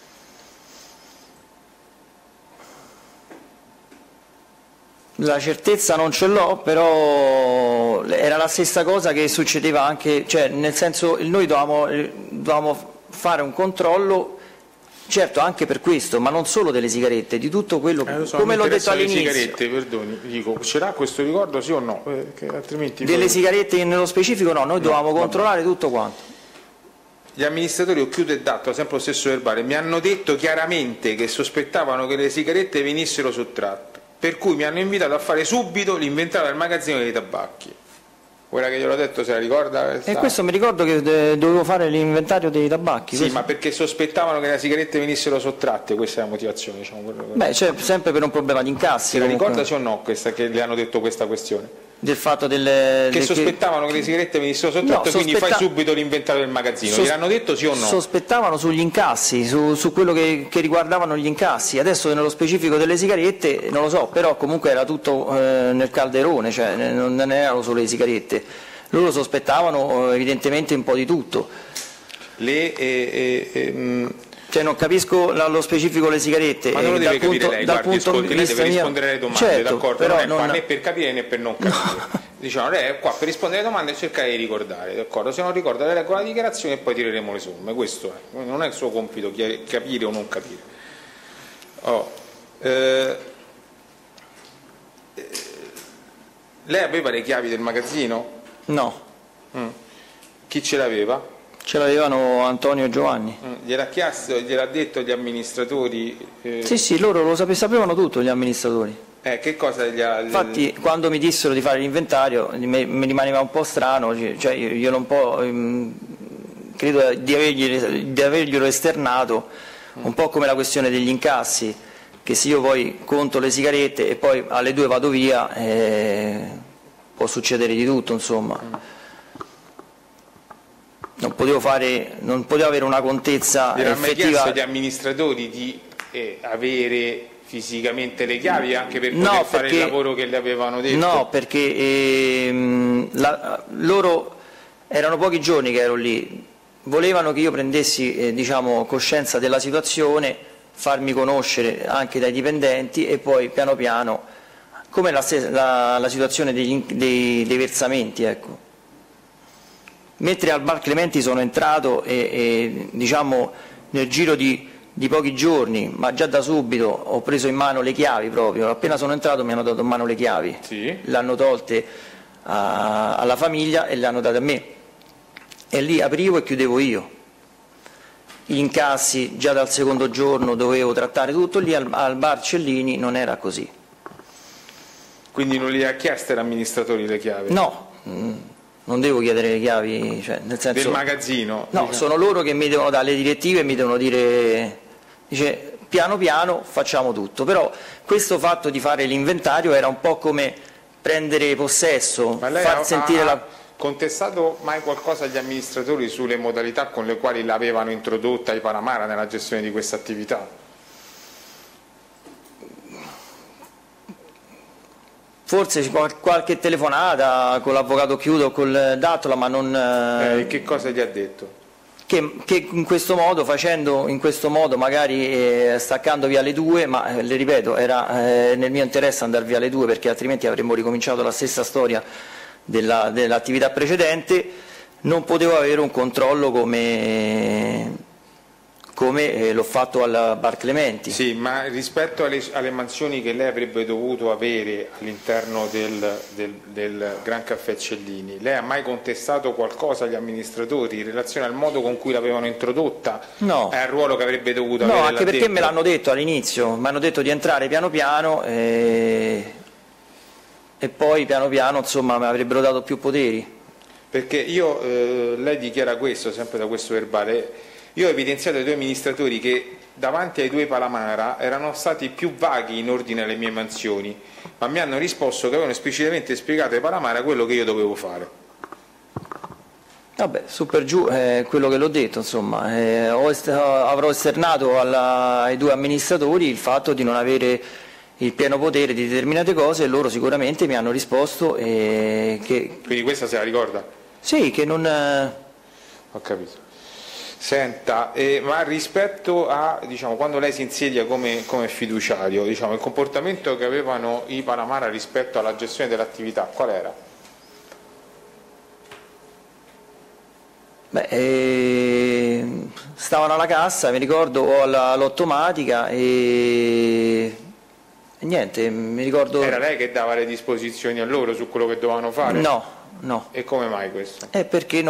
La certezza non ce l'ho, però era la stessa cosa che succedeva anche, cioè nel senso noi dovevamo fare un controllo, certo anche per questo, ma non solo delle sigarette, di tutto quello come l'ho detto all'inizio. Delle sigarette, perdoni, dico, ce l'ha questo ricordo sì o no? Che altrimenti delle sigarette nello specifico no, noi dovevamo controllare tutto quanto. Gli amministratori Occhiuto e Datto, sempre lo stesso verbale, mi hanno detto chiaramente che sospettavano che le sigarette venissero sottratte, per cui mi hanno invitato a fare subito l'inventario del magazzino dei tabacchi. Quella che gliel'ho detto, se la ricorda? E questo mi ricordo che dovevo fare l'inventario dei tabacchi. Sì, ma perché sospettavano che le sigarette venissero sottratte, questa è la motivazione, diciamo. Beh, cioè, sempre per un problema di incassi. Se la ricorda sì o no, questa, che le hanno detto questa questione? Del fatto che sospettavano che le sigarette venissero sottratte, quindi fai subito l'inventario del magazzino. Gliel'hanno detto sì o no? Sospettavano sugli incassi, su quello che riguardavano gli incassi. Adesso nello specifico delle sigarette non lo so, però comunque era tutto nel calderone, cioè non erano solo le sigarette. Loro sospettavano evidentemente un po' di tutto. Cioè non capisco lo specifico le sigarette. Ma non lo deve capire lei, guardi, ascolti, lei deve rispondere alle domande, certo, d'accordo? Non è qua né per capire né per non capire. Diciamo, lei è qua per rispondere alle domande e cercare di ricordare, d'accordo? Se non ricorda, lei leggo la dichiarazione e poi tireremo le somme, questo è. Non è il suo compito capire o non capire. Lei aveva le chiavi del magazzino? No. Chi ce l'aveva? Ce l'avevano Antonio e Giovanni. Gliel'ha chiesto, gliel'ha detto gli amministratori? Sì, loro lo sapevano tutto, gli amministratori. Che cosa Infatti quando mi dissero di fare l'inventario mi rimaneva un po' strano, cioè io non po', credo di averglielo esternato, un po' come la questione degli incassi, che se io poi conto le sigarette e poi alle 2 vado via, può succedere di tutto, insomma. Non potevo avere una contezza effettiva. Hanno chiesto agli amministratori di avere fisicamente le chiavi anche per poter fare il lavoro che le avevano detto? No, perché loro erano pochi giorni che ero lì, volevano che io prendessi diciamo, coscienza della situazione, farmi conoscere anche dai dipendenti e poi piano piano, come la situazione dei versamenti, ecco. mentre al bar Clementi sono entrato e diciamo nel giro di pochi giorni, ma già da subito ho preso in mano le chiavi proprio, appena sono entrato mi hanno dato in mano le chiavi, Sì. l'hanno tolte alla famiglia e le hanno date a me, e lì aprivo e chiudevo io. Gli incassi già dal secondo giorno dovevo trattare tutto, lì al bar Cellini non era così. Quindi non li ha chieste l'amministratore le chiavi? No, non devo chiedere le chiavi, cioè, nel senso, del magazzino? No, diciamo. sono loro che mi devono dare le direttive e mi devono dire, dice, piano piano facciamo tutto, però questo fatto di fare l'inventario era un po' come prendere possesso, Ma lei far sentire ha contestato mai qualcosa agli amministratori sulle modalità con le quali l'avevano introdotta i Palamara nella gestione di questa attività? Forse qualche telefonata con l'avvocato Chiudo, col D'Attola, ma non... Che cosa gli ha detto? Che in questo modo, facendo in questo modo, magari staccando via le 2, ma le ripeto, era nel mio interesse andare via le 2 perché altrimenti avremmo ricominciato la stessa storia dell'attività precedente, non potevo avere un controllo come l'ho fatto al bar Clementi. Sì, ma rispetto alle mansioni che lei avrebbe dovuto avere all'interno del Gran Caffè Cellini, lei ha mai contestato qualcosa agli amministratori in relazione al modo con cui l'avevano introdotta? No. E al ruolo che avrebbe dovuto avere? No, anche perché dentro? me l'hanno detto all'inizio, mi hanno detto di entrare piano piano e poi piano piano insomma mi avrebbero dato più poteri. Perché lei dichiara questo, sempre da questo verbale, io ho evidenziato ai 2 amministratori che davanti ai 2 Palamara erano stati più vaghi in ordine alle mie mansioni, ma mi hanno risposto che avevano esplicitamente spiegato ai Palamara quello che io dovevo fare. Vabbè, su per giù è quello che l'ho detto, insomma, avrò esternato ai 2 amministratori il fatto di non avere il pieno potere di determinate cose e loro sicuramente mi hanno risposto che... Quindi questa se la ricorda? Sì, che non... Ho capito. Senta, ma rispetto a quando lei si insedia come fiduciario, il comportamento che avevano i Palamara rispetto alla gestione dell'attività, qual era? Stavano alla cassa, mi ricordo, o all'automatica e niente, mi ricordo... Era lei che dava le disposizioni a loro su quello che dovevano fare? No. E come mai questo? Perché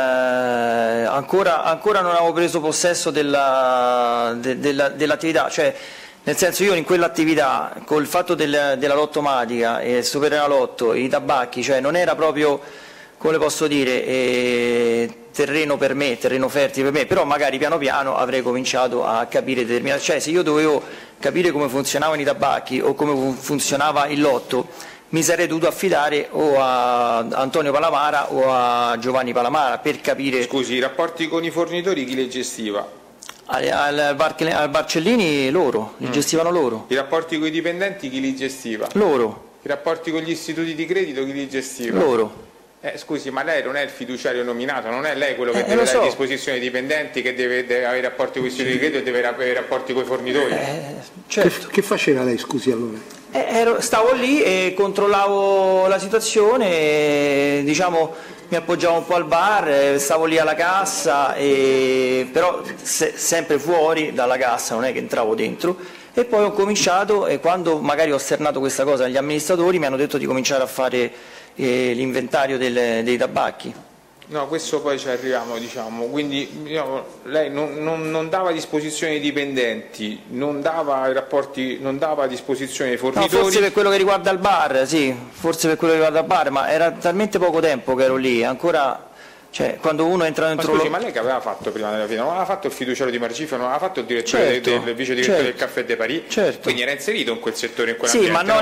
ancora non avevo preso possesso dell'attività, cioè nel senso io in quell'attività col fatto della lottomatica e Superenalotto, i tabacchi, cioè non era proprio, come posso dire, terreno per me, terreno fertile per me, però magari piano piano avrei cominciato a capire determinate, cioè se io dovevo capire come funzionavano i tabacchi o come funzionava il lotto mi sarei dovuto affidare o a Antonio Palamara o a Giovanni Palamara per capire... Scusi, i rapporti con i fornitori chi li gestiva? Al bar Cellini loro, li gestivano loro. I rapporti con i dipendenti chi li gestiva? Loro. I rapporti con gli istituti di credito chi li gestiva? Loro. Scusi, ma lei non è il fiduciario nominato, non è lei quello che deve dare a disposizione ai dipendenti, che deve avere rapporti con gli istituti di credito e deve avere rapporti con i fornitori? Certo. Che faceva lei, scusi, allora? Stavo lì e controllavo la situazione, mi appoggiavo un po' al bar, stavo lì alla cassa, però sempre fuori dalla cassa, non è che entravo dentro, e poi ho cominciato, e quando magari ho esternato questa cosa agli amministratori mi hanno detto di cominciare a fare l'inventario dei tabacchi. No, questo poi ci arriviamo, quindi lei non dava a disposizione ai dipendenti, non dava a disposizione ai fornitori. No, forse per quello che riguarda il bar, sì, ma era talmente poco tempo che ero lì, ancora, cioè quando uno entra dentro... Ma scusi, ma lei che aveva fatto prima della fine? Non aveva fatto il fiduciario di Marcifero, non aveva fatto il direttore del vice direttore del Caffè de Paris? Certo. Quindi era inserito in quel settore, in Sì, quell'ambiente. ma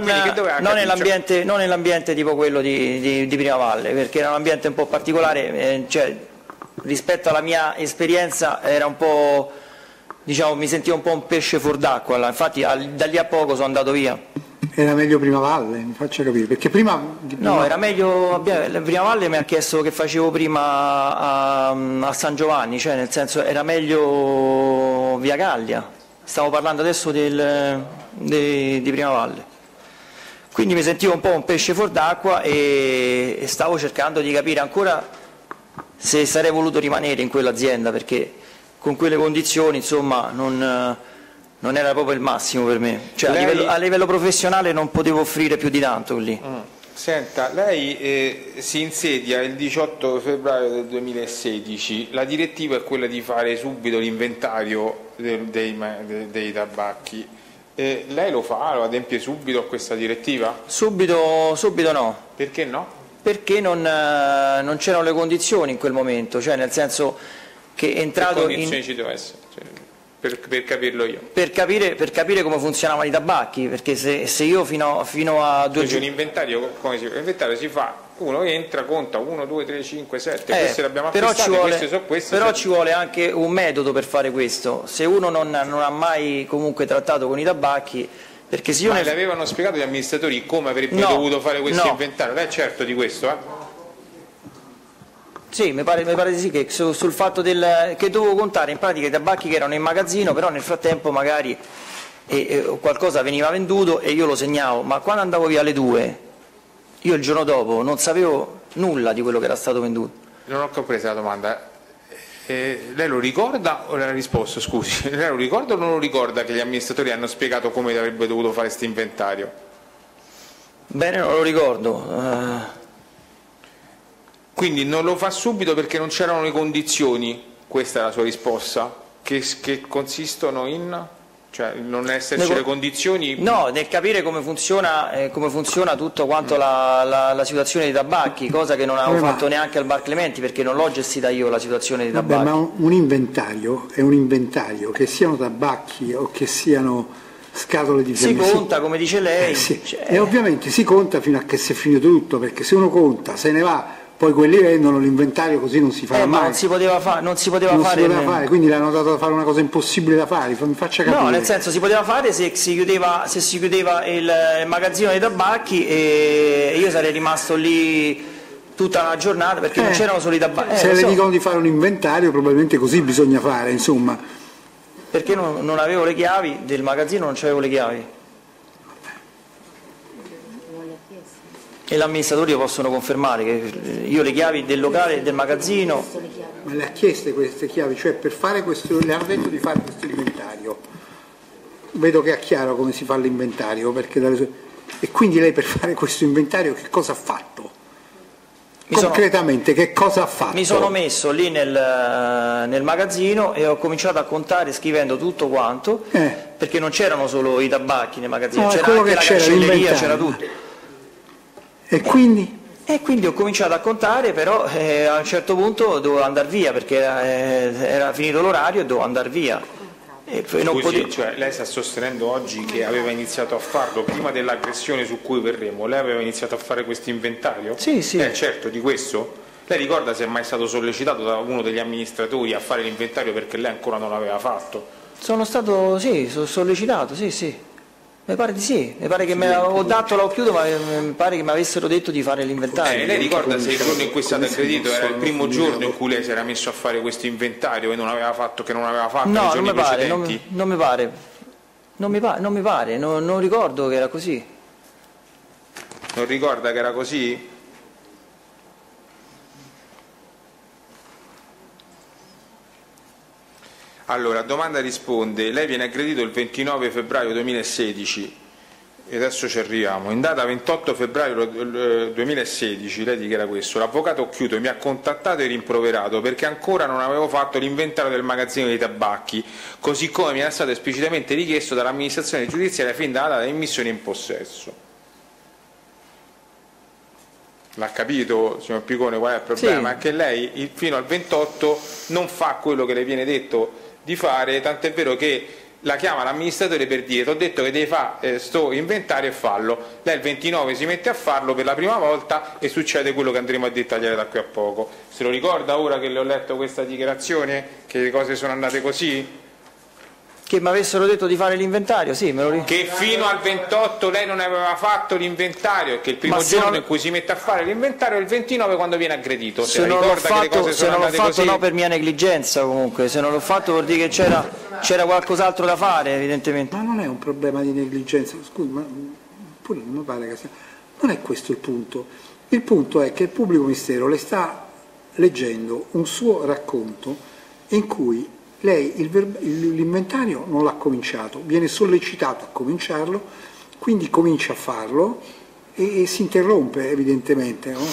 non nell'ambiente tipo quello di Prima Valle, perché era un ambiente un po' particolare, rispetto alla mia esperienza era un po', mi sentivo un po' un pesce fuor d'acqua, infatti da lì a poco sono andato via. Era meglio Prima Valle, mi faccia capire, perché prima... No, era meglio, Prima Valle mi ha chiesto che facevo prima a San Giovanni, cioè nel senso era meglio Via Gallia, stavo parlando adesso di Prima Valle. Quindi mi sentivo un po' un pesce fuor d'acqua e stavo cercando di capire ancora se sarei voluto rimanere in quell'azienda, perché con quelle condizioni insomma non era proprio il massimo per me, cioè, a livello professionale non potevo offrire più di tanto lì. Senta, lei si insedia il 18 febbraio del 2016, la direttiva è quella di fare subito l'inventario dei tabacchi. Lei lo fa, lo adempie subito a questa direttiva? Subito no. Perché no? Perché non c'erano le condizioni in quel momento, cioè nel senso che è entrato che condizioni ci deve essere? Cioè, per capirlo io. Per capire come funzionavano i tabacchi, perché se io fino a 2 giorni... L'inventario, l'inventario si fa, uno entra, conta 1, 2, 3, 5, 7, queste le abbiamo acquistate, queste sono queste. Però ci vuole anche un metodo per fare questo, se uno non ha mai comunque trattato con i tabacchi, perché se io... Ma le avevano spiegato gli amministratori come avrebbe dovuto fare questo inventario? Lei è certo di questo, Sì, mi pare di sì, che sul fatto che dovevo contare in pratica i tabacchi che erano in magazzino, però nel frattempo magari qualcosa veniva venduto e io lo segnavo, ma quando andavo via alle 2, io il giorno dopo non sapevo nulla di quello che era stato venduto. Non ho compreso la domanda. Lei lo ricorda o le ha risposto, scusi? Lei lo ricorda o non lo ricorda che gli amministratori hanno spiegato come avrebbe dovuto fare questo inventario? Bene, non lo ricordo. Quindi non lo fa subito perché non c'erano le condizioni, questa è la sua risposta, che consistono in, cioè non esserci le condizioni? No, nel capire come funziona tutto quanto la situazione dei tabacchi, cosa che non avevo fatto neanche al Bar Clementi, perché non l'ho gestita io la situazione dei tabacchi. Ma un inventario è un inventario, che siano tabacchi o che siano scatole di fiamme. Si conta, come dice lei. Sì. E ovviamente si conta fino a che si è finito tutto, perché se uno conta, se ne va, poi quelli vendono l'inventario, così non si fa mai. Ma non si poteva fare, quindi le hanno dato da fare una cosa impossibile da fare, mi faccia capire. No, nel senso si poteva fare se si chiudeva il magazzino dei tabacchi e io sarei rimasto lì tutta la giornata, perché non c'erano solo i tabacchi. Se le dicono di fare un inventario, probabilmente così bisogna fare, insomma. Perché non avevo le chiavi del magazzino, non c'avevo le chiavi. E gli amministratori possono confermare che io le chiavi del locale e del magazzino... Ma le ha chieste queste chiavi, cioè per fare questo, le ha detto di fare questo inventario. Vedo che è chiaro come si fa l'inventario, e quindi lei per fare questo inventario che cosa ha fatto? Concretamente che cosa ha fatto? Mi sono messo lì nel magazzino e ho cominciato a contare scrivendo tutto quanto, perché non c'erano solo i tabacchi nel magazzino, c'era anche la cancelleria, c'era tutto. E quindi? E quindi ho cominciato a contare, però a un certo punto dovevo andare via, perché era finito l'orario e dovevo andare via. E poi non potevo... cioè, lei sta sostenendo oggi che aveva iniziato a farlo prima dell'aggressione su cui verremo, lei aveva iniziato a fare questo inventario? Sì. Certo di questo? Lei ricorda se è mai stato sollecitato da uno degli amministratori a fare l'inventario perché lei ancora non l'aveva fatto? Sono stato, sollecitato, sì. Mi pare di sì, mi pare che ho dato l'occhiuto, ma mi pare che mi avessero detto di fare l'inventario. Lei ricorda se il giorno in cui è stato aggredito era il primo giorno in cui lei si era messo a fare questo inventario e non aveva fatto no, nei giorni precedenti? Non mi pare, non ricordo che era così. Non ricorda che era così? Allora, domanda risponde, lei viene aggredito il 29 febbraio 2016, e adesso ci arriviamo, in data 28 febbraio 2016, lei dichiara questo, l'avvocato Occhiuto mi ha contattato e rimproverato perché ancora non avevo fatto l'inventario del magazzino dei tabacchi, così come mi era stato esplicitamente richiesto dall'amministrazione giudiziaria fin dalla data di immissione in possesso. L'ha capito, signor Picone, qual è il problema? Sì. È che lei fino al 28 non fa quello che le viene detto di fare, tant'è vero che la chiama l'amministratore per dire ti ho detto che devi fare sto inventario e fallo. Lei il 29 si mette a farlo per la prima volta e succede quello che andremo a dettagliare da qui a poco. Se lo ricorda ora che le ho letto questa dichiarazione, che le cose sono andate così? Che mi avessero detto di fare l'inventario, sì, me lo ricordo. Che fino al 28 lei non aveva fatto l'inventario e che il primo giorno in cui si mette a fare l'inventario è il 29 quando viene aggredito. Se non l'ho fatto no, per mia negligenza comunque, se non l'ho fatto vuol dire che c'era qualcos'altro da fare evidentemente. Ma non è un problema di negligenza, scusi, ma pure non mi pare che non è questo il punto. Il punto è che il pubblico ministero le sta leggendo un suo racconto in cui lei l'inventario non l'ha cominciato, viene sollecitato a cominciarlo, quindi comincia a farlo e si interrompe evidentemente. No?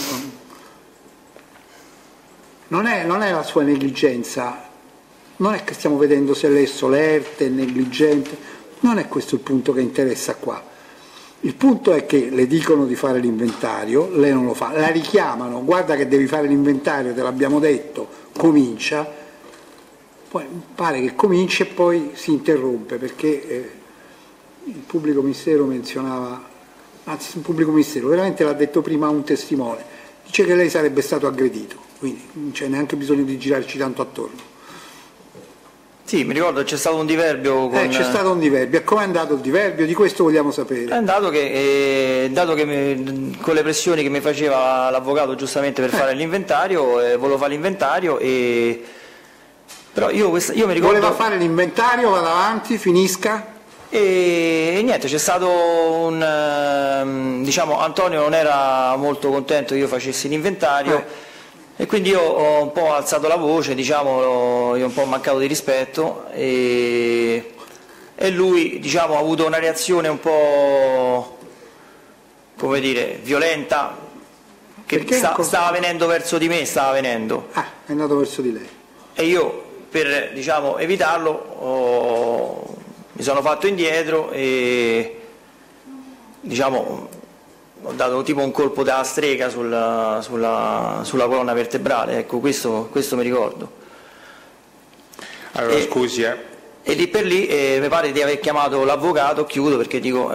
Non è la sua negligenza, non è che stiamo vedendo se lei è solerte, negligente, non è questo il punto che interessa qua. Il punto è che le dicono di fare l'inventario, lei non lo fa, la richiamano, guarda che devi fare l'inventario, te l'abbiamo detto, comincia, poi pare che cominci e poi si interrompe perché il pubblico ministero menzionava, anzi il pubblico ministero veramente l'ha detto prima un testimone, dice che lei sarebbe stato aggredito, quindi non c'è neanche bisogno di girarci tanto attorno. Sì, mi ricordo c'è stato un diverbio con... C'è stato un diverbio, e com'è andato il diverbio? Di questo vogliamo sapere. È andato che, con le pressioni che mi faceva l'avvocato giustamente per fare l'inventario, volevo fare l'inventario però io mi ricordo... Voleva fare l'inventario, vada avanti, finisca. E niente, c'è stato diciamo, Antonio non era molto contento che io facessi l'inventario. E quindi io ho un po' alzato la voce, diciamo, io ho un po' mancato di rispetto e lui, diciamo, ha avuto una reazione un po', come dire, violenta, che stava venendo verso di me, è andato verso di lei. E io, per, diciamo, evitarlo, mi sono fatto indietro e, diciamo, ho dato tipo un colpo da strega sulla colonna vertebrale, ecco, questo mi ricordo. Allora, scusi, E lì per lì mi pare di aver chiamato l'avvocato, chiudo perché dico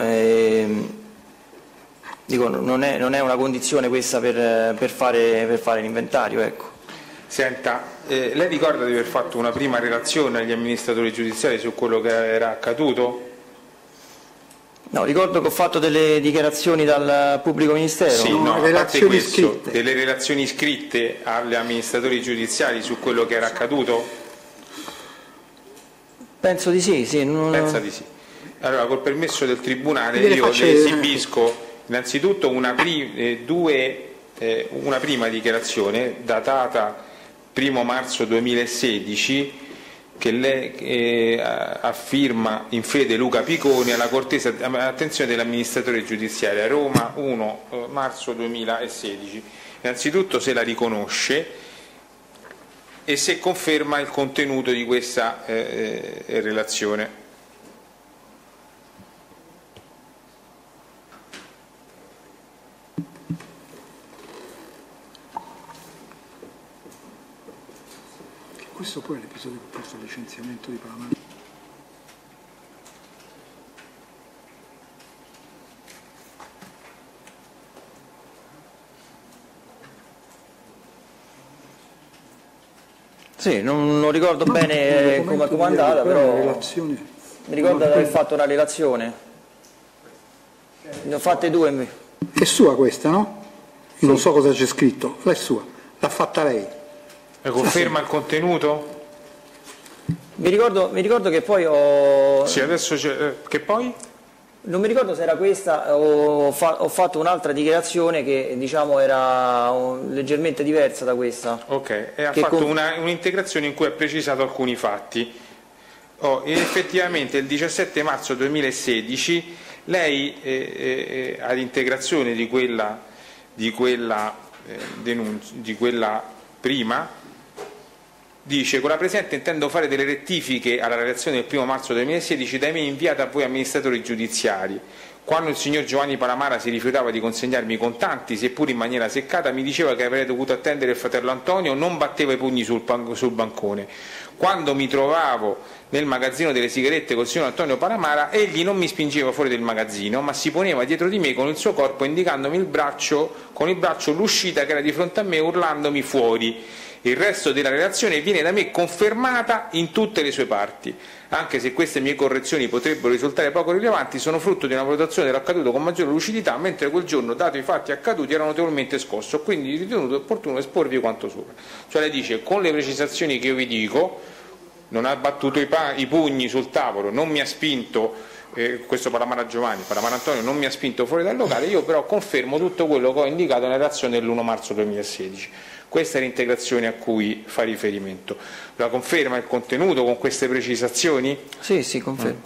non è una condizione questa per fare l'inventario, ecco. Senta, lei ricorda di aver fatto una prima relazione agli amministratori giudiziari su quello che era accaduto? No, ricordo che ho fatto delle dichiarazioni dal pubblico ministero. Sì, no, a parte questo, scritte. delle relazioni scritte agli amministratori giudiziari su quello che era accaduto? Penso di sì, Pensa di sì. Allora, col permesso del Tribunale, io le esibisco innanzitutto una prima dichiarazione datata 1 marzo 2016 che lei affirma in fede Luca Piconi alla cortese attenzione dell'amministratore giudiziario a Roma 1 marzo 2016. Innanzitutto se la riconosce e se conferma il contenuto di questa relazione. Questo poi è l'episodio che porta al licenziamento di Palamara. Sì, non ricordo bene come è andata, però mi ricordo di aver fatto una relazione. Ne ho fatte due. È sua questa, no? Io non so cosa c'è scritto, è sua, l'ha fatta lei. Conferma il contenuto? Mi ricordo che poi ho... Sì, adesso che poi? Non mi ricordo se era questa o ho fatto un'altra dichiarazione che, diciamo, era leggermente diversa da questa. Ok, e ha fatto un'integrazione in cui ha precisato alcuni fatti. Effettivamente il 17 marzo 2016 lei all'integrazione di quella prima dice: con la presente intendo fare delle rettifiche alla relazione del 1 marzo 2016 da me inviata a voi amministratori giudiziari. Quando il signor Giovanni Palamara si rifiutava di consegnarmi i contanti, seppur in maniera seccata, mi diceva che avrei dovuto attendere il fratello Antonio, non batteva i pugni sul bancone. Quando mi trovavo nel magazzino delle sigarette col signor Antonio Palamara, egli non mi spingeva fuori del magazzino, ma si poneva dietro di me con il suo corpo, indicandomi con il braccio l'uscita che era di fronte a me, urlandomi fuori. Il resto della relazione viene da me confermata in tutte le sue parti. Anche se queste mie correzioni potrebbero risultare poco rilevanti, sono frutto di una valutazione dell'accaduto con maggiore lucidità, mentre quel giorno, dato i fatti accaduti, ero notevolmente scosso, quindi ritenuto opportuno esporvi quanto sopra. Cioè lei dice: con le precisazioni che io vi dico, non ha battuto i pugni sul tavolo, non mi ha spinto questo Palamara Giovanni, Palamara Antonio non mi ha spinto fuori dal locale, io però confermo tutto quello che ho indicato nella relazione dell'1 marzo 2016. Questa è l'integrazione a cui fa riferimento. La conferma il contenuto con queste precisazioni? Sì, confermo.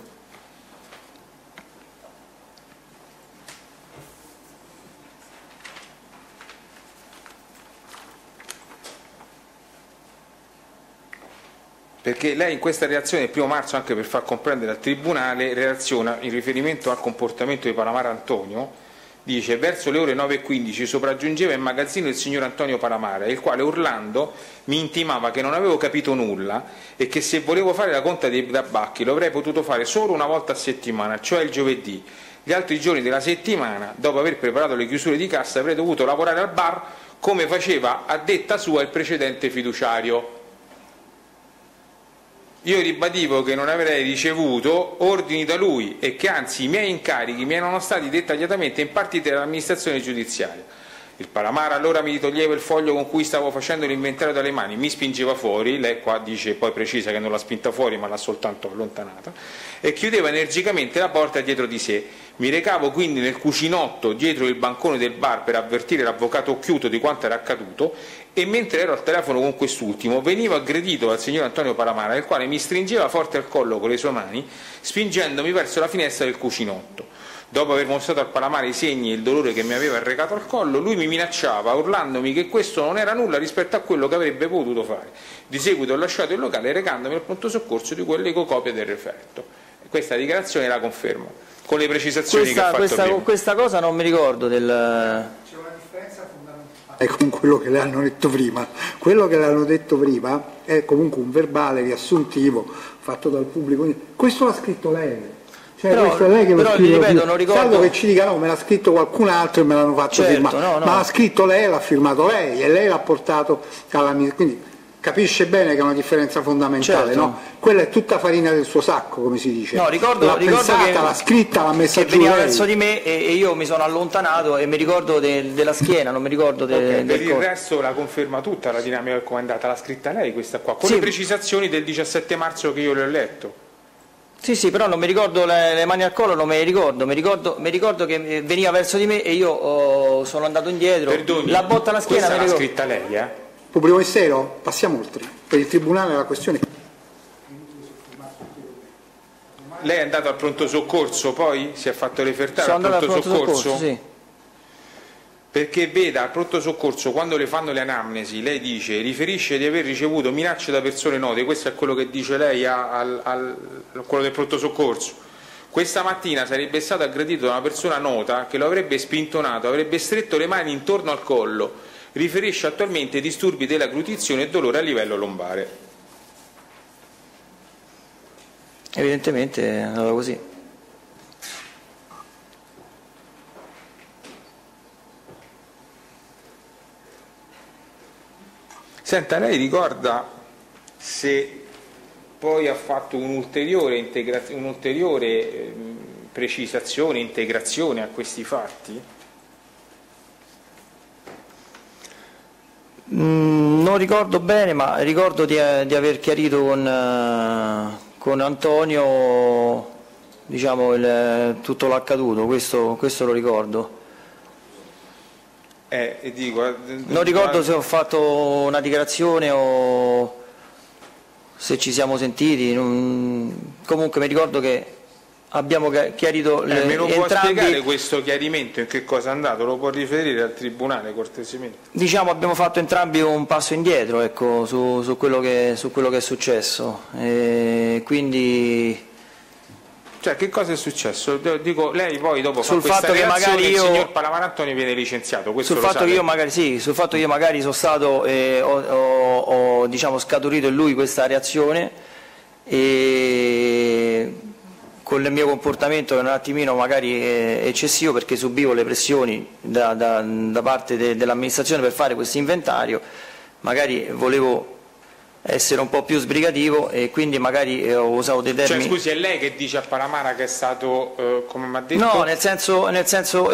Perché lei in questa relazione del 1 marzo, anche per far comprendere al Tribunale, relaziona in riferimento al comportamento di Palamara Antonio, dice: verso le ore 9:15 sopraggiungeva in magazzino il signor Antonio Palamara, il quale urlando mi intimava che non avevo capito nulla e che se volevo fare la conta dei tabacchi lo avrei potuto fare solo una volta a settimana, cioè il giovedì. Gli altri giorni della settimana, dopo aver preparato le chiusure di cassa, avrei dovuto lavorare al bar come faceva a detta sua il precedente fiduciario. Io ribadivo che non avrei ricevuto ordini da lui e che anzi i miei incarichi mi erano stati dettagliatamente impartiti dall'amministrazione giudiziaria. Il Palamara allora mi toglieva il foglio con cui stavo facendo l'inventario dalle mani, mi spingeva fuori, lei qua dice, poi precisa che non l'ha spinta fuori ma l'ha soltanto allontanata, e chiudeva energicamente la porta dietro di sé. Mi recavo quindi nel cucinotto dietro il bancone del bar per avvertire l'avvocato occhiuto di quanto era accaduto, e mentre ero al telefono con quest'ultimo venivo aggredito dal signor Antonio Palamara, il quale mi stringeva forte al collo con le sue mani, spingendomi verso la finestra del cucinotto. Dopo aver mostrato al Palamara i segni e il dolore che mi aveva arrecato al collo, lui mi minacciava, urlandomi che questo non era nulla rispetto a quello che avrebbe potuto fare. Di seguito ho lasciato il locale recandomi al pronto soccorso di quell'ecocopia del referto. Questa dichiarazione la confermo, con le precisazioni che ha fatto prima. Questa cosa non mi ricordo del... C'è una differenza fondamentale con quello che le hanno detto prima. Quello che le hanno detto prima è comunque un verbale riassuntivo fatto dal pubblico. Questo l'ha scritto lei. Però, questo è lei che lo scrive, ripeto, non ricordo... salvo che ci dica no, me l'ha scritto qualcun altro e me l'hanno fatto firmare, no. ma l'ha scritto lei e l'ha firmato lei e lei l'ha portato alla mia, quindi capisce bene che è una differenza fondamentale, no? Quella è tutta farina del suo sacco, come si dice. No, ricordo pensata, che l'ha scritta, l'ha messa che giù veniva lei. verso di me e io mi sono allontanato e mi ricordo della schiena, non mi ricordo del per il resto la conferma tutta la dinamica del comandante, l'ha scritta lei questa qua, con le precisazioni del 17 marzo che io le ho letto. Sì, però non mi ricordo le mani al collo, non me le ricordo. Mi ricordo che veniva verso di me e io sono andato indietro. Perdoni, la botta alla schiena questa l'ha scritta lei, Pubblico ministero? Passiamo oltre. Per il Tribunale la questione... Lei è andato al pronto soccorso, poi si è fatto refertare al pronto soccorso? Sì. Perché veda, al pronto soccorso, quando le fanno le anamnesi, lei dice, riferisce di aver ricevuto minacce da persone note, questo è quello che dice lei a quello del pronto soccorso. Questa mattina sarebbe stato aggredito da una persona nota che lo avrebbe spintonato, avrebbe stretto le mani intorno al collo, riferisce attualmente disturbi della glutizione e dolore a livello lombare. Evidentemente è andata così. Senta, lei ricorda se poi ha fatto un'ulteriore precisazione, integrazione a questi fatti? Non ricordo bene, ma ricordo di aver chiarito con Antonio, diciamo, tutto l'accaduto, questo lo ricordo. Non ricordo se ho fatto una dichiarazione o se ci siamo sentiti, comunque mi ricordo che abbiamo chiarito me lo può entrambi. Spiegare questo chiarimento in che cosa è andato? Lo può riferire al Tribunale cortesemente? Diciamo abbiamo fatto entrambi un passo indietro, ecco, su quello che è successo, quindi... Cioè, che cosa è successo? Dico, lei poi dopo sul fa questa fatto che magari il signor Palamara Antonio viene licenziato, questo sul lo fatto sa, che io magari sul fatto che io magari sono stato ho diciamo scaturito in lui questa reazione e con il mio comportamento che è un attimino magari eccessivo, perché subivo le pressioni da parte dell'amministrazione per fare questo inventario, magari volevo essere un po' più sbrigativo e quindi magari ho usato dei termini. Cioè, scusi, è lei che dice a Palamara che è stato, come mi ha detto? No, nel senso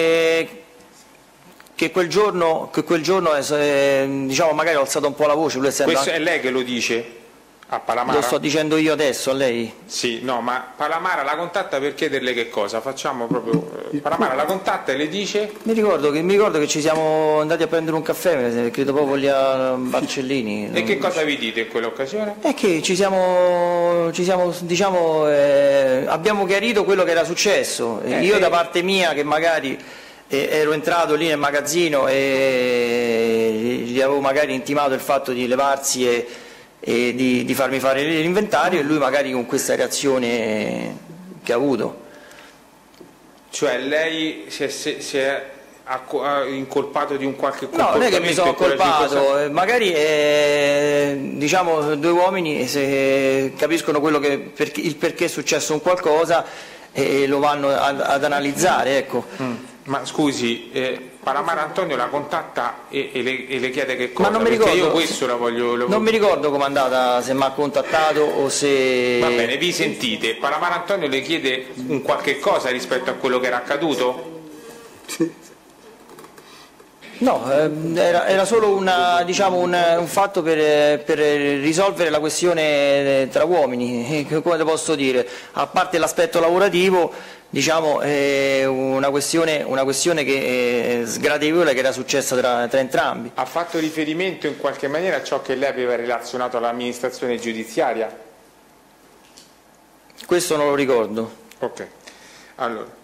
che quel giorno diciamo magari ho alzato un po' la voce. Questo è lei che lo dice? A Palamara? Lo sto dicendo io adesso a lei? Sì, no, ma Palamara la contatta per chiederle che cosa? Facciamo proprio... Palamara la contatta e le dice? Mi ricordo che ci siamo andati a prendere un caffè, credo proprio lì a Barcellini. E che cosa vi dite in quell'occasione? È che diciamo, abbiamo chiarito quello che era successo. Io da parte mia, che magari ero entrato lì nel magazzino e gli avevo magari intimato il fatto di levarsi e di farmi fare l'inventario, e lui magari con questa reazione che ha avuto. Cioè lei si è incolpato di un qualche comportamento? No, non è che mi sono colpato, magari diciamo due uomini se capiscono il perché è successo un qualcosa e lo vanno ad analizzare, ecco. Ma scusi, Palamara Antonio la contatta e le chiede che cosa? Ma non mi ricordo, io questo la voglio... Non mi ricordo com'è andata, se mi ha contattato o se... Va bene, vi sentite, Palamara Antonio le chiede un qualche cosa rispetto a quello che era accaduto? Sì. No, era solo un fatto per risolvere la questione tra uomini, come te posso dire, a parte l'aspetto lavorativo, diciamo, è una questione che è sgradevole, che era successa tra entrambi. Ha fatto riferimento in qualche maniera a ciò che lei aveva relazionato all'amministrazione giudiziaria? Questo non lo ricordo. Ok, allora.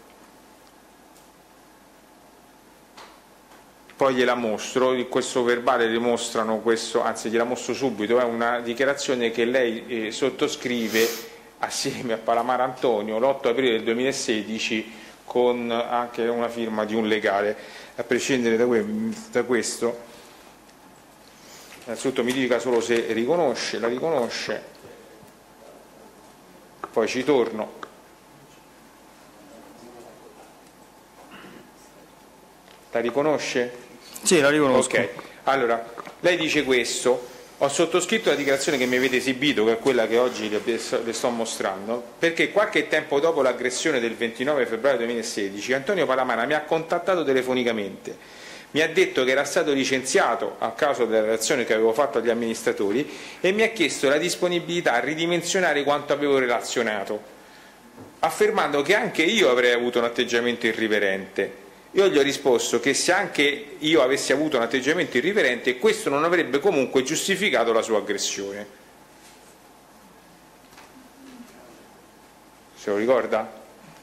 Poi gliela mostro, in questo verbale dimostrano questo, anzi gliela mostro subito, è una dichiarazione che lei sottoscrive assieme a Palamara Antonio l'8 aprile del 2016 con anche una firma di un legale. A prescindere da questo, innanzitutto mi dica solo se la riconosce, poi ci torno. La riconosce? Sì, la riconosco. Ok, allora, lei dice questo: ho sottoscritto la dichiarazione che mi avete esibito, che è quella che oggi le sto mostrando, perché qualche tempo dopo l'aggressione del 29 febbraio 2016 Antonio Palamara mi ha contattato telefonicamente, mi ha detto che era stato licenziato a causa della relazione che avevo fatto agli amministratori e mi ha chiesto la disponibilità a ridimensionare quanto avevo relazionato, affermando che anche io avrei avuto un atteggiamento irriverente. Io gli ho risposto che se anche io avessi avuto un atteggiamento irriverente, questo non avrebbe comunque giustificato la sua aggressione. Se lo ricorda?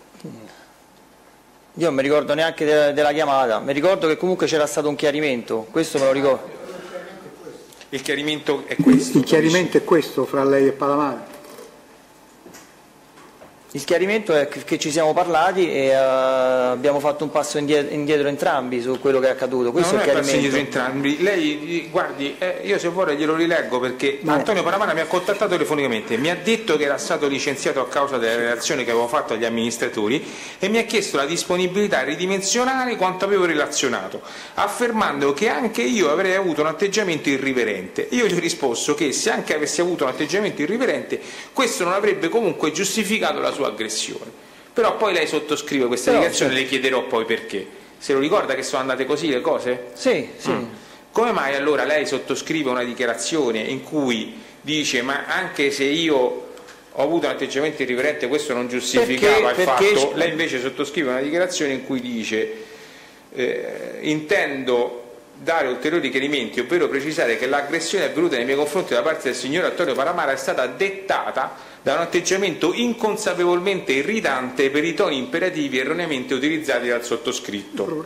Io non mi ricordo neanche della chiamata, mi ricordo che comunque c'era stato un chiarimento, questo me lo ricordo. Il chiarimento è questo? Il chiarimento è questo fra lei e Palamara? Il chiarimento è che ci siamo parlati e abbiamo fatto un passo indietro entrambi su quello che è accaduto. Questo non è il passo chiarimento. indietro entrambi. Lei, guardi, io se vuole glielo rileggo, perché Antonio Palamara mi ha contattato telefonicamente, mi ha detto che era stato licenziato a causa della relazione che avevo fatto agli amministratori e mi ha chiesto la disponibilità a ridimensionare quanto avevo relazionato, affermando che anche io avrei avuto un atteggiamento irriverente. Io gli ho risposto che se anche avessi avuto un atteggiamento irriverente, questo non avrebbe comunque giustificato la sua aggressione. Però poi lei sottoscrive questa dichiarazione, sì. Le chiederò poi perché. Se lo ricorda che sono andate così le cose? Sì, sì. Come mai allora lei sottoscrive una dichiarazione in cui dice ma anche se io ho avuto un atteggiamento irriverente questo non giustificava il fatto? Lei invece sottoscrive una dichiarazione in cui dice intendo dare ulteriori chiarimenti, ovvero precisare che l'aggressione avvenuta nei miei confronti da parte del signor Antonio Palamara è stata dettata da un atteggiamento inconsapevolmente irritante per i toni imperativi erroneamente utilizzati dal sottoscritto.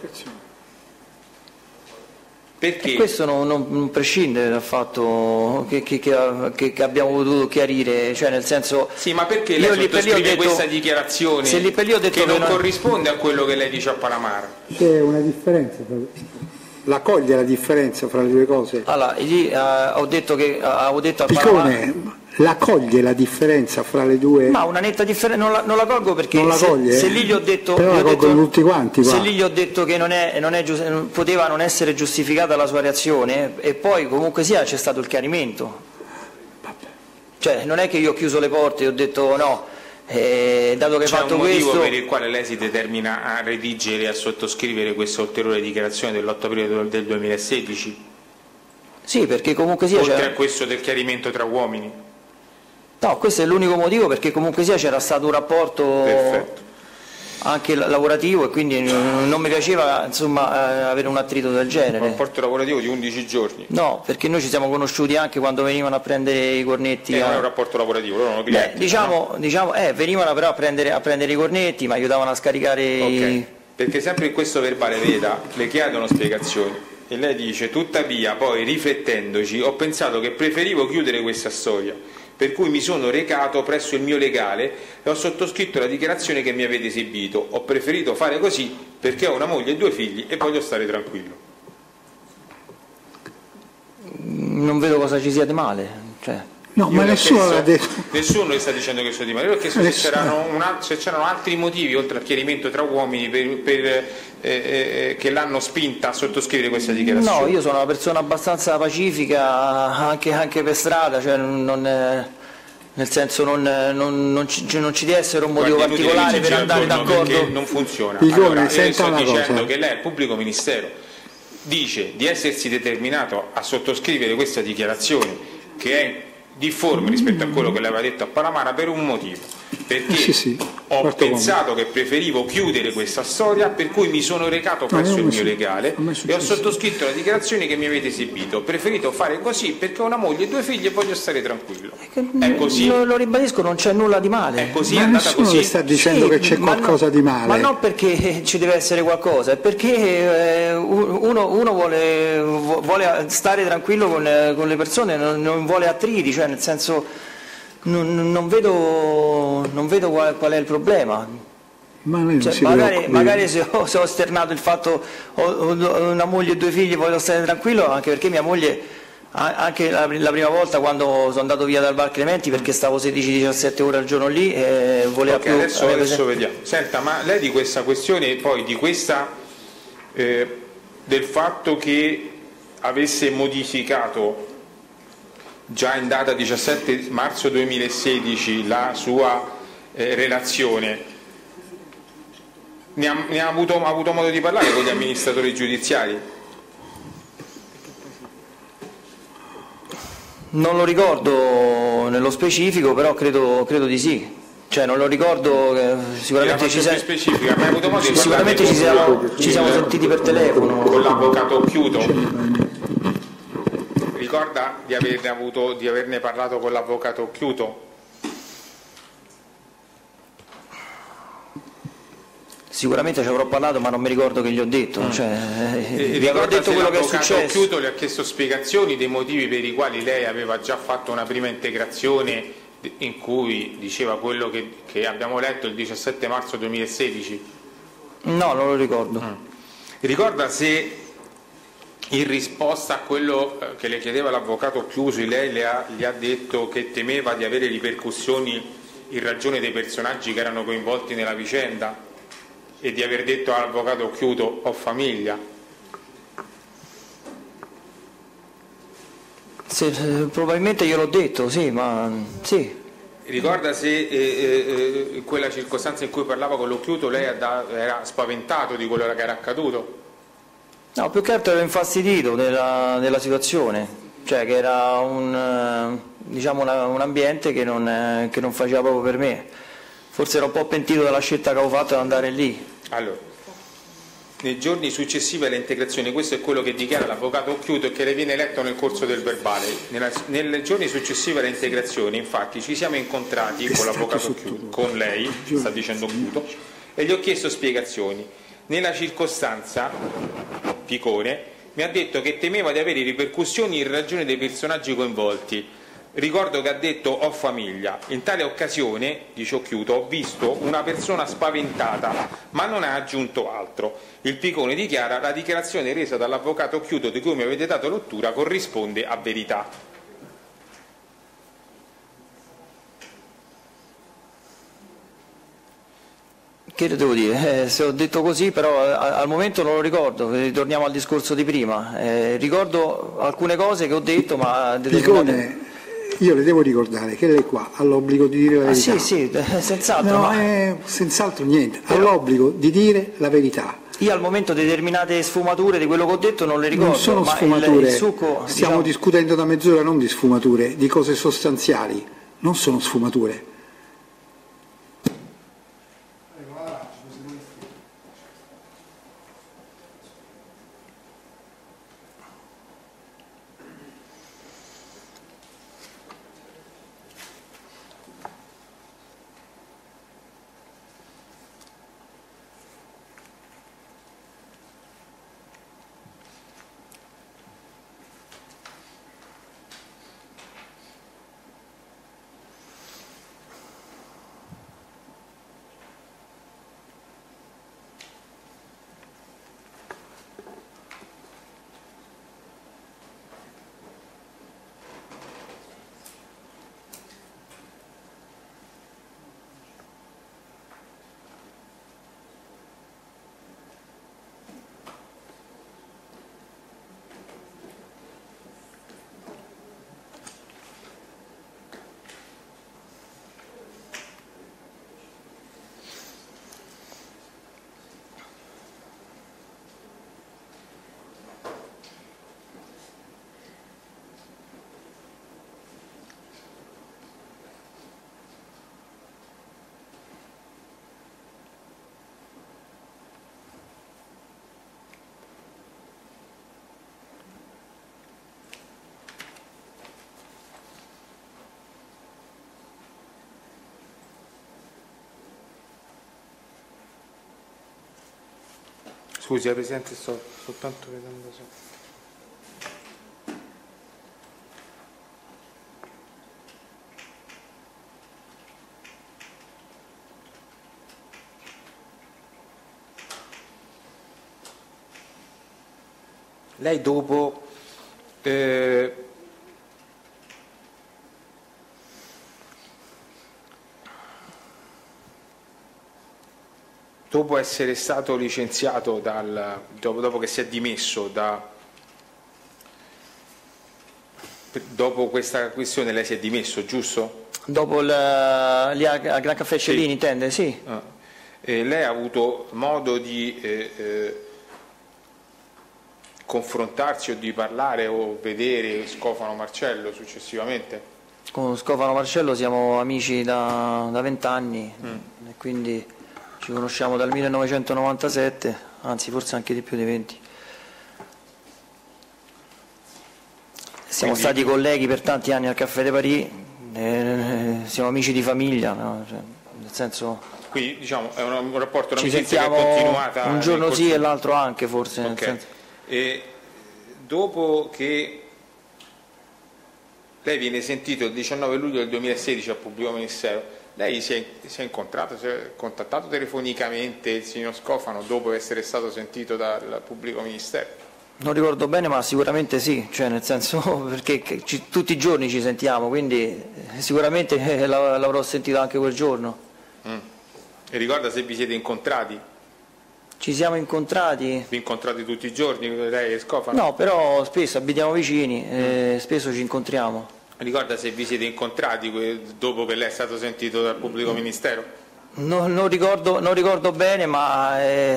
Perché? E questo non prescinde dal fatto che abbiamo voluto chiarire, cioè nel senso... Sì, ma perché lei sottoscrive questa dichiarazione che non corrisponde a quello che lei dice a Palamara? C'è una differenza la coglie la differenza fra le due cose? Allora, lì ho detto a Palamara... La coglie la differenza fra le due? Ma una netta differenza non la colgo, perché non la coglie, se lì gli ho detto, però la colgono tutti quanti. Se lì gli ho detto che poteva non essere giustificata la sua reazione, e poi comunque sia c'è stato il chiarimento. Cioè non è che io ho chiuso le porte e ho detto no, dato che hai fatto questo... C'è un motivo per il quale lei si determina a redigere e a sottoscrivere questa ulteriore dichiarazione dell'8 aprile del 2016? Sì, perché comunque sia... Oltre a questo del chiarimento tra uomini? No, questo è l'unico motivo, perché comunque sia c'era stato un rapporto anche lavorativo e quindi non mi piaceva, insomma, avere un attrito del genere. Un rapporto lavorativo di 11 giorni? No, perché noi ci siamo conosciuti anche quando venivano a prendere i cornetti. Non è un rapporto lavorativo, loro sono clienti. Diciamo, venivano però a prendere i cornetti, mi aiutavano a scaricare Perché sempre in questo verbale, veda, le chiedono spiegazioni e lei dice: tuttavia poi riflettendoci ho pensato che preferivo chiudere questa storia, per cui mi sono recato presso il mio legale e ho sottoscritto la dichiarazione che mi avete esibito. Ho preferito fare così perché ho una moglie e 2 figli e voglio stare tranquillo. Non vedo cosa ci sia di male, cioè. No, ma nessuno l'ha detto. Nessuno le sta dicendo che c'è di male. Io ho chiesto se c'erano altri motivi oltre al chiarimento tra uomini che l'hanno spinta a sottoscrivere questa dichiarazione. No, io sono una persona abbastanza pacifica anche per strada, cioè nel senso non ci deve essere un motivo particolare per andare d'accordo. Non funziona. Allora, io sto dicendo cosa. che lei è il pubblico ministero, dice di essersi determinato a sottoscrivere questa dichiarazione che è difforme rispetto a quello che le aveva detto a Palamara per un motivo, perché ho pensato che preferivo chiudere questa storia, per cui mi sono recato presso il mio legale e ho sottoscritto la dichiarazione che mi avete esibito. Ho preferito fare così perché ho una moglie e 2 figli e voglio stare tranquillo. È così. Lo ribadisco, non c'è nulla di male. È così, ma è andata nessuno così. le sta dicendo che c'è qualcosa di male. Ma non perché ci deve essere qualcosa, è perché uno vuole stare tranquillo con le persone, non vuole attriti, cioè nel senso non vedo qual è il problema. Ma cioè, magari se ho sternato il fatto ho una moglie e 2 figli, voglio stare tranquillo, anche perché mia moglie, anche la prima volta quando sono andato via dal Bar Clementi, perché stavo 16-17 ore al giorno lì, voleva più. Adesso vediamo. Senta, ma lei di questa questione, poi di questa del fatto che avesse modificato già in data 17 marzo 2016 la sua relazione, ne ha avuto modo di parlare con gli amministratori giudiziari? Non lo ricordo nello specifico, però credo di sì. Cioè non lo ricordo, sicuramente ci siamo sentiti per telefono. Con l'avvocato Occhiuto? Ricorda di averne parlato con l'avvocato Occhiuto? Sicuramente ci avrò parlato, ma non mi ricordo che gli ho detto. Ricorda detto quello che è successo. L'avvocato Occhiuto le ha chiesto spiegazioni dei motivi per i quali lei aveva già fatto una prima integrazione in cui diceva quello che abbiamo letto il 17 marzo 2016? No, non lo ricordo. Ricorda se in risposta a quello che le chiedeva l'avvocato Chiusi lei gli ha detto che temeva di avere ripercussioni in ragione dei personaggi che erano coinvolti nella vicenda e di aver detto all'avvocato Occhiuto: ho famiglia? Probabilmente gliel'ho detto, sì, ma sì. Ricorda se in quella circostanza in cui parlava con l'Occhiuto lei era spaventato di quello che era accaduto? No, più che altro ero infastidito della situazione, cioè che era un ambiente che non faceva proprio per me. Forse ero un po' pentito della scelta che avevo fatto di andare lì. Allora, nei giorni successivi all'integrazione, questo è quello che dichiara l'avvocato Occhiuto e che le viene letto nel corso del verbale. Nei giorni successivi all'integrazione, infatti, ci siamo incontrati con l'avvocato Occhiuto, con lei, sta dicendo Occhiuto, e gli ho chiesto spiegazioni. Nella circostanza, Picone mi ha detto che temeva di avere ripercussioni in ragione dei personaggi coinvolti. Ricordo che ha detto: ho famiglia. In tale occasione, dice Occhiuto, ho visto una persona spaventata, ma non ha aggiunto altro. Il Picone dichiara: la dichiarazione resa dall'avvocato Occhiuto di cui mi avete dato lettura corrisponde a verità. Che le devo dire? Se ho detto così, però al momento non lo ricordo. Ritorniamo al discorso di prima. Ricordo alcune cose che ho detto, ma Picone, io le devo ricordare che lei qua ha l'obbligo di dire la verità. Sì, senz'altro. No, senz'altro niente, ha l'obbligo di dire la verità. Io al momento determinate sfumature di quello che ho detto non le ricordo. Non sono ma sfumature, il succo, stiamo discutendo da mezz'ora non di sfumature, di cose sostanziali. non sono sfumature. Scusi, Presidente, sto soltanto vedendo se... Lei dopo dopo essere stato licenziato dopo che si è dimesso dopo questa questione, lei si è dimesso, giusto? Dopo lì a Gran Caffè Cellini, sì. Intende? Sì. Lei ha avuto modo di confrontarsi o di parlare o vedere Scofano Marcello successivamente? Con Scofano Marcello siamo amici da 20 anni e quindi ci conosciamo dal 1997, anzi forse anche di più di 20. Siamo stati colleghi per tanti anni al Caffè de Paris, siamo amici di famiglia, no? Cioè, nel senso... Quindi diciamo è un rapporto, una ci amicizia che è sentiamo continuata un giorno sì e l'altro anche forse. Okay. Nel senso... E dopo che lei viene sentito il 19 luglio del 2016 al Pubblico Ministero, lei si è incontrato, si è contattato telefonicamente il signor Scofano dopo essere stato sentito dal Pubblico Ministero? Non ricordo bene, ma sicuramente sì, cioè nel senso perché tutti i giorni ci sentiamo, quindi sicuramente l'avrò sentito anche quel giorno. E ricorda se vi siete incontrati? Ci siamo incontrati? Vi incontrate tutti i giorni, lei e Scofano? No, però spesso abitiamo vicini, spesso ci incontriamo. Ricorda se vi siete incontrati dopo che lei è stato sentito dal Pubblico Ministero? Non ricordo bene, ma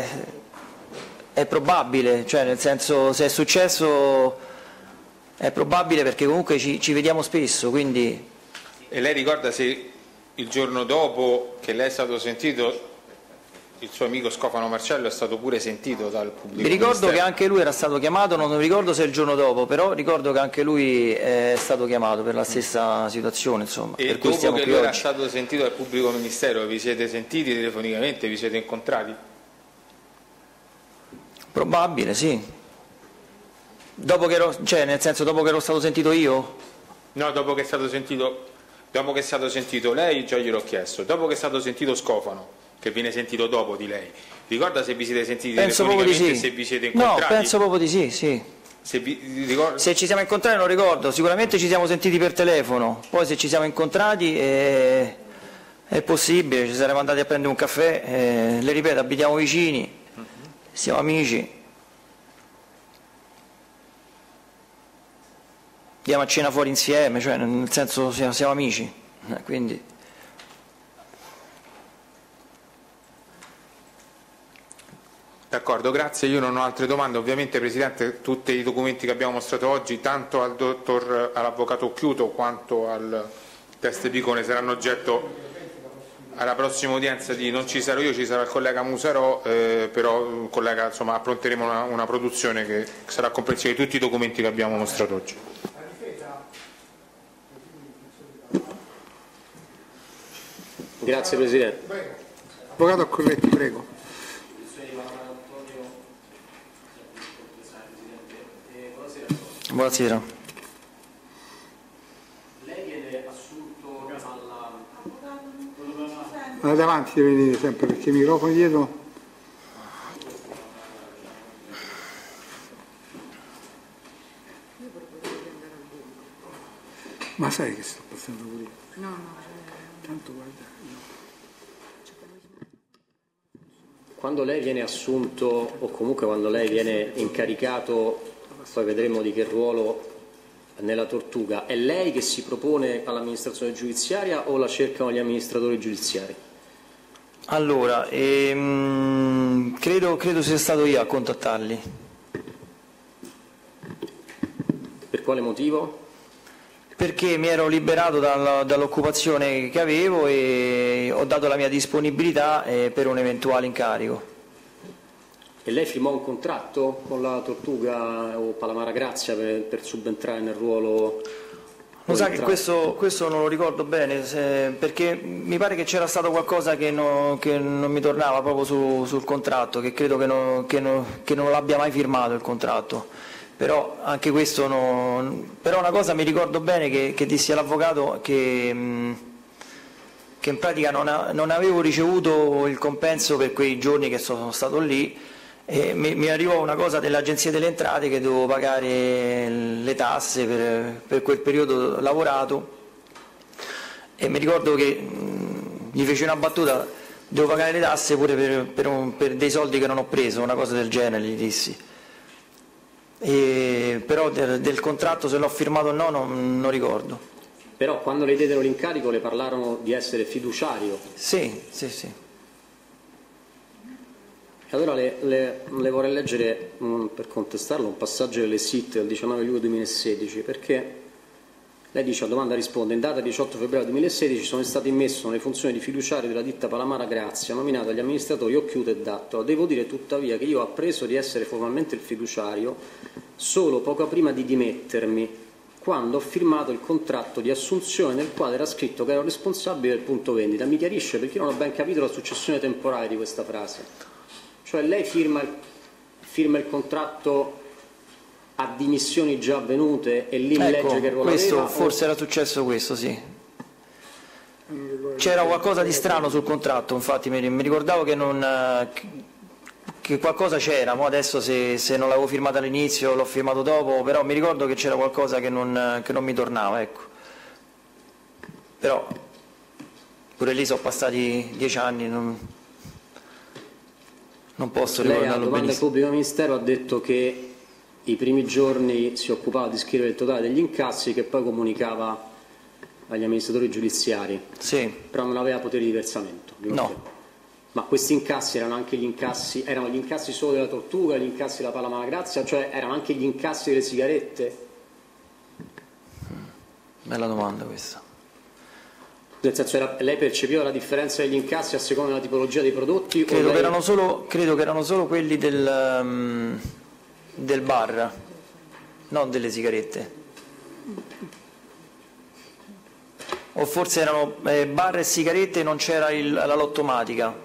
è probabile, cioè nel senso se è successo è probabile perché comunque ci vediamo spesso, quindi... E lei ricorda se il giorno dopo che lei è stato sentito il suo amico Scofano Marcello è stato pure sentito dal Pubblico Ministero? Mi ricordo che anche lui era stato chiamato, non ricordo se il giorno dopo, però ricordo che anche lui è stato chiamato per la stessa situazione, insomma. E per cui dopo che qui lui era oggi. stato sentito dal Pubblico Ministero, vi siete sentiti telefonicamente, vi siete incontrati? Probabile, sì. Dopo che ero, cioè nel senso dopo che ero stato sentito io? No, dopo che è stato sentito lei, già gliel'ho chiesto. Dopo che è stato sentito Scofano, che viene sentito dopo di lei, ricorda se vi siete sentiti telefonicamente e se vi siete incontrati? No, penso proprio di sì, sì. Se ci siamo incontrati non ricordo, sicuramente ci siamo sentiti per telefono, poi se ci siamo incontrati è possibile, ci saremmo andati a prendere un caffè, le ripeto, abitiamo vicini, siamo amici, andiamo a cena fuori insieme, cioè nel senso siamo amici, quindi... D'accordo, grazie, io non ho altre domande. Ovviamente, Presidente, tutti i documenti che abbiamo mostrato oggi, tanto all'Avvocato Occhiuto quanto al teste Picone saranno oggetto alla prossima udienza non ci sarò io, ci sarà il collega Musarò, però collega, insomma, appronteremo una produzione che sarà comprensiva di tutti i documenti che abbiamo mostrato oggi. Grazie Presidente. Avvocato Corretti, prego. Buonasera. Lei viene assunto Ma davanti deve venire sempre perché i microfoni dietro. Ma sai che sto passando pure io? No. Tanto guarda. Quando lei viene assunto o comunque quando lei viene incaricato, poi vedremo di che ruolo nella Tortuga, è lei che si propone all'amministrazione giudiziaria o la cercano gli amministratori giudiziari? Allora, credo sia stato io a contattarli. Per quale motivo? Perché mi ero liberato dall'occupazione che avevo e ho dato la mia disponibilità per un eventuale incarico. E lei firmò un contratto con la Tortuga o Palamara Grazia per subentrare nel ruolo? Lo sa che questo non lo ricordo bene, perché mi pare che c'era stato qualcosa che non mi tornava proprio sul contratto, che credo che non l'abbia mai firmato il contratto. Però anche questo però una cosa mi ricordo bene che dissi all'avvocato che in pratica non avevo ricevuto il compenso per quei giorni che sono stato lì e mi arrivò una cosa dell'Agenzia delle Entrate che dovevo pagare le tasse per quel periodo lavorato e mi ricordo che gli feci una battuta: devo pagare le tasse pure per dei soldi che non ho preso, una cosa del genere gli dissi. Però del contratto, se l'ho firmato o no, non ricordo. Però quando le diedero l'incarico le parlarono di essere fiduciario? Sì. E allora le vorrei leggere, per contestarlo, un passaggio delle SIT del 19 luglio 2016, perché lei dice: a domanda risponde: in data 18 febbraio 2016 sono stato immesso nelle funzioni di fiduciario della ditta Palamara Grazia, nominato agli amministratori Occhiuto e Dattola. Devo dire tuttavia che io ho appreso di essere formalmente il fiduciario solo poco prima di dimettermi, quando ho firmato il contratto di assunzione nel quale era scritto che ero responsabile del punto vendita. Mi chiarisce, perché io non ho ben capito la successione temporale di questa frase. Cioè lei firma il contratto a dimissioni già avvenute e lì legge che ruolo aveva? Forse era successo questo, sì. C'era qualcosa di strano sul contratto, infatti mi ricordavo che qualcosa c'era, ma adesso se non l'avevo firmato all'inizio l'ho firmato dopo, però mi ricordo che c'era qualcosa che non mi tornava, ecco. Però pure lì sono passati 10 anni, non posso ricordarlo benissimo. Lei a domanda del pubblico ministero ha detto che i primi giorni si occupava di scrivere il totale degli incassi che poi comunicava agli amministratori giudiziari. Sì. Però non aveva poteri di versamento. No. Ma questi incassi erano anche gli incassi solo della Tortuga, gli incassi della Palamara Grazia, cioè erano anche gli incassi delle sigarette? Bella domanda questa. Nel senso, lei percepiva la differenza degli incassi a seconda della tipologia dei prodotti? Credo che erano solo quelli del bar, non delle sigarette. O forse erano bar e sigarette e non c'era la lottomatica.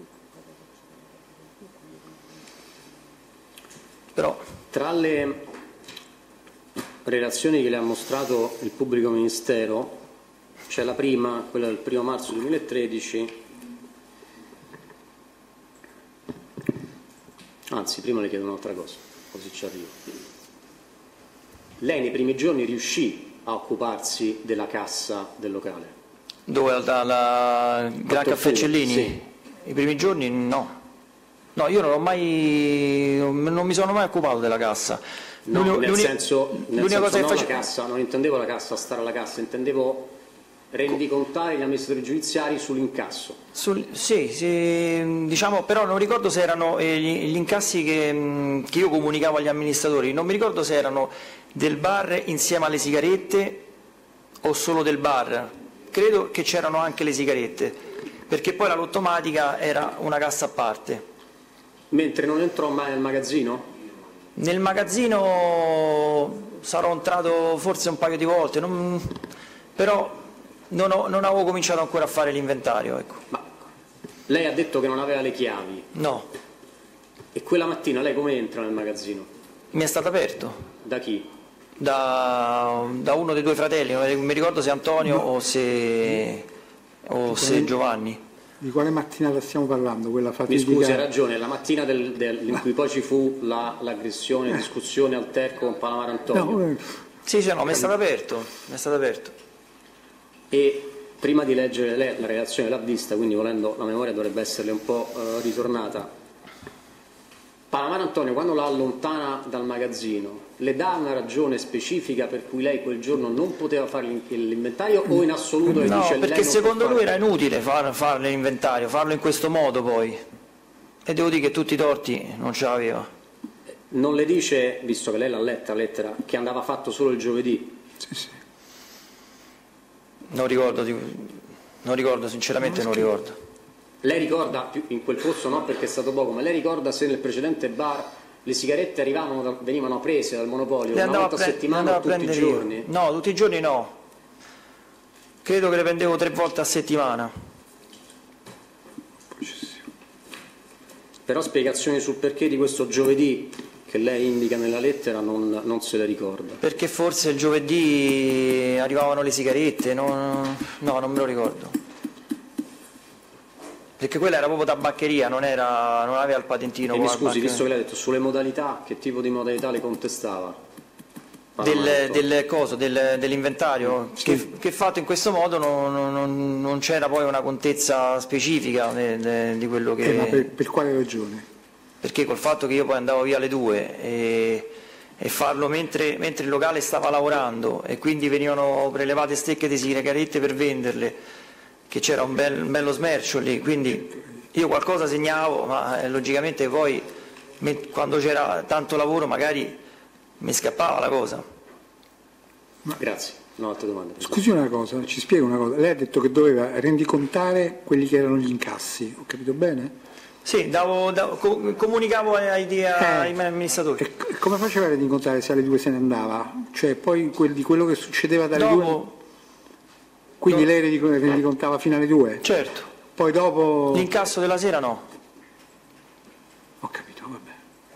Però tra le relazioni che le ha mostrato il pubblico ministero c'è la prima, quella del 1 marzo 2013, anzi prima le chiedo un'altra cosa, così ci arrivo. Lei nei primi giorni riuscì a occuparsi della cassa del locale? Dove? Alla Gran Caffè Cellini? Sì. I primi giorni no. No, io non mi sono mai occupato della cassa. No, nel senso non la cassa, non intendevo la cassa, stare alla cassa, intendevo rendicontare gli amministratori giudiziari sull'incasso. Sì, diciamo, però non ricordo se erano gli incassi che io comunicavo agli amministratori, non mi ricordo se erano del bar insieme alle sigarette o solo del bar. credo che c'erano anche le sigarette, perché poi la lottomatica era una cassa a parte. Mentre non entrò mai nel magazzino? Nel magazzino sarò entrato forse un paio di volte, però non avevo cominciato ancora a fare l'inventario. Ecco. Ma lei ha detto che non aveva le chiavi. No. E quella mattina lei come entra nel magazzino? Mi è stato aperto. Da chi? Da uno dei due fratelli, non mi ricordo se Antonio o se Giovanni. Di quale mattinata stiamo parlando? Quella fatidica... Mi scusi, ha ragione, la mattina in cui poi ci fu l'aggressione, discussione, alterco con Palamara Antonio. No, sì, mi è stato aperto. E prima di leggere lei la relazione l'ha vista, quindi volendo la memoria dovrebbe esserle un po' ritornata. Palamara Antonio, quando la allontana dal magazzino, le dà una ragione specifica per cui lei quel giorno non poteva fare l'inventario o in assoluto le dice perché lei non secondo può lui era inutile fare l'inventario, farlo in questo modo poi. E devo dire che tutti i torti non ce l'aveva. Non le dice, visto che lei l'ha letta la lettera, che andava fatto solo il giovedì? Sì. Non ricordo, sinceramente non ricordo. Lei ricorda, in quel posto no perché è stato poco, ma lei ricorda se nel precedente bar le sigarette venivano prese dal monopolio una volta a settimana o tutti i giorni? No, tutti i giorni no. Credo che le prendevo 3 volte a settimana. Però spiegazioni sul perché di questo giovedì che lei indica nella lettera non se le ricorda. Perché forse il giovedì arrivavano le sigarette, no, non me lo ricordo. Perché quella era proprio tabaccheria, non aveva il patentino. E mi scusi, visto che lei ha detto sulle modalità, che tipo di modalità le contestava? Dell'inventario, sì. che fatto in questo modo non c'era poi una contezza specifica di quello che... Ma per quale ragione? Perché col fatto che io poi andavo via alle 2 e farlo mentre il locale stava lavorando e quindi venivano prelevate stecche di sigarette per venderle, che c'era un bello smercio lì, quindi io qualcosa segnavo, ma logicamente poi quando c'era tanto lavoro magari mi scappava la cosa. Grazie, no altre domande. Scusi una cosa, ci spiega una cosa, lei ha detto che doveva rendicontare quelli che erano gli incassi, ho capito bene? Sì, comunicavo ai amministratori. E come faceva a rendicontare se alle 2 se ne andava? Cioè poi di quello che succedeva dalle 2? Quindi lei rendicontava fino alle 2? Certo. Poi dopo... L'incasso della sera no. Ho capito, vabbè.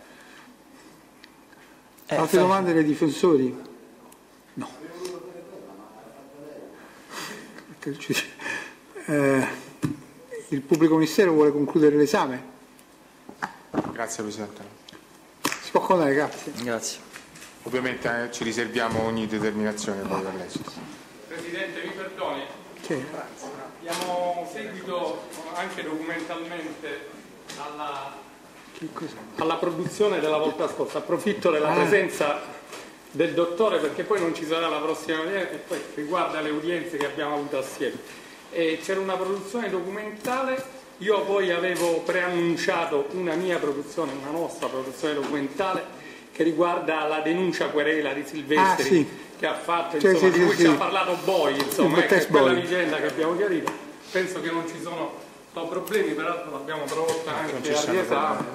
Altre domande dei difensori? No. Il pubblico ministero vuole concludere l'esame? Grazie Presidente. Si può concludere, grazie. Grazie. Ovviamente ci riserviamo ogni determinazione poi all'esito. Presidente, mi perdoni, Sì. diamo seguito anche documentalmente alla produzione della volta scorsa. Approfitto della presenza del dottore perché poi non ci sarà la prossima udienza e poi riguarda le udienze che abbiamo avuto assieme. C'era una produzione documentale, io poi avevo preannunciato una nostra produzione documentale che riguarda la denuncia querela di Silvestri. Sì. Che ha fatto, insomma, di cui ci ha parlato Boi, insomma, è quella vicenda che abbiamo chiarito. Penso che non ci sono problemi, peraltro l'abbiamo prodotta anche a riesame.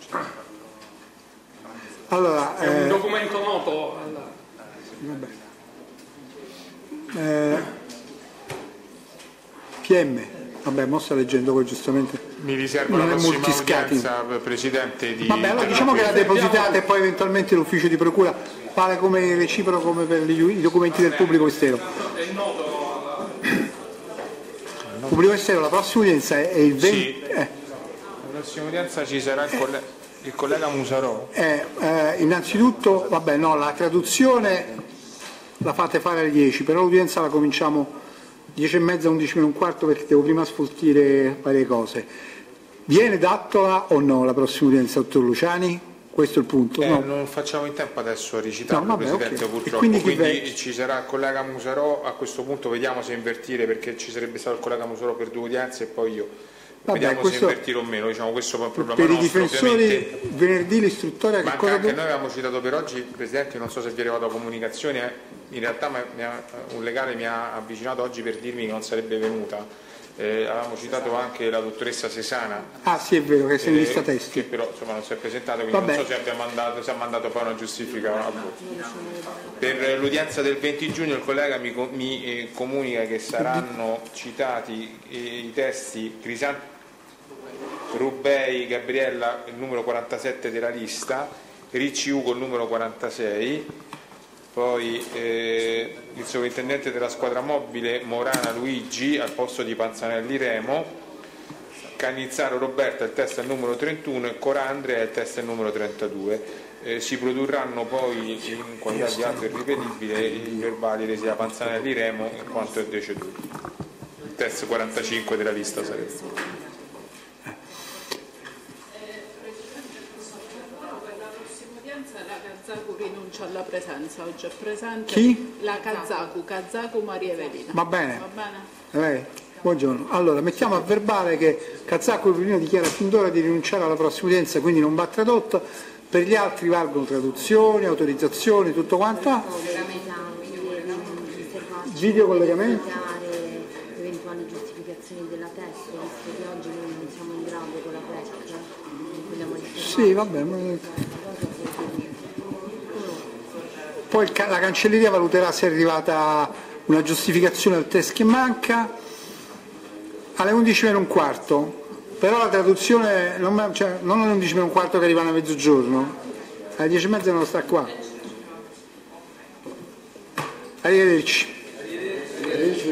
Allora, è un documento noto. PM, vabbè, mo sta leggendo poi giustamente. Mi riservo la prossima udienza, Presidente, di... Vabbè, allora diciamo che la depositate e poi eventualmente l'ufficio di procura vale come reciproco come per i documenti del pubblico ministero. È noto. Pubblico ministero, la prossima udienza è il 20... Sì. La prossima udienza ci sarà il collega Musarò. Innanzitutto, vabbè, no, la traduzione la fate fare alle 10, però l'udienza la cominciamo 10:30, 11 meno un quarto, perché devo prima sfoltire varie cose. Viene D'Attola o no la prossima udienza, dottor Luciani? Questo è il punto. No. Non facciamo in tempo adesso a ricitarlo, no, vabbè, Presidente, okay. purtroppo. Quindi ci sarà il collega Musarò, a questo punto vediamo se invertire, perché ci sarebbe stato il collega Musarò per 2 udienze e poi io. Vabbè, vediamo se invertire o meno, diciamo, questo è un problema per nostro. I difensori ovviamente. Venerdì l'istruttoria che cosa anche noi avevamo citato per oggi, Presidente, non so se vi è arrivata comunicazione, in realtà un legale mi ha avvicinato oggi per dirmi che non sarebbe venuta. Avevamo citato anche la dottoressa Sesana. Ah sì, è vero, che sei in lista testi. Che però insomma, non si è presentata, quindi non so se ha mandato poi una giustifica a voi. Per l'udienza del 20 giugno il collega mi comunica che saranno citati i testi Crisanti, Rubei, Gabriella, il numero 47 della lista, Ricci Ugo, il numero 46, poi il sovrintendente della squadra mobile Morana Luigi al posto di Panzanelli Remo, Cannizzaro Roberta il test è il numero 31 e Cora Andrea il test è il numero 32. Si produrranno poi in qualità di atto irripetibile i verbali resi da Panzanelli Remo in quanto è deceduto. Il test 45 della lista sarebbe. Kazzaku rinuncia alla presenza, oggi è presente. Chi? La Kazzaku Maria Evelina. Va bene. Va bene? Buongiorno. Allora, mettiamo a verbale che Kazzaku Evelina dichiara fin d'ora di rinunciare alla prossima udienza, quindi non va tradotto. Per gli altri valgono traduzioni, autorizzazioni, tutto quanto. Video collegamento. Eventuali giustificazioni della testa, visto che oggi noi non siamo in grado con la PEC. Sì, va bene. Poi la cancelleria valuterà se è arrivata una giustificazione al test che manca alle 11:15, però la traduzione non alle 11:15 che arrivano a mezzogiorno, alle 10:30 non sta qua. Arrivederci.